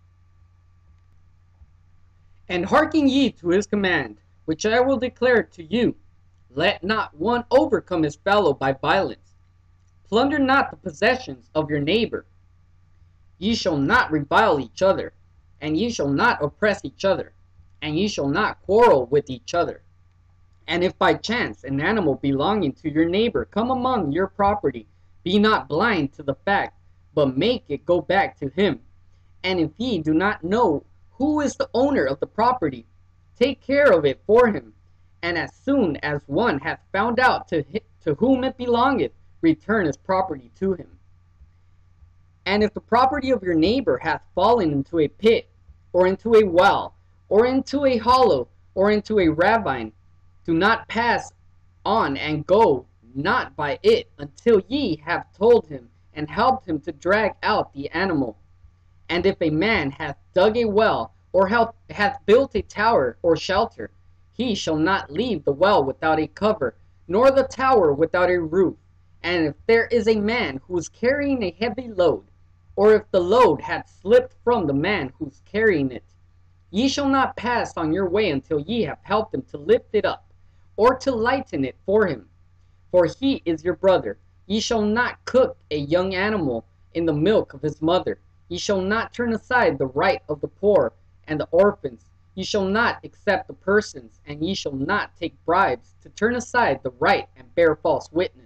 And hearken ye to his command, which I will declare to you. Let not one overcome his fellow by violence. Plunder not the possessions of your neighbor. Ye shall not revile each other, and ye shall not oppress each other, and ye shall not quarrel with each other. And if by chance an animal belonging to your neighbor come among your property, be not blind to the fact, but make it go back to him. And if ye do not know who is the owner of the property, take care of it for him. And as soon as one hath found out to whom it belongeth, return his property to him. And if the property of your neighbor hath fallen into a pit, or into a well, or into a hollow, or into a ravine, do not pass on, and go not by it until ye have told him, and helped him to drag out the animal. And if a man hath dug a well, or hath built a tower or shelter, he shall not leave the well without a cover, nor the tower without a roof. And if there is a man who is carrying a heavy load, or if the load hath slipped from the man who is carrying it, ye shall not pass on your way until ye have helped him to lift it up, or to lighten it for him. For he is your brother. Ye shall not cook a young animal in the milk of his mother. Ye shall not turn aside the right of the poor and the orphans. Ye shall not accept the persons, and ye shall not take bribes to turn aside the right and bear false witness.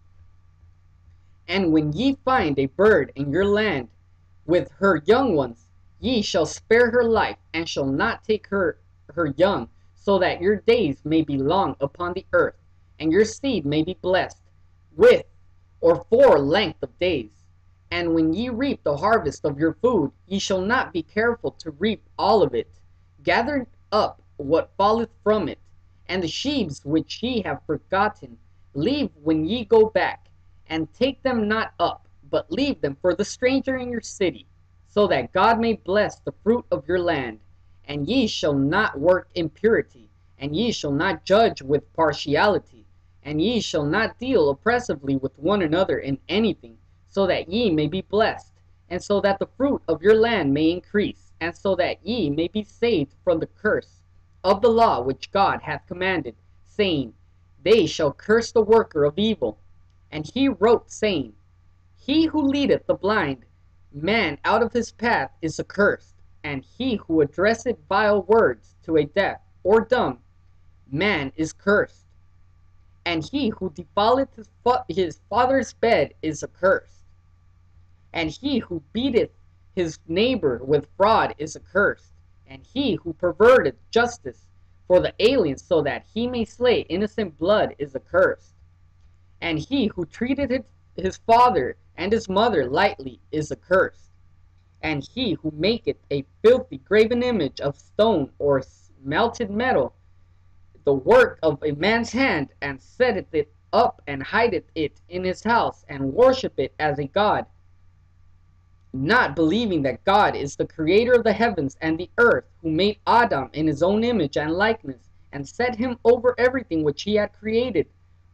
And when ye find a bird in your land with her young ones, ye shall spare her life, and shall not take her young, so that your days may be long upon the earth, and your seed may be blessed with or for length of days. And when ye reap the harvest of your food, ye shall not be careful to reap all of it. Gather up what falleth from it, and the sheaves which ye have forgotten, leave when ye go back, and take them not up, but leave them for the stranger in your city, so that God may bless the fruit of your land. And ye shall not work impurity, and ye shall not judge with partiality, and ye shall not deal oppressively with one another in anything, so that ye may be blessed, and so that the fruit of your land may increase, and so that ye may be saved from the curse of the law which God hath commanded, saying, They shall curse the worker of evil. And he wrote, saying, He who leadeth the blind man out of his path is accursed, and he who addresseth vile words to a deaf or dumb, man is cursed. And he who defileth his father's bed is accursed. And he who beateth his neighbor with fraud is accursed. And he who perverteth justice for the alien so that he may slay innocent blood is accursed. And he who treateth his father and his mother lightly is accursed. And he who maketh a filthy graven image of stone or melted metal, the work of a man's hand, and setteth it up and hideth it in his house, and worship it as a god, not believing that God is the creator of the heavens and the earth, who made Adam in his own image and likeness, and set him over everything which he had created,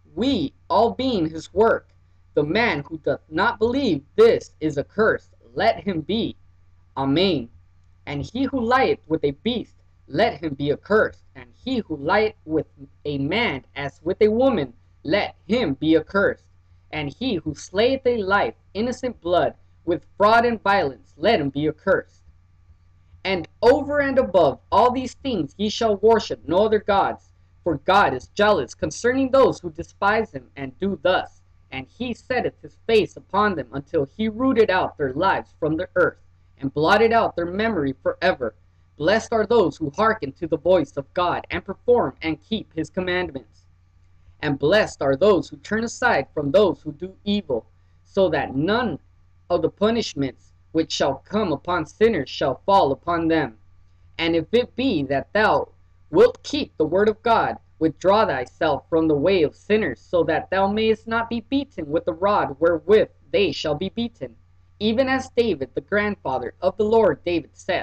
we all being his work. The man who doth not believe this is accursed, let him be. Amen. And he who lieth with a beast, let him be accursed. And he who lieth with a man as with a woman, let him be accursed. And he who slayeth a life, innocent blood, with fraud and violence, let him be accursed. And over and above all these things ye shall worship no other gods, for God is jealous concerning those who despise him and do thus. And he setteth his face upon them until he rooted out their lives from the earth, and blotted out their memory forever. Blessed are those who hearken to the voice of God, and perform and keep his commandments. And blessed are those who turn aside from those who do evil, so that none of the punishments which shall come upon sinners shall fall upon them. And if it be that thou wilt keep the word of God, withdraw thyself from the way of sinners, so that thou mayest not be beaten with the rod wherewith they shall be beaten. Even as David, the grandfather of the Lord David, said,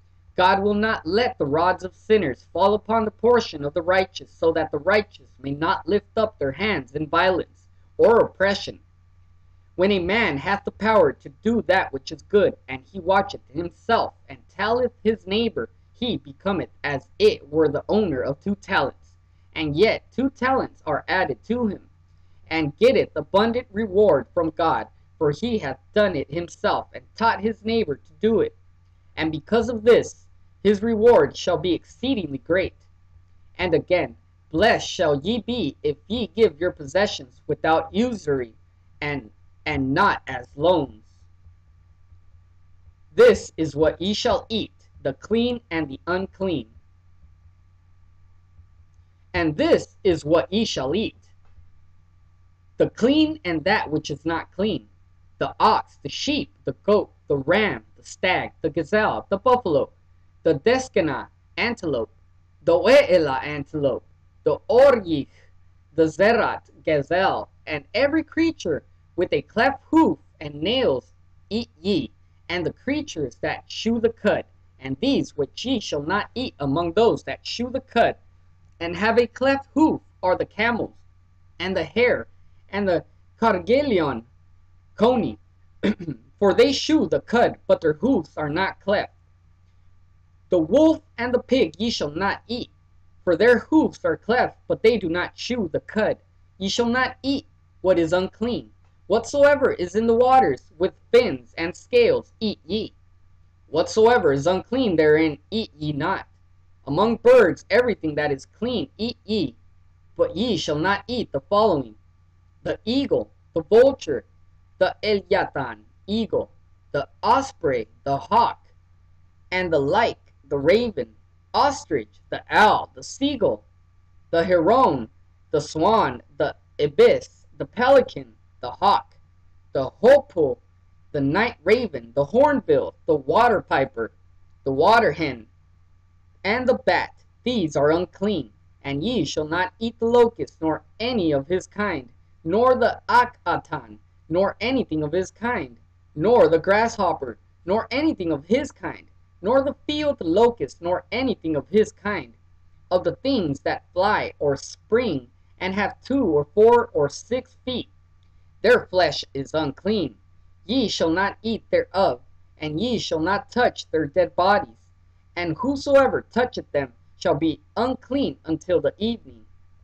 God will not let the rods of sinners fall upon the portion of the righteous, so that the righteous may not lift up their hands in violence or oppression. When a man hath the power to do that which is good, and he watcheth himself, and telleth his neighbor, he becometh as it were the owner of 2 talents. And yet 2 talents are added to him, and getteth abundant reward from God, for he hath done it himself, and taught his neighbor to do it. And because of this, his reward shall be exceedingly great. And again, blessed shall ye be if ye give your possessions without usury, and not as loans. This is what ye shall eat, the clean and the unclean. And this is what ye shall eat, the clean and that which is not clean, the ox, the sheep, the goat, the ram, the stag, the gazelle, the buffalo, the deskena antelope, the oela antelope, the oryich, the zerat gazelle, and every creature with a cleft hoof and nails eat ye, and the creatures that chew the cud, and these which ye shall not eat among those that chew the cud, and have a cleft hoof, are the camels, and the hare, and the cargelion coney, for they chew the cud, but their hoofs are not cleft. The wolf and the pig ye shall not eat, for their hoofs are cleft, but they do not chew the cud. Ye shall not eat what is unclean. Whatsoever is in the waters with fins and scales eat ye. Whatsoever is unclean therein eat ye not. Among birds everything that is clean eat ye, but ye shall not eat the following: the eagle, the vulture, the elyatan, eagle, the osprey, the hawk, and the like, the raven, ostrich, the owl, the seagull, the heron, the swan, the ibis, the pelican, the hawk, the hoopoe, the night raven, the hornbill, the water piper, the water hen, and the bat. These are unclean. And ye shall not eat the locust, nor any of his kind, nor the akatan, nor anything of his kind, nor the grasshopper, nor anything of his kind, nor the field locust, nor anything of his kind. Of the things that fly or spring, and have 2 or 4 or 6 feet, their flesh is unclean. Ye shall not eat thereof, and ye shall not touch their dead bodies. And whosoever toucheth them shall be unclean until the evening.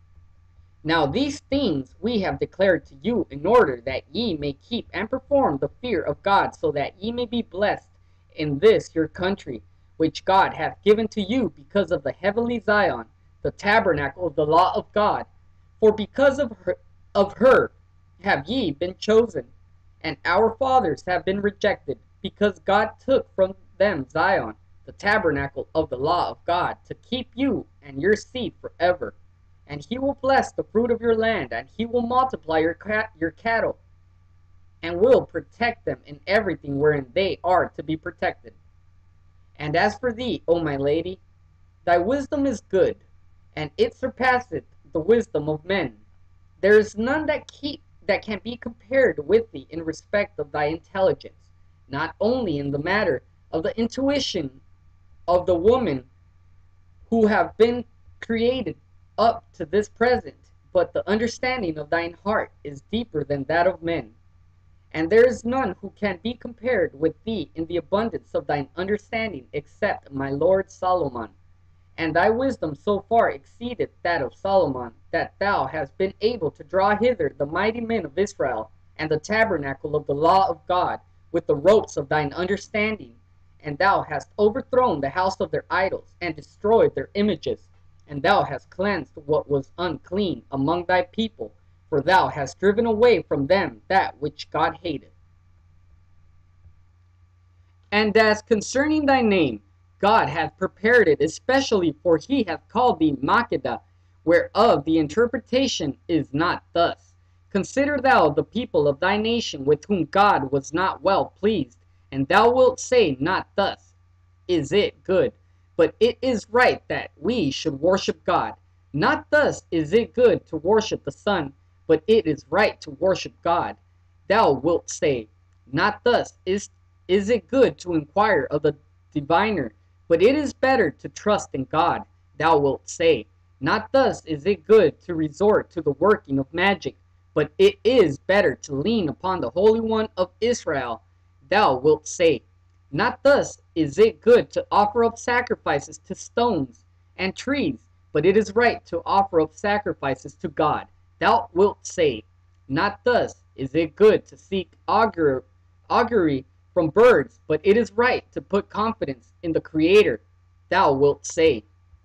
Now these things we have declared to you, in order that ye may keep and perform the fear of God, so that ye may be blessed in this your country, which God hath given to you because of the heavenly Zion, the tabernacle of the law of God. For because of her have ye been chosen, and our fathers have been rejected, because God took from them Zion, the tabernacle of the law of God, to keep you and your seed forever. And he will bless the fruit of your land, and he will multiply your cattle, and will protect them in everything wherein they are to be protected. And as for thee, O my lady, thy wisdom is good, and it surpasseth the wisdom of men. There is none that can be compared with thee in respect of thy intelligence, not only in the matter of the intuition of the woman who have been created up to this present, but the understanding of thine heart is deeper than that of men. And there is none who can be compared with thee in the abundance of thine understanding except my lord Solomon. And thy wisdom so far exceedeth that of Solomon, that thou hast been able to draw hither the mighty men of Israel, and the tabernacle of the law of God, with the ropes of thine understanding. And thou hast overthrown the house of their idols, and destroyed their images. And thou hast cleansed what was unclean among thy people, for thou hast driven away from them that which God hated. And as concerning thy name, God hath prepared it especially, for he hath called thee Makkedah, whereof the interpretation is not thus. Consider thou the people of thy nation, with whom God was not well pleased, and thou wilt say not thus, is it good, but it is right that we should worship God. Not thus is it good to worship the Son, but it is right to worship God. Thou wilt say, not thus is it good to inquire of the diviner, but it is better to trust in God. Thou wilt say, not thus is it good to resort to the working of magic, but it is better to lean upon the Holy One of Israel. Thou wilt say, not thus is it good to offer up sacrifices to stones and trees, but it is right to offer up sacrifices to God. Thou wilt say, not thus is it good to seek augury from birds, but it is right to put confidence in the Creator. Thou wilt say,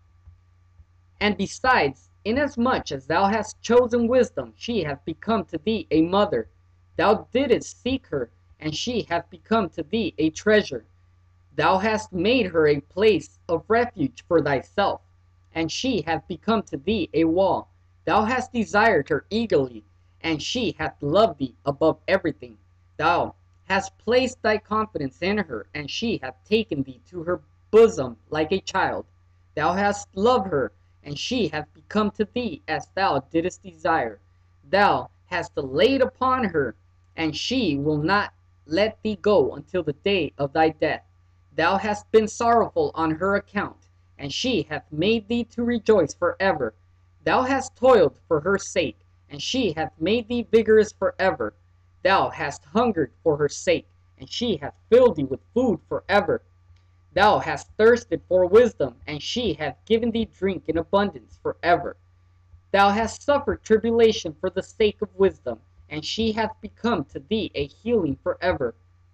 and besides, inasmuch as thou hast chosen wisdom, she hath become to thee a mother. Thou didst seek her, and she hath become to thee a treasure. Thou hast made her a place of refuge for thyself, and she hath become to thee a wall. Thou hast desired her eagerly, and she hath loved thee above everything. Thou hast placed thy confidence in her, and she hath taken thee to her bosom like a child. Thou hast loved her, and she hath become to thee as thou didst desire. Thou hast laid upon her, and she will not let thee go until the day of thy death. Thou hast been sorrowful on her account, and she hath made thee to rejoice forever. Thou hast toiled for her sake, and she hath made thee vigorous forever. Thou hast hungered for her sake, and she hath filled thee with food forever. Thou hast thirsted for wisdom, and she hath given thee drink in abundance forever. Thou hast suffered tribulation for the sake of wisdom, and she hath become to thee a healing forever.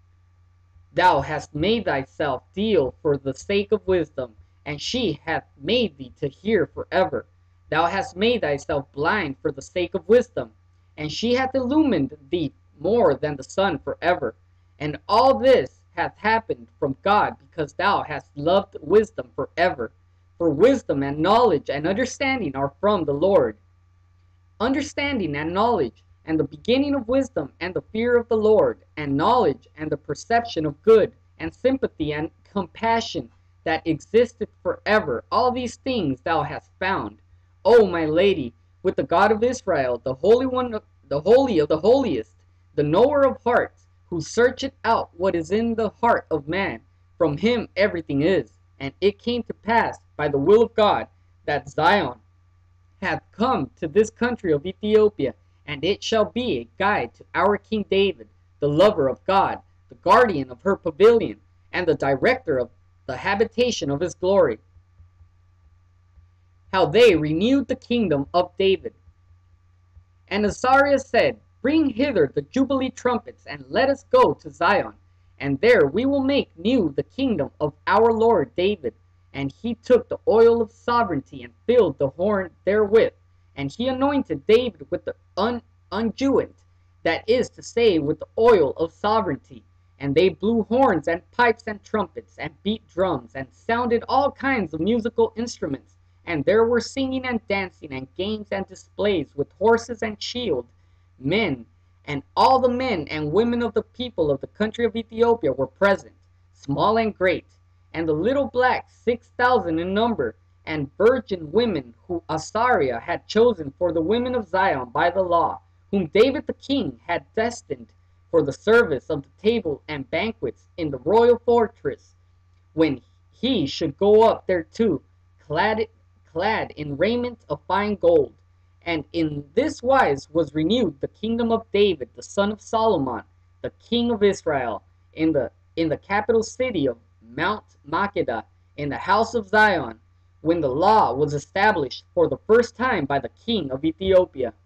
Thou hast made thyself deal for the sake of wisdom, and she hath made thee to hear forever. Thou hast made thyself blind for the sake of wisdom, and she hath illumined thee more than the sun forever. And all this hath happened from God, because thou hast loved wisdom forever. For wisdom and knowledge and understanding are from the Lord. Understanding and knowledge, and the beginning of wisdom, and the fear of the Lord, and knowledge, and the perception of good, and sympathy and compassion that existeth forever, all these things thou hast found, O my lady, with the God of Israel, the Holy One, the Holy of the Holiest, the knower of hearts, who searcheth out what is in the heart of man. From him everything is. And it came to pass by the will of God that Zion hath come to this country of Ethiopia, and it shall be a guide to our King David, the lover of God, the guardian of her pavilion, and the director of the habitation of his glory. How they renewed the kingdom of David. And Azariah said, Bring hither the jubilee trumpets, and let us go to Zion, and there we will make new the kingdom of our Lord David, And he took the oil of sovereignty and filled the horn therewith. And he anointed David with the unguent, that is to say, with the oil of sovereignty. And they blew horns and pipes and trumpets, and beat drums, and sounded all kinds of musical instruments. And there were singing and dancing, and games and displays, with horses and shield. Men, and all the men and women of the people of the country of Ethiopia were present, small and great, and the little blacks 6,000 in number, and virgin women who Asariah had chosen for the women of Zion by the law, whom David the king had destined for the service of the table and banquets in the royal fortress, when he should go up thereto, clad in raiment of fine gold. And in this wise was renewed the kingdom of David the son of Solomon, the king of Israel, in the capital city of Mount Makeda, in the house of Zion, when the law was established for the first time by the king of Ethiopia.